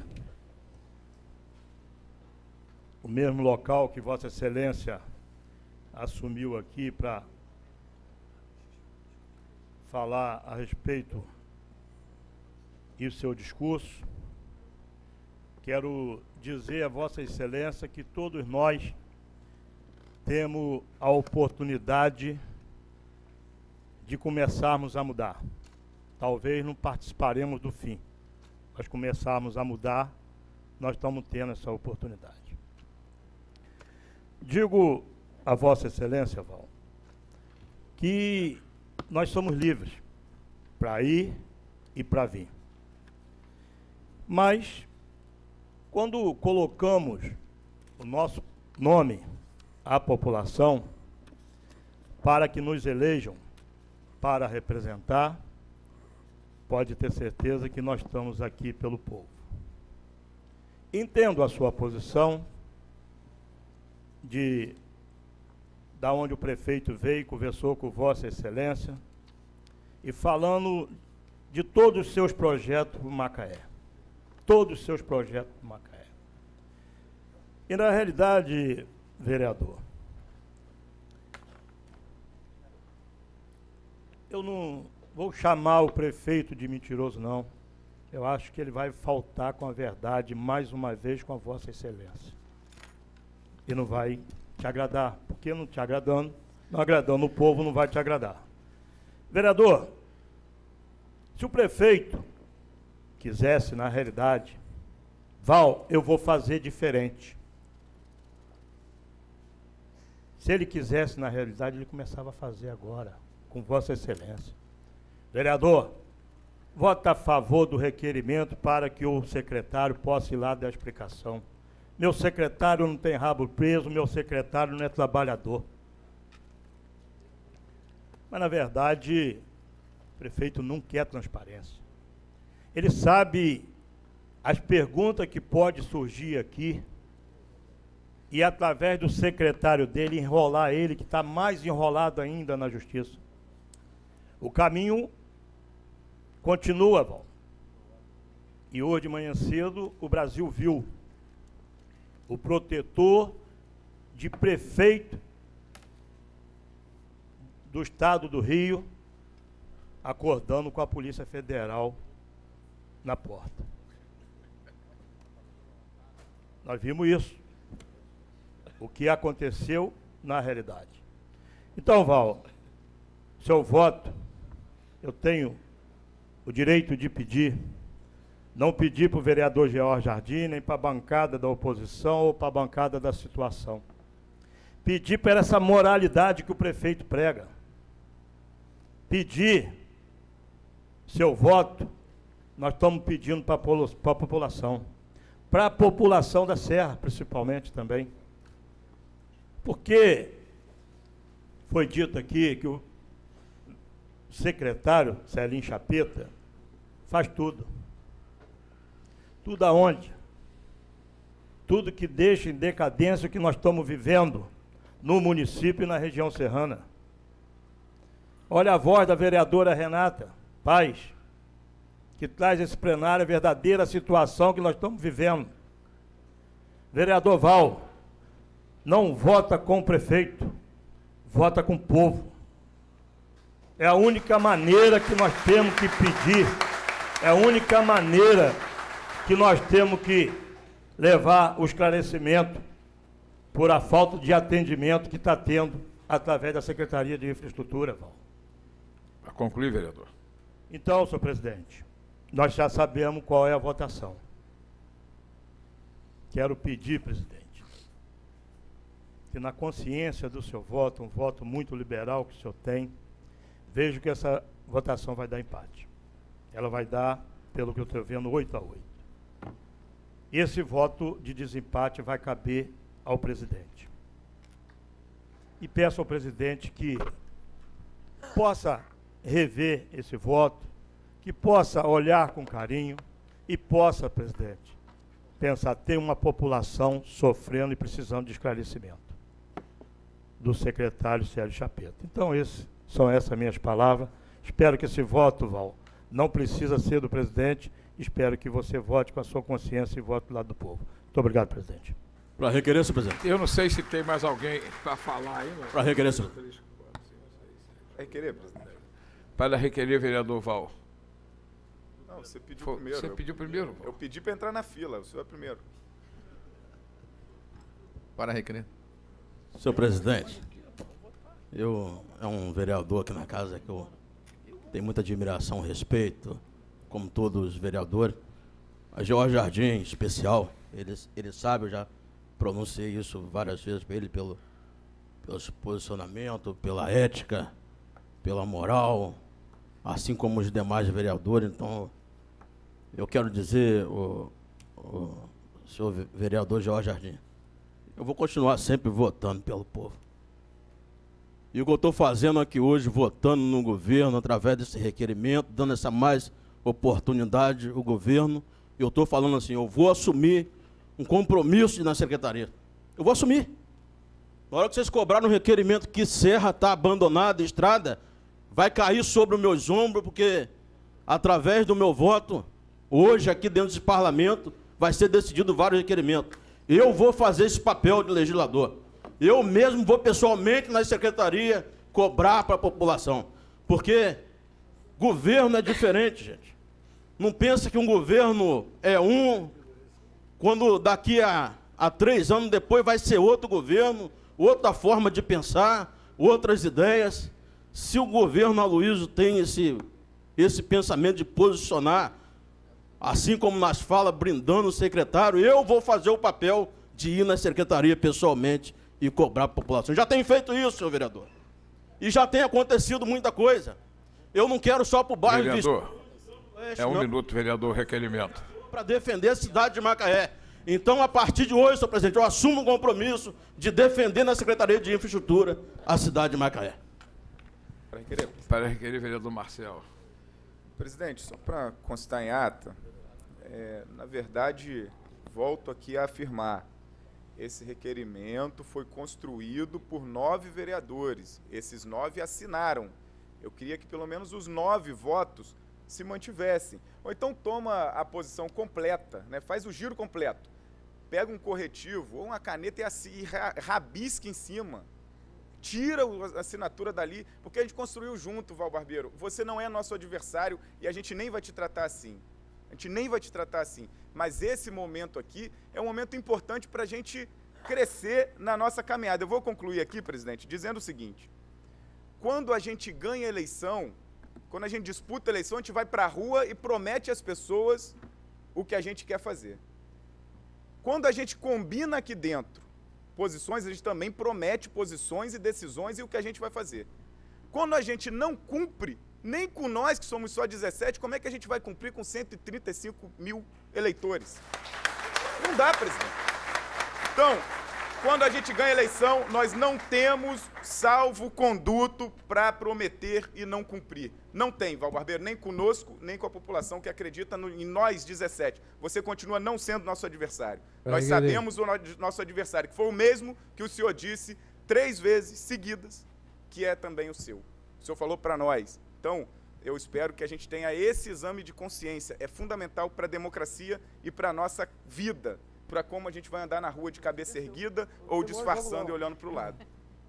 o mesmo local que Vossa Excelência assumiu aqui para falar a respeito do seu discurso. Quero dizer a Vossa Excelência que todos nós temos a oportunidade de começarmos a mudar. Talvez não participaremos do fim, mas começarmos a mudar, nós estamos tendo essa oportunidade. Digo a Vossa Excelência, Val, que nós somos livres para ir e para vir. Mas, quando colocamos o nosso nome à população para que nos elejam para representar, pode ter certeza que nós estamos aqui pelo povo. Entendo a sua posição de da onde o prefeito veio e conversou com Vossa Excelência e falando de todos os seus projetos para o Macaé. Todos os seus projetos para o Macaé. E na realidade, vereador, eu não vou chamar o prefeito de mentiroso, não. Eu acho que ele vai faltar com a verdade mais uma vez com a Vossa Excelência. E não vai te agradar, porque não te agradando, não agradando o povo, não vai te agradar. Vereador, se o prefeito quisesse, na realidade, Val, eu vou fazer diferente. Se ele quisesse, na realidade, ele começava a fazer agora, com Vossa Excelência. Vereador, vota a favor do requerimento para que o secretário possa ir lá dar explicação. Meu secretário não tem rabo preso, meu secretário não é trabalhador. Mas, na verdade, o prefeito não quer transparência. Ele sabe as perguntas que podem surgir aqui e, através do secretário dele, enrolar ele, que está mais enrolado ainda na justiça. O caminho continua, Val. E hoje de manhã cedo, o Brasil viu o protetor de prefeito do estado do Rio acordando com a Polícia Federal na porta. Nós vimos isso. O que aconteceu na realidade. Então, Val, seu voto, eu tenho o direito de pedir. Não pedir para o vereador George Jardim, nem para a bancada da oposição ou para a bancada da situação. Pedir para essa moralidade que o prefeito prega. Pedir seu voto, nós estamos pedindo para a população. Para a população da Serra, principalmente também. Porque foi dito aqui que o secretário, Celinho Chapeta, faz tudo. Tudo aonde? Tudo que deixa em decadência o que nós estamos vivendo no município e na região serrana. Olha a voz da vereadora Renata Paz, que traz esse plenário a verdadeira situação que nós estamos vivendo. Vereador Val, não vota com o prefeito, vota com o povo. É a única maneira que nós temos que pedir, é a única maneira que nós temos que levar o esclarecimento por a falta de atendimento que está tendo através da Secretaria de Infraestrutura, Val. Para concluir, vereador. Então, senhor presidente, nós já sabemos qual é a votação. Quero pedir, presidente, que na consciência do seu voto, um voto muito liberal que o senhor tem, vejo que essa votação vai dar empate. Ela vai dar, pelo que eu estou vendo, oito a oito. Esse voto de desempate vai caber ao presidente. E peço ao presidente que possa rever esse voto, que possa olhar com carinho e possa, presidente, pensar, tem uma população sofrendo e precisando de esclarecimento do secretário Sérgio Chapeta. Então, esse, são essas minhas palavras. Espero que esse voto, Val, não precisa ser do presidente. Espero que você vote com a sua consciência e vote do lado do povo. Muito obrigado, presidente. Para requerer, senhor presidente. Eu não sei se tem mais alguém para falar aí. Para requerer, senhor presidente. Vai querer, presidente? Para requerer, vereador Val. Não, você pediu Foi- primeiro. você Eu- pediu primeiro? Eu pedi para entrar na fila, o senhor é primeiro. Para requerer. Senhor presidente, eu é um vereador aqui na casa que eu tenho muita admiração, respeito, como todos os vereadores. A George Jardim, em especial, ele, ele sabe, eu já pronunciei isso várias vezes para ele, pelo, pelo posicionamento, pela ética, pela moral, assim como os demais vereadores. Então, eu quero dizer, o, o senhor vereador George Jardim, eu vou continuar sempre votando pelo povo. E o que eu estou fazendo aqui hoje, votando no governo, através desse requerimento, dando essa mais oportunidade ao governo, eu estou falando assim, eu vou assumir um compromisso na secretaria. Eu vou assumir. Na hora que vocês cobraram o requerimento que Serra está abandonada, estrada, vai cair sobre os meus ombros, porque através do meu voto, hoje aqui dentro desse parlamento, vai ser decidido vários requerimentos. Eu vou fazer esse papel de legislador. Eu mesmo vou pessoalmente na secretaria cobrar para a população. Porque governo é diferente, gente. Não pensa que um governo é um, quando daqui a, a três anos depois vai ser outro governo, outra forma de pensar, outras ideias. Se o governo Aloysio tem esse, esse pensamento de posicionar, assim como nas falas, brindando o secretário, eu vou fazer o papel de ir na secretaria pessoalmente e cobrar a população. Já tem feito isso, senhor vereador. E já tem acontecido muita coisa. Eu não quero só para o bairro de Vereador, Oeste, é um não. minuto, vereador, requerimento. Para defender a cidade de Macaé. Então, a partir de hoje, senhor presidente, eu assumo o compromisso de defender na Secretaria de Infraestrutura a cidade de Macaé. Para requerer. Para requerer, vereador Marcel. Presidente, só para constar em ata, é, na verdade, volto aqui a afirmar, esse requerimento foi construído por nove vereadores. Esses nove assinaram. Eu queria que pelo menos os nove votos se mantivessem. Ou então toma a posição completa, né? Faz o giro completo. Pega um corretivo ou uma caneta e, assi, e ra, rabisca em cima. Tira a assinatura dali, porque a gente construiu junto, Val Barbeiro. Você não é nosso adversário e a gente nem vai te tratar assim. A gente nem vai te tratar assim. Mas esse momento aqui é um momento importante para a gente crescer na nossa caminhada. Eu vou concluir aqui, presidente, dizendo o seguinte. Quando a gente ganha a eleição, quando a gente disputa a eleição, a gente vai para a rua e promete às pessoas o que a gente quer fazer. Quando a gente combina aqui dentro posições, a gente também promete posições e decisões e o que a gente vai fazer. Quando a gente não cumpre, nem com nós, que somos só dezessete, como é que a gente vai cumprir com cento e trinta e cinco mil eleitores? Não dá, presidente. Então, quando a gente ganha a eleição, nós não temos salvo-conduto para prometer e não cumprir. Não tem, Val Barbeiro, nem conosco, nem com a população que acredita no, em nós dezessete. Você continua não sendo nosso adversário. Pra nós requerer. sabemos o no- nosso adversário, que foi o mesmo que o senhor disse três vezes seguidas, que é também o seu. O senhor falou para nós. Então, eu espero que a gente tenha esse exame de consciência. É fundamental para a democracia e para a nossa vida, para como a gente vai andar na rua de cabeça erguida ou disfarçando e olhando para o lado.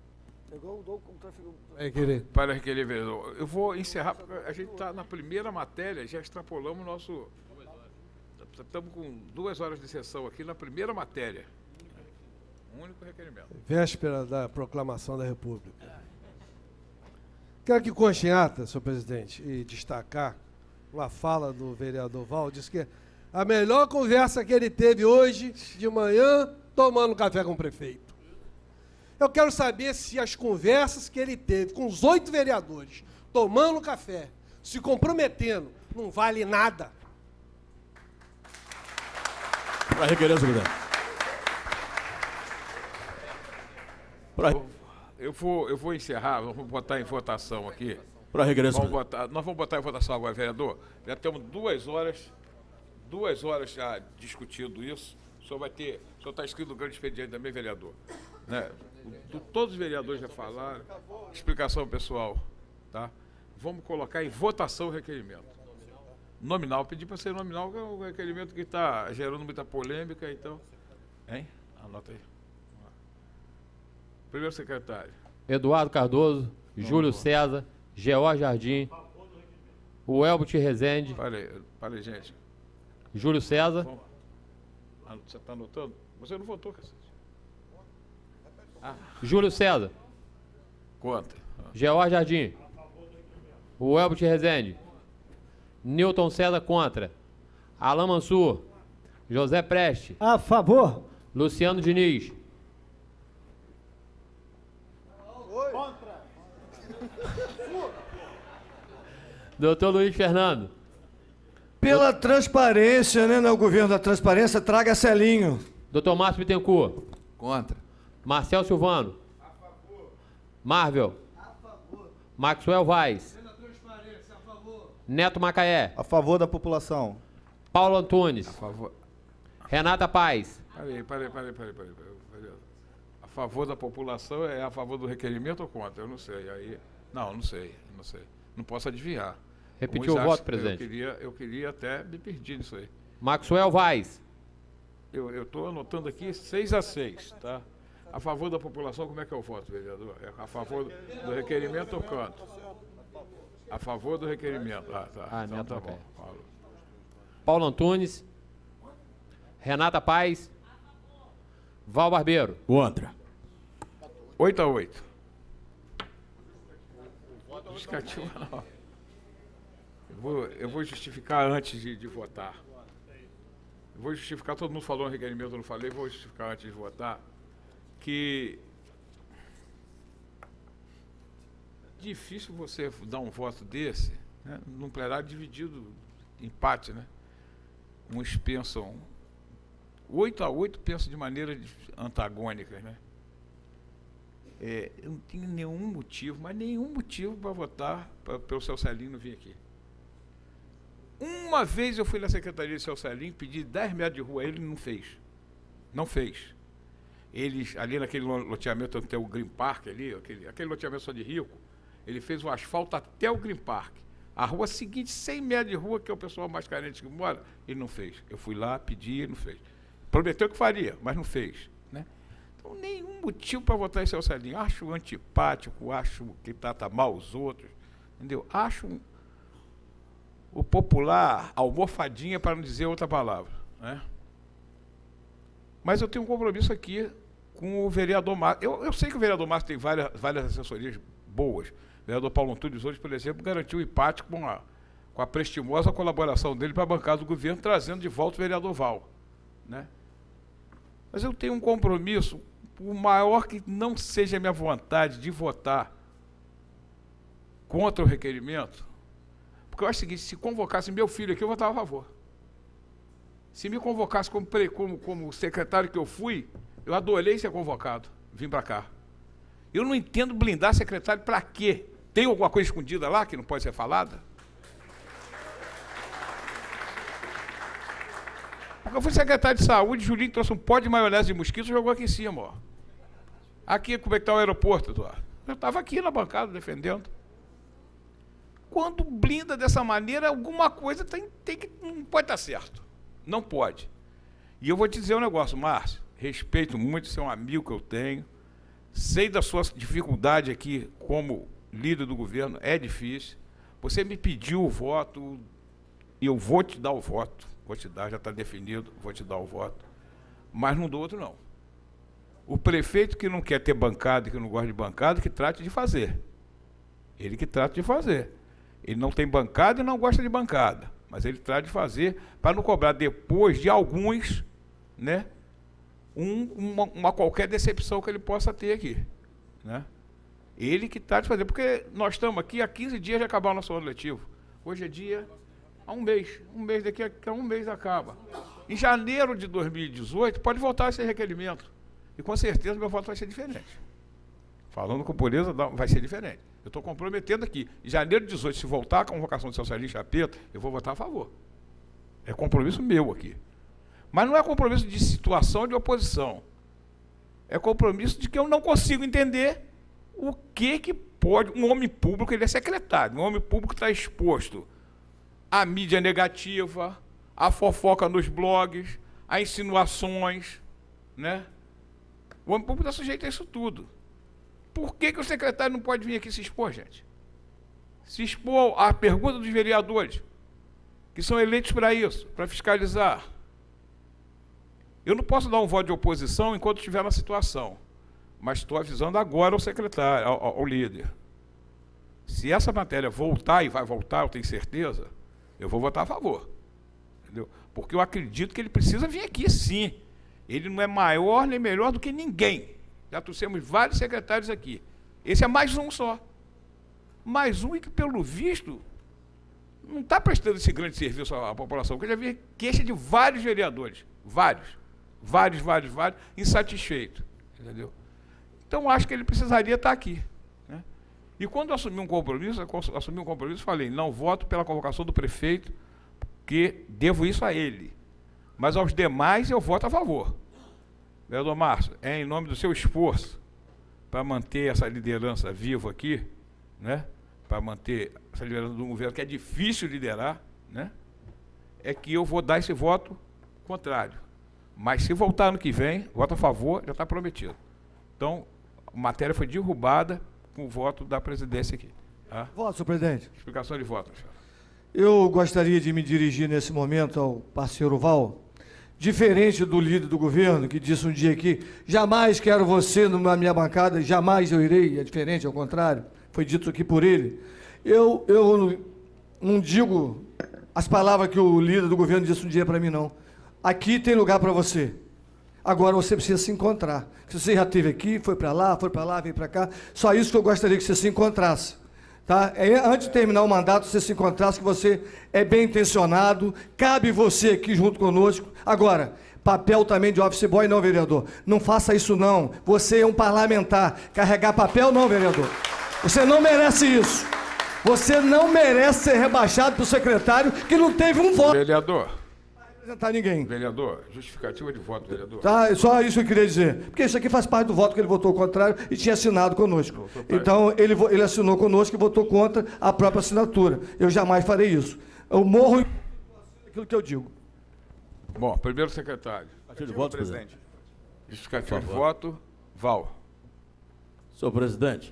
É, querer. Para requerer, vereador. Eu vou encerrar, porque a gente está na primeira matéria, já extrapolamos o nosso... Estamos com duas horas de sessão aqui na primeira matéria. Um único requerimento. Véspera da proclamação da República. Quero que conste em ata, senhor presidente, e destacar uma fala do vereador Val, disse que a melhor conversa que ele teve hoje de manhã, tomando café com o prefeito. Eu quero saber se as conversas que ele teve com os oito vereadores, tomando café, se comprometendo, não vale nada. Para requerer, senhor presidente. Pra... Eu vou, eu vou encerrar, vamos botar em votação aqui. Para requerer, vamos senhor botar, Nós vamos botar em votação agora, vereador. Já temos duas horas, duas horas já discutindo isso. O senhor vai ter, o senhor está escrito no grande expediente também, vereador. Né? O- Todos os vereadores já falaram. Explicação pessoal, tá? Vamos colocar em votação o requerimento. Nominal, pedi para ser nominal, que é um requerimento que está gerando muita polêmica, então. Hein? Anota aí. Primeiro secretário. Eduardo Cardoso, Júlio César, George Jardim, O Elbert Rezende. Falei, falei, gente. Júlio César. Bom, você está anotando? Você não votou, cacete. Ah. Júlio César. Conta. George Jardim. O Elbert Rezende. Newton César contra. Alain Mansur. José Preste. A favor. Luciano Diniz. Contra. Doutor Luiz Fernando. Pela transparência, né? No governo da transparência, traga Celinho. Doutor Márcio Bittencourt. Contra. Marcel Silvano. A favor. Marvel. A favor. Maxwell Vaz. Pela transparência, a favor. Neto Macaé. A favor da população. Paulo Antunes. A favor. Renata Paz. Peraí, peraí, peraí, peraí, peraí, peraí. A favor da população é a favor do requerimento ou contra? Eu não sei. Aí, não, não sei, não sei. Não posso adivinhar. Repetiu o voto, presidente. Eu queria, eu queria até me perder nisso aí. Maxwell Vaz. Eu estou anotando aqui seis a seis, tá? A favor da população, como é que eu voto, vereador? É a favor do requerimento ou contra? A favor do requerimento. Ah, tá. Ah, então, Neto tá Macaé. bom. Paulo. Paulo Antunes. Renata Paz. Val Barbeiro. Contra. oito a oito. Justificativa não. Eu vou, eu vou justificar antes de, de votar. Eu vou justificar, todo mundo falou no requerimento, eu não falei, vou justificar antes de votar, que difícil você dar um voto desse, né, num plenário dividido, empate, né? Uns pensam oito a oito, pensam de maneira antagônica, né? É, eu não tenho nenhum motivo, mas nenhum motivo para votar para o seu Celinho vir aqui. Uma vez eu fui na secretaria do seu Celinho, pedi dez metros de rua, ele não fez. Não fez. Eles, ali naquele loteamento onde tem o Green Park ali, aquele, aquele loteamento só de rico, ele fez o asfalto até o Green Park. A rua seguinte, cem metros de rua, que é o pessoal mais carente que mora, ele não fez. Eu fui lá, pedi, ele não fez. Prometeu que faria, mas não fez, né? Então, nenhum motivo para votar em seu Celinho. Acho antipático, acho que trata mal os outros, entendeu? Acho um, o popular almofadinha, para não dizer outra palavra, né? Mas eu tenho um compromisso aqui com o vereador Márcio. Eu, eu sei que o vereador Márcio tem várias, várias assessorias boas. O vereador Paulo Antunes hoje, por exemplo, garantiu o empate com a, com a prestimosa colaboração dele para a bancada do governo, trazendo de volta o vereador Val, né? Mas eu tenho um compromisso, por maior que não seja a minha vontade de votar contra o requerimento, porque eu acho o seguinte, se convocasse meu filho aqui, eu votava a favor. Se me convocasse como, como, como secretário que eu fui, eu adorei ser convocado, vim para cá. Eu não entendo blindar secretário para quê? Tem alguma coisa escondida lá que não pode ser falada? Porque eu fui secretário de saúde, Julinho trouxe um pó de maionese de mosquito e jogou aqui em cima, ó. Aqui, como é que está o aeroporto, Eduardo? Eu estava aqui na bancada defendendo. Quando blinda dessa maneira, alguma coisa tem, tem que, não pode estar certo. Não pode. E eu vou te dizer um negócio, Márcio, respeito muito, você é um amigo que eu tenho, sei da sua dificuldade aqui como líder do governo, é difícil. Você me pediu o voto e eu vou te dar o voto. Vou te dar, já está definido, vou te dar o voto. Mas não dou outro, não. O prefeito que não quer ter bancada, que não gosta de bancada, que trate de fazer. Ele que trata de fazer. Ele não tem bancada e não gosta de bancada. Mas ele trata de fazer para não cobrar depois de alguns, né, um, uma, uma qualquer decepção que ele possa ter aqui, né? Ele que trata de fazer, porque nós estamos aqui há quinze dias de acabar o nosso ano letivo. Hoje é dia, há um mês, um mês daqui a um mês acaba. Em janeiro de dois mil e dezoito pode voltar esse requerimento. E com certeza meu voto vai ser diferente. Falando com pureza, vai ser diferente. Eu estou comprometendo aqui. Em janeiro de dezoito, se voltar a convocação do seu Celinho Chapeta, eu vou votar a favor. É compromisso meu aqui. Mas não é compromisso de situação de oposição. É compromisso de que eu não consigo entender o que que pode... Um homem público, ele é secretário. Um homem público está exposto à mídia negativa, à fofoca nos blogs, a insinuações, né? O homem público está sujeito a isso tudo. Por que que o secretário não pode vir aqui se expor, gente? se expor à pergunta dos vereadores, que são eleitos para isso, para fiscalizar. Eu não posso dar um voto de oposição enquanto estiver na situação, mas estou avisando agora ao secretário, ao, ao líder. Se essa matéria voltar, e vai voltar, eu tenho certeza, eu vou votar a favor. Entendeu? Porque eu acredito que ele precisa vir aqui, sim. Ele não é maior nem melhor do que ninguém. Já trouxemos vários secretários aqui. Esse é mais um só. Mais um e que, pelo visto, não está prestando esse grande serviço à população, porque eu já vi queixa de vários vereadores. Vários. Vários, vários, vários, insatisfeitos. Entendeu? Então, acho que ele precisaria estar aqui. Né? E quando eu assumi um compromisso, eu assumi um compromisso, falei, não voto pela convocação do prefeito, porque devo isso a ele. Mas aos demais eu voto a favor. Vereador Márcio, é em nome do seu esforço para manter essa liderança viva aqui, né? Para manter essa liderança do governo, que é difícil liderar, né? É que eu vou dar esse voto contrário. Mas se voltar ano que vem, voto a favor, já está prometido. Então, a matéria foi derrubada com o voto da presidência aqui. Tá? Voto, senhor presidente. Explicação de voto, senhor. Eu gostaria de me dirigir nesse momento ao parceiro Val. Diferente do líder do governo, que disse um dia aqui, jamais quero você na minha bancada, jamais eu irei, é diferente, ao contrário, foi dito aqui por ele. Eu, eu não digo as palavras que o líder do governo disse um dia para mim, não. Aqui tem lugar para você. Agora você precisa se encontrar. Se você já esteve aqui, foi para lá, foi para lá, veio para cá, só isso que eu gostaria que você se encontrasse. Tá? É, antes de terminar o mandato, você se encontrasse que você é bem intencionado, cabe você aqui junto conosco. Agora, papel também de office boy não, vereador. Não faça isso não. Você é um parlamentar. Carregar papel não, vereador. Você não merece isso. Você não merece ser rebaixado para o secretário que não teve um voto. Vereador. Não vai representar ninguém. Vereador, justificativa de voto, vereador. Tá, só isso que eu queria dizer. Porque isso aqui faz parte do voto que ele votou contrário e tinha assinado conosco. Então, ele, ele assinou conosco e votou contra a própria assinatura. Eu jamais farei isso. Eu morro aquilo que eu digo. Bom, primeiro secretário. Partido de voto, presidente. Justificativa de voto, Val. Senhor presidente,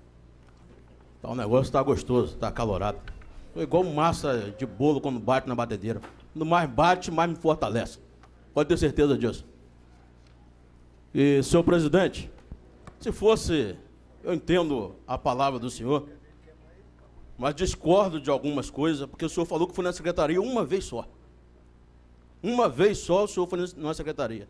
tá, o negócio está gostoso, está acalorado. Tô igual massa de bolo quando bate na batedeira. Quando mais bate, mais me fortalece. Pode ter certeza disso. E, senhor presidente, se fosse, eu entendo a palavra do senhor, mas discordo de algumas coisas, porque o senhor falou que foi na secretaria uma vez só. Uma vez só o senhor foi na secretaria.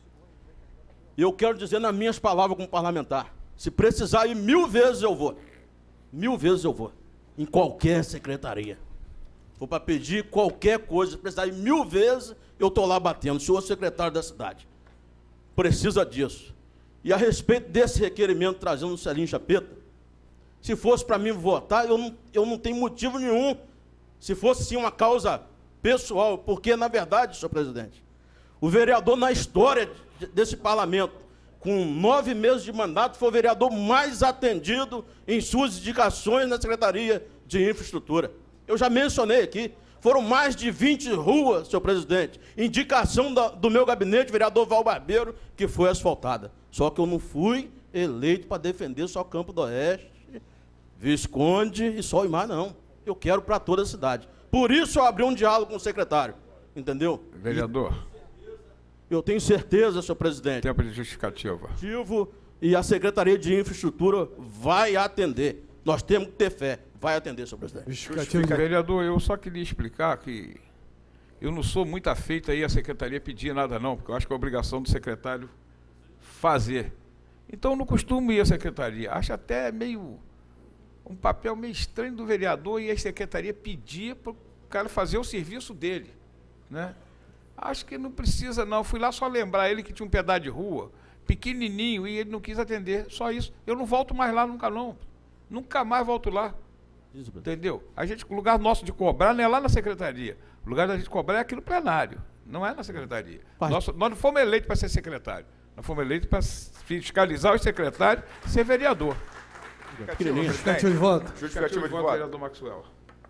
E eu quero dizer nas minhas palavras como parlamentar, se precisar ir mil vezes eu vou. Mil vezes eu vou. Em qualquer secretaria. Vou para pedir qualquer coisa, se precisar ir mil vezes, eu estou lá batendo. O senhor é secretário da cidade. Precisa disso. E a respeito desse requerimento trazendo o Celinho Chapeta, se fosse para mim votar, eu não, eu não tenho motivo nenhum. Se fosse sim uma causa pessoal, porque, na verdade, senhor presidente, o vereador na história desse parlamento, com nove meses de mandato, foi o vereador mais atendido em suas indicações na Secretaria de Infraestrutura. Eu já mencionei aqui, foram mais de vinte ruas, senhor presidente, indicação da, do meu gabinete, vereador Val Barbeiro, que foi asfaltada. Só que eu não fui eleito para defender só Campo do Oeste, Visconde e só o Imar, não. Eu quero para toda a cidade. Por isso eu abri um diálogo com o secretário, entendeu? Vereador. Eu tenho certeza, senhor presidente. Tempo de justificativa. E a Secretaria de Infraestrutura vai atender. Nós temos que ter fé. Vai atender, senhor presidente. Justificativa. Vereador, eu só queria explicar que eu não sou muito afeito aí a Secretaria pedir nada não, porque eu acho que é obrigação do secretário fazer. Então eu não costumo ir à Secretaria. Acho até meio... um papel meio estranho do vereador e a secretaria pedir para o cara fazer o serviço dele, né? Acho que não precisa não, fui lá só lembrar ele que tinha um pedaço de rua, pequenininho, e ele não quis atender, só isso. Eu não volto mais lá nunca não, nunca mais volto lá, isso, entendeu? A gente, o lugar nosso de cobrar não é lá na secretaria, o lugar da gente cobrar é aqui no plenário, não é na secretaria. Nós, nós não fomos eleitos para ser secretário, nós fomos eleitos para fiscalizar os secretários e ser vereador. Justificativa de voto. Justificativa de voto, vereador Maxwell.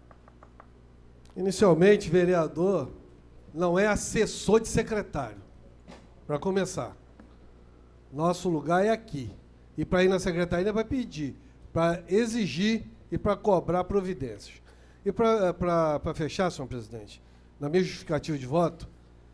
Inicialmente, vereador não é assessor de secretário. Para começar. Nosso lugar é aqui. E para ir na secretaria vai pedir, para exigir e para cobrar providências. E para fechar, senhor presidente, na minha justificativa de voto,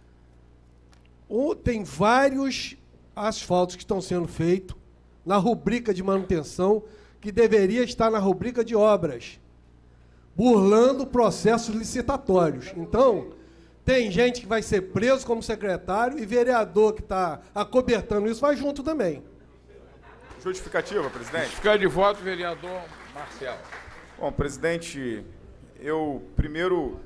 um, tem vários asfaltos que estão sendo feitos na rubrica de manutenção que deveria estar na rubrica de obras, burlando processos licitatórios. Então, tem gente que vai ser preso como secretário e vereador que está acobertando isso vai junto também. Justificativa, presidente. Justificativa de voto, vereador Marcel. Bom, presidente, eu primeiro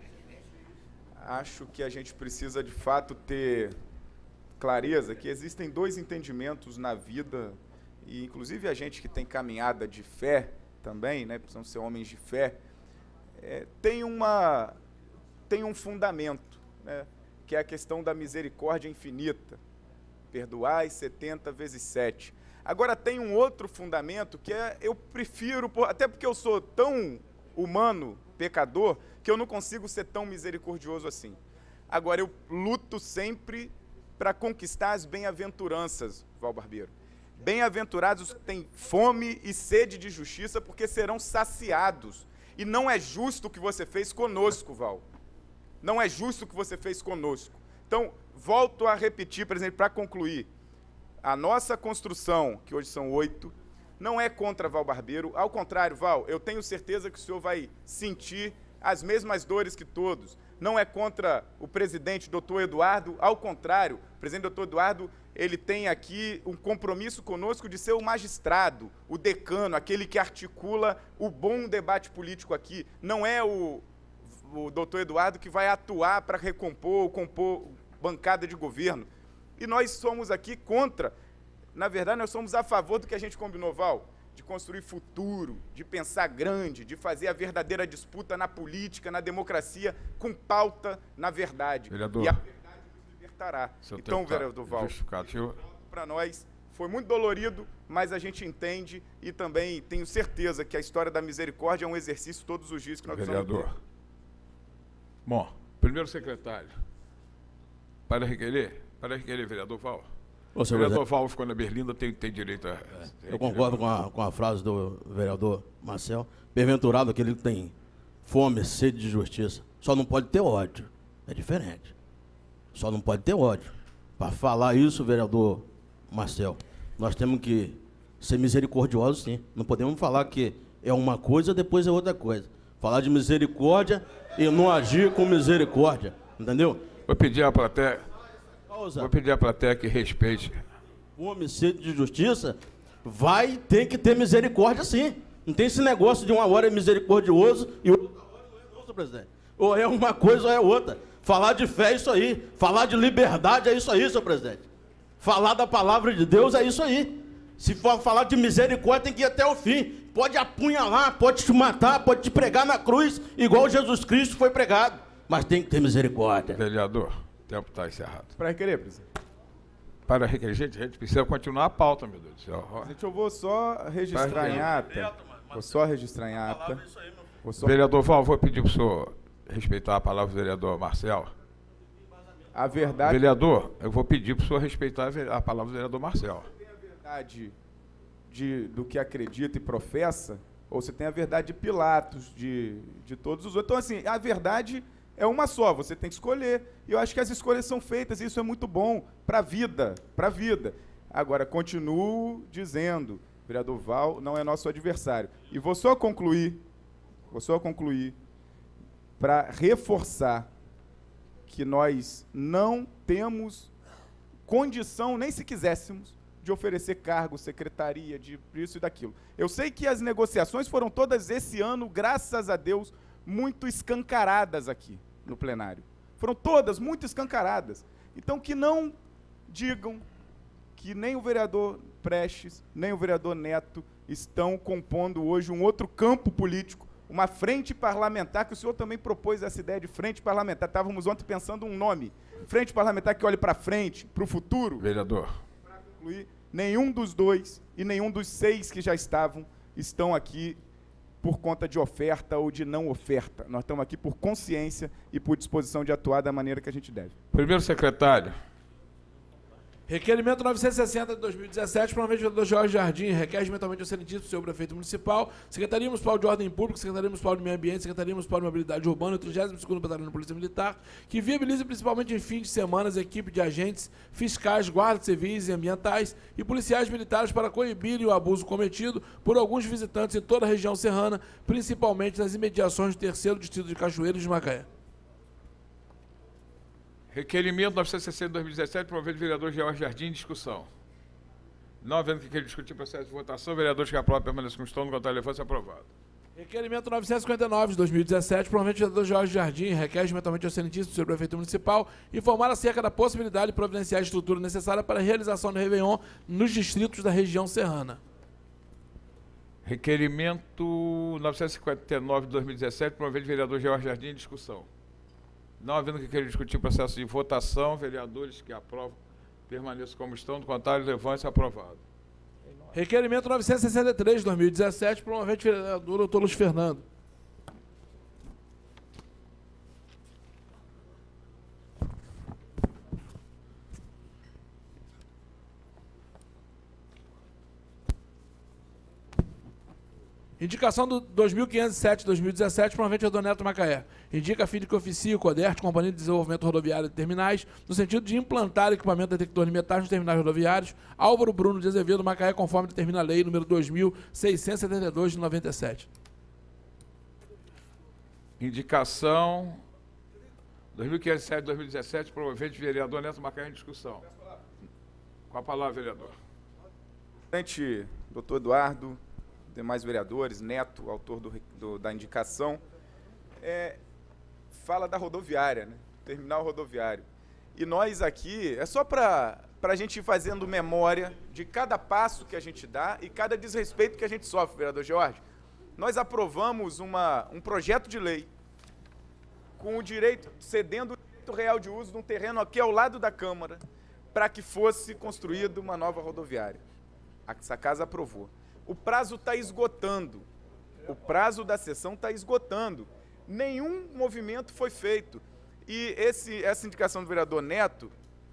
acho que a gente precisa de fato ter clareza que existem dois entendimentos na vida, e inclusive a gente que tem caminhada de fé também, né, precisam ser homens de fé, é, tem, uma, tem um fundamento, né, que é a questão da misericórdia infinita. Perdoai setenta vezes sete. Agora tem um outro fundamento que é, eu prefiro, até porque eu sou tão humano, pecador, que eu não consigo ser tão misericordioso assim. Agora, eu luto sempre para conquistar as bem-aventuranças, Val Barbeiro. Bem-aventurados os que têm fome e sede de justiça, porque serão saciados. E não é justo o que você fez conosco, Val. Não é justo o que você fez conosco. Então, volto a repetir, por exemplo, para concluir. A nossa construção, que hoje são oito, não é contra Val Barbeiro. Ao contrário, Val, eu tenho certeza que o senhor vai sentir as mesmas dores que todos. Não é contra o presidente, doutor Eduardo. Ao contrário, o presidente doutor Eduardo, ele tem aqui um compromisso conosco de ser o magistrado, o decano, aquele que articula o bom debate político aqui. Não é o, o doutor Eduardo que vai atuar para recompor ou compor bancada de governo. E nós somos aqui contra, na verdade, nós somos a favor do que a gente combinou, Val, de construir futuro, de pensar grande, de fazer a verdadeira disputa na política, na democracia, com pauta na verdade. Vereador, e a verdade nos libertará. Então, vereador Val, para nós foi muito dolorido, mas a gente entende e também tenho certeza que a história da misericórdia é um exercício todos os dias que nós precisamos ter. Vereador. Bom, primeiro secretário, para requerer, para requerer, vereador Val. O vereador Val ficou na Berlinda, tem, tem direito a... É, eu concordo com a, com a frase do vereador Marcel. Bem-aventurado aquele que tem fome, sede de justiça. Só não pode ter ódio. É diferente. Só não pode ter ódio. Para falar isso, vereador Marcel, nós temos que ser misericordiosos, sim. Não podemos falar que é uma coisa, depois é outra coisa. Falar de misericórdia e não agir com misericórdia. Entendeu? Vou pedir à plateia... Vou pedir à plateia que respeite. O homicídio de justiça vai ter que ter misericórdia, sim. Não tem esse negócio de uma hora é misericordioso e outra hora não é, não, senhor presidente. Ou é uma coisa ou é outra. Falar de fé é isso aí. Falar de liberdade é isso aí, senhor presidente. Falar da palavra de Deus é isso aí. Se for falar de misericórdia, tem que ir até o fim. Pode apunhalar, pode te matar, pode te pregar na cruz, igual Jesus Cristo foi pregado. Mas tem que ter misericórdia. Vereador. O tempo está encerrado. Para requerer, presidente. Para requerer, gente, a gente precisa continuar a pauta, meu Deus do céu. Presidente, eu vou só registrar em ata. Vou só registrar em ata. Só... Vereador Val, vou pedir para o senhor respeitar a palavra do vereador Marcel. A verdade... Vereador, eu vou pedir para o senhor respeitar a palavra do vereador Marcel. Você tem a verdade de, do que acredita e professa, ou você tem a verdade de Pilatos, de, de todos os outros. Então, assim, a verdade... é uma só, você tem que escolher. E eu acho que as escolhas são feitas, e isso é muito bom para a vida, para a vida. Agora, continuo dizendo, vereador Val não é nosso adversário. E vou só concluir, vou só concluir, para reforçar que nós não temos condição, nem se quiséssemos, de oferecer cargo, secretaria, de isso e daquilo. Eu sei que as negociações foram todas esse ano, graças a Deus, muito escancaradas aqui no plenário. Foram todas muito escancaradas. Então, que não digam que nem o vereador Prestes, nem o vereador Neto estão compondo hoje um outro campo político, uma frente parlamentar, que o senhor também propôs essa ideia de frente parlamentar. Estávamos ontem pensando um nome. Frente parlamentar que olhe para frente, para o futuro. Vereador. Para concluir, nenhum dos dois e nenhum dos seis que já estavam estão aqui por conta de oferta ou de não oferta. Nós estamos aqui por consciência e por disposição de atuar da maneira que a gente deve. Primeiro secretário. Requerimento novecentos e sessenta de dois mil e dezessete, provavelmente o vereador Jorge Jardim, requer regimentalmente ao excelentíssimo senhor prefeito municipal, Secretaria Municipal de Ordem Pública, Secretaria Municipal de Meio Ambiente, Secretaria Municipal de Mobilidade Urbana e o trigésimo segundo Batalhão de Polícia Militar, que viabilize principalmente em fins de semana as equipes de agentes, fiscais, guardas civis e ambientais e policiais militares para coibirem o abuso cometido por alguns visitantes em toda a região serrana, principalmente nas imediações do terceiro distrito de Cachoeiros de Macaé. Requerimento novecentos e sessenta de dois mil e dezessete, promovido pelo vereador Jorge Jardim, discussão. Não havendo que querer discutir processo de votação, vereadores que aprovam permaneçam como estão, no contrário, levante-se aprovado. Requerimento novecentos e cinquenta e nove de dois mil e dezessete, provavelmente o vereador Jorge Jardim, requer regimentalmente ao excelentíssimo senhor prefeito municipal informar acerca da possibilidade de providenciar a estrutura necessária para a realização do Réveillon nos distritos da região serrana. Requerimento novecentos e cinquenta e nove de dois mil e dezessete, promovido pelo vereador Jorge Jardim, discussão. Não havendo que querer discutir processo de votação, vereadores que aprovam permaneçam como estão, do contrário, levante-se aprovado. Requerimento novecentos e sessenta e três de dois mil e dezessete, promovente vereador doutor Luiz Fernando. Indicação do dois mil quinhentos e sete de dois mil e dezessete, provavelmente vereador Neto Macaé. Indica a fim de que oficie o CODERT, Companhia de Desenvolvimento Rodoviário de Terminais, no sentido de implantar equipamento detector de metais nos terminais rodoviários, Álvaro Bruno de Azevedo Macaé, conforme determina a lei número dois mil seiscentos e setenta e dois de noventa e sete. Indicação dois mil quinhentos e sete de dois mil e dezessete, promovente vereador Neto Macaé em discussão. Com a palavra, vereador. Presidente, doutor Eduardo, demais vereadores, Neto, autor do, do, da indicação, é, fala da rodoviária, né? Terminal rodoviário. E nós aqui, é só para a gente ir fazendo memória de cada passo que a gente dá e cada desrespeito que a gente sofre, vereador Jorge. Nós aprovamos uma, um projeto de lei com o direito, cedendo o direito real de uso de um terreno aqui ao lado da Câmara, para que fosse construída uma nova rodoviária. Essa casa aprovou. O prazo está esgotando. O prazo da sessão está esgotando. Nenhum movimento foi feito. E esse, essa indicação do vereador Neto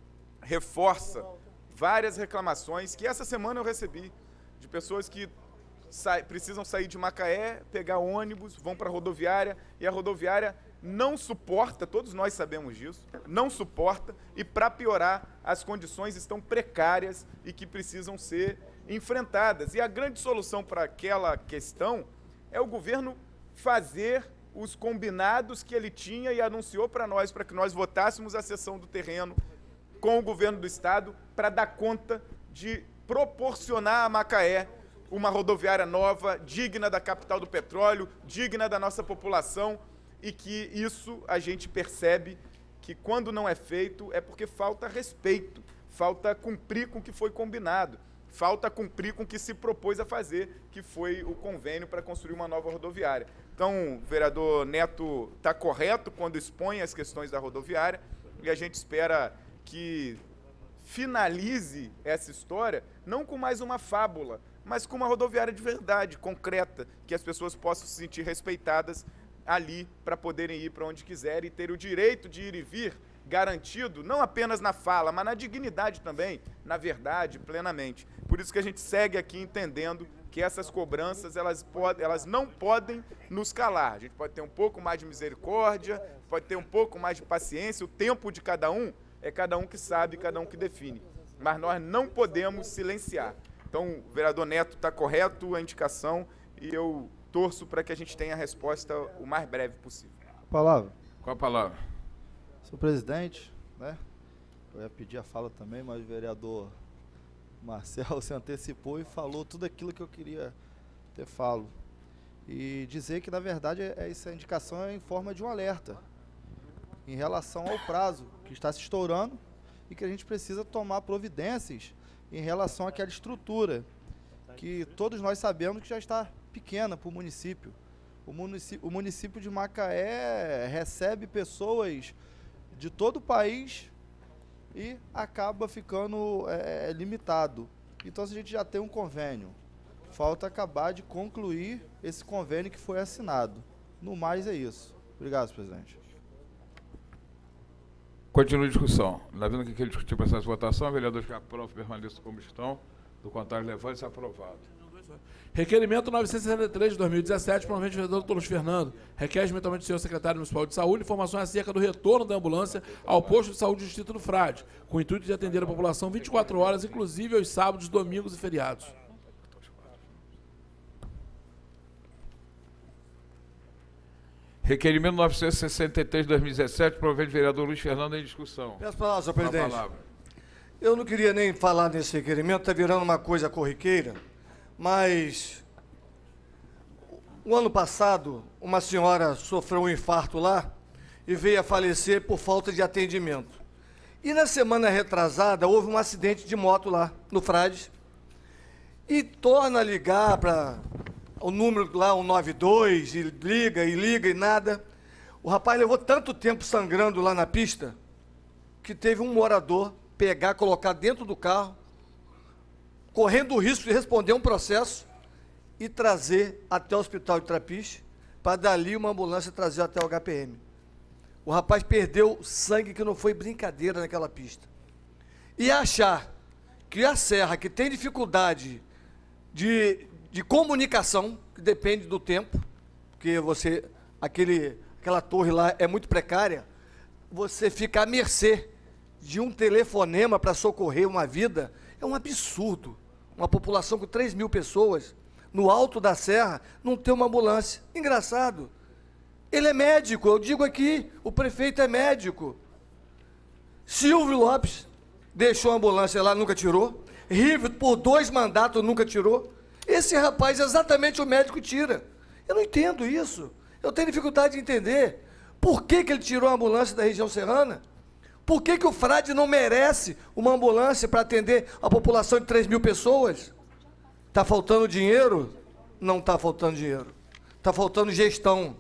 reforça várias reclamações que essa semana eu recebi de pessoas que sa- precisam sair de Macaé, pegar ônibus, vão para a rodoviária, e a rodoviária não suporta, todos nós sabemos disso, não suporta, e para piorar, as condições estão precárias e que precisam ser enfrentadas. E a grande solução para aquela questão é o governo fazer os combinados que ele tinha e anunciou para nós, para que nós votássemos a cessão do terreno com o governo do estado, para dar conta de proporcionar a Macaé uma rodoviária nova, digna da capital do petróleo, digna da nossa população, e que isso a gente percebe que quando não é feito é porque falta respeito, falta cumprir com o que foi combinado. Falta cumprir com o que se propôs a fazer, que foi o convênio para construir uma nova rodoviária. Então, o vereador Neto está correto quando expõe as questões da rodoviária, e a gente espera que finalize essa história, não com mais uma fábula, mas com uma rodoviária de verdade, concreta, que as pessoas possam se sentir respeitadas ali para poderem ir para onde quiserem e ter o direito de ir e vir garantido, não apenas na fala, mas na dignidade também, na verdade, plenamente. Por isso que a gente segue aqui entendendo que essas cobranças, elas, pode, elas não podem nos calar. A gente pode ter um pouco mais de misericórdia, pode ter um pouco mais de paciência, o tempo de cada um é cada um que sabe, cada um que define. Mas nós não podemos silenciar. Então, o vereador Neto está correto a indicação e eu torço para que a gente tenha a resposta o mais breve possível. Palavra. Com a palavra. Senhor presidente, né? Eu ia pedir a fala também, mas o vereador Marcel se antecipou e falou tudo aquilo que eu queria ter falo. E dizer que, na verdade, é, essa indicação é em forma de um alerta em relação ao prazo que está se estourando e que a gente precisa tomar providências em relação àquela estrutura que todos nós sabemos que já está pequena para o município. O município, o município de Macaé recebe pessoas de todo o país e acaba ficando é, limitado. Então, se a gente já tem um convênio, falta acabar de concluir esse convênio que foi assinado. No mais, é isso. Obrigado, presidente. Continua a discussão. Havendo que ele discutir processo de votação, vereadores que aprovam permaneçam como estão. Do contrário, levante-se. Aprovado. Requerimento novecentos e sessenta e três de dois mil e dezessete, promovente do vereador Luiz Fernando. Requer mentalmente do senhor secretário municipal de saúde informações acerca do retorno da ambulância ao posto de saúde do Distrito do Frade, com o intuito de atender a população vinte e quatro horas, inclusive aos sábados, domingos e feriados. Requerimento novecentos e sessenta e três de dois mil e dezessete, promovente do vereador Luiz Fernando em discussão. Peço palavra, senhor Com a presidente. palavra. Eu não queria nem falar nesse requerimento, está virando uma coisa corriqueira, mas o ano passado uma senhora sofreu um infarto lá e veio a falecer por falta de atendimento. E na semana retrasada houve um acidente de moto lá no Frade e torna a ligar para o número lá, um nove dois, e liga e liga e nada. O rapaz levou tanto tempo sangrando lá na pista que teve um morador pegar, colocar dentro do carro, correndo o risco de responder um processo e trazer até o hospital de Trapiche, para dali uma ambulância trazer até o H P M. O rapaz perdeu sangue que não foi brincadeira naquela pista. E achar que a serra, que tem dificuldade de, de comunicação, que depende do tempo, porque você, aquele, aquela torre lá é muito precária, você fica à mercê de um telefonema para socorrer uma vida, é um absurdo. Uma população com três mil pessoas, no alto da serra, não ter uma ambulância. Engraçado. Ele é médico, eu digo aqui, o prefeito é médico. Silvio Lopes deixou a ambulância lá, nunca tirou. Rive, por dois mandatos, nunca tirou. Esse rapaz, exatamente o médico tira. Eu não entendo isso. Eu tenho dificuldade de entender. Por que que ele tirou a ambulância da região serrana? Por que que o Frade não merece uma ambulância para atender a população de três mil pessoas? Está faltando dinheiro? Não está faltando dinheiro. Está faltando gestão.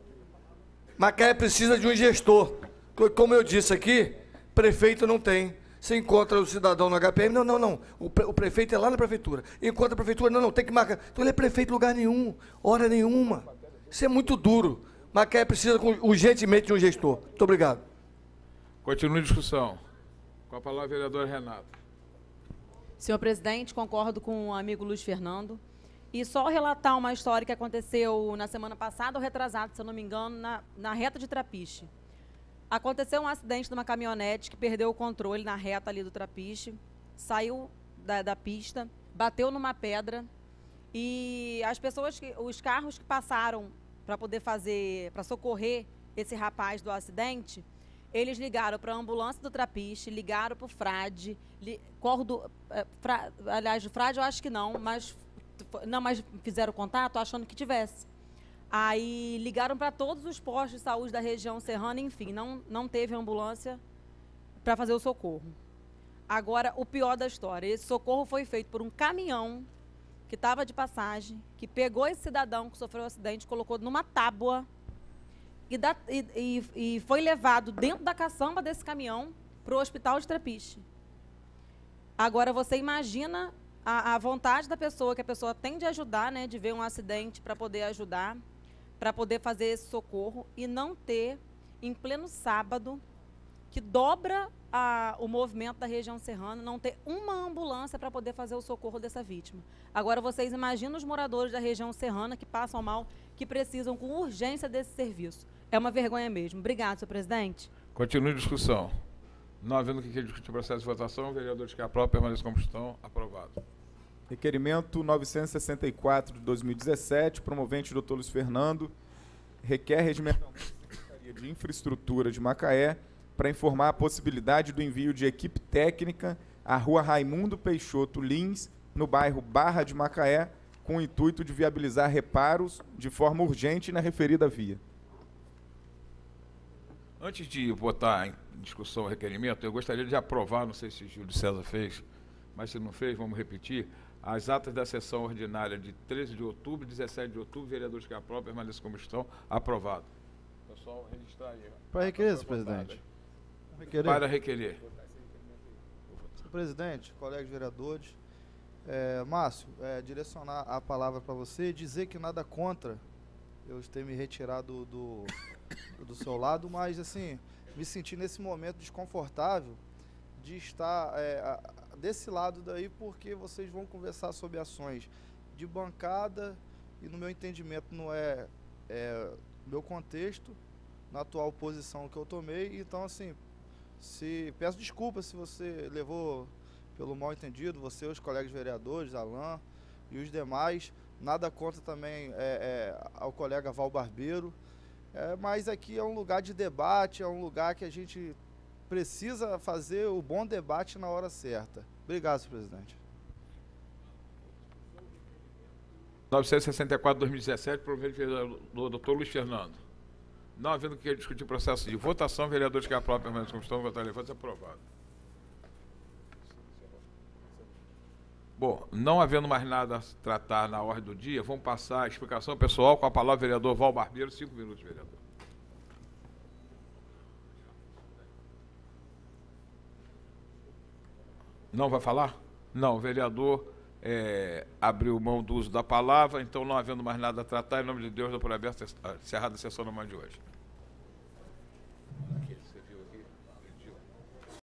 Macaé precisa de um gestor. Como eu disse aqui, prefeito não tem. Você encontra o cidadão no H P M, não, não, não. O, pre, o prefeito é lá na prefeitura. Encontra a prefeitura, não, não, tem que marcar. Então ele é prefeito em lugar nenhum, hora nenhuma. Isso é muito duro. Macaé precisa urgentemente de um gestor. Muito obrigado. Continua a discussão. Com a palavra, vereador Renato. Senhor presidente, concordo com o amigo Luiz Fernando. E só relatar uma história que aconteceu na semana passada ou retrasada, se eu não me engano, na, na reta de Trapiche. Aconteceu um acidente de uma caminhonete que perdeu o controle na reta ali do Trapiche, saiu da, da pista, bateu numa pedra e as pessoas, que, os carros que passaram para poder fazer, para socorrer esse rapaz do acidente, eles ligaram para a ambulância do Trapiche, ligaram para o Frade, li, cordo, é, fra, aliás, o Frade eu acho que não, mas, não, mas fizeram contato achando que tivesse. Aí ligaram para todos os postos de saúde da região serrana, enfim, não, não teve ambulância para fazer o socorro. Agora, o pior da história, esse socorro foi feito por um caminhão que estava de passagem, que pegou esse cidadão que sofreu o acidente, colocou numa tábua, E, da, e, e, e foi levado dentro da caçamba desse caminhão para o hospital de Trapiche. Agora, você imagina a, a vontade da pessoa, que a pessoa tem de ajudar, né, de ver um acidente para poder ajudar, para poder fazer esse socorro, e não ter, em pleno sábado, que dobra a, o movimento da região serrana, não ter uma ambulância para poder fazer o socorro dessa vítima. Agora, vocês imaginam os moradores da região serrana que passam mal, que precisam com urgência desse serviço. É uma vergonha mesmo. Obrigado, senhor presidente. Continue a discussão. Não havendo que discutir o processo de votação, vereadores que aprovam permaneçam como estão. Aprovado. Requerimento novecentos e sessenta e quatro de dois mil e dezessete, promovente doutor Luiz Fernando, requer regimentalmente a Secretaria de Infraestrutura de Macaé para informar a possibilidade do envio de equipe técnica à rua Raimundo Peixoto Lins, no bairro Barra de Macaé, com o intuito de viabilizar reparos de forma urgente na referida via. Antes de botar em discussão o requerimento, eu gostaria de aprovar, não sei se o Júlio César fez, mas se não fez, vamos repetir, as atas da sessão ordinária de treze de outubro e dezessete de outubro, vereadores que aprovam, permaneçam como estão, aprovado. Pessoal, registrar aí. Para requerer, senhor presidente. Requerer. Para requerer. Senhor presidente, colegas vereadores, é, Márcio, é, direcionar a palavra para você e dizer que nada contra eu ter me retirado do, do, do seu lado, mas assim, me senti nesse momento desconfortável de estar é, a- desse lado daí, porque vocês vão conversar sobre ações de bancada e, no meu entendimento, não é, é meu contexto, na atual posição que eu tomei. Então, assim, se peço desculpas se você levou pelo mal entendido, você, os colegas vereadores, Alain e os demais. Nada contra também é, é, ao colega Val Barbeiro. É, mas aqui é um lugar de debate, é um lugar que a gente precisa fazer o bom debate na hora certa. Obrigado, senhor presidente. novecentos e sessenta e quatro, dois mil e dezessete, promovido pelo doutor Luiz Fernando. Não havendo que discutir processo de votação, vereadores que aprovam a permanência como estão, votar levante, aprovado. Bom, não havendo mais nada a tratar na ordem do dia, vamos passar a explicação pessoal com a palavra vereador Val Barbeiro. Cinco minutos, vereador. Não vai falar? Não, o vereador é, abriu mão do uso da palavra, então não havendo mais nada a tratar, em nome de Deus, dou por aberta, encerrada a sessão da manhã de hoje.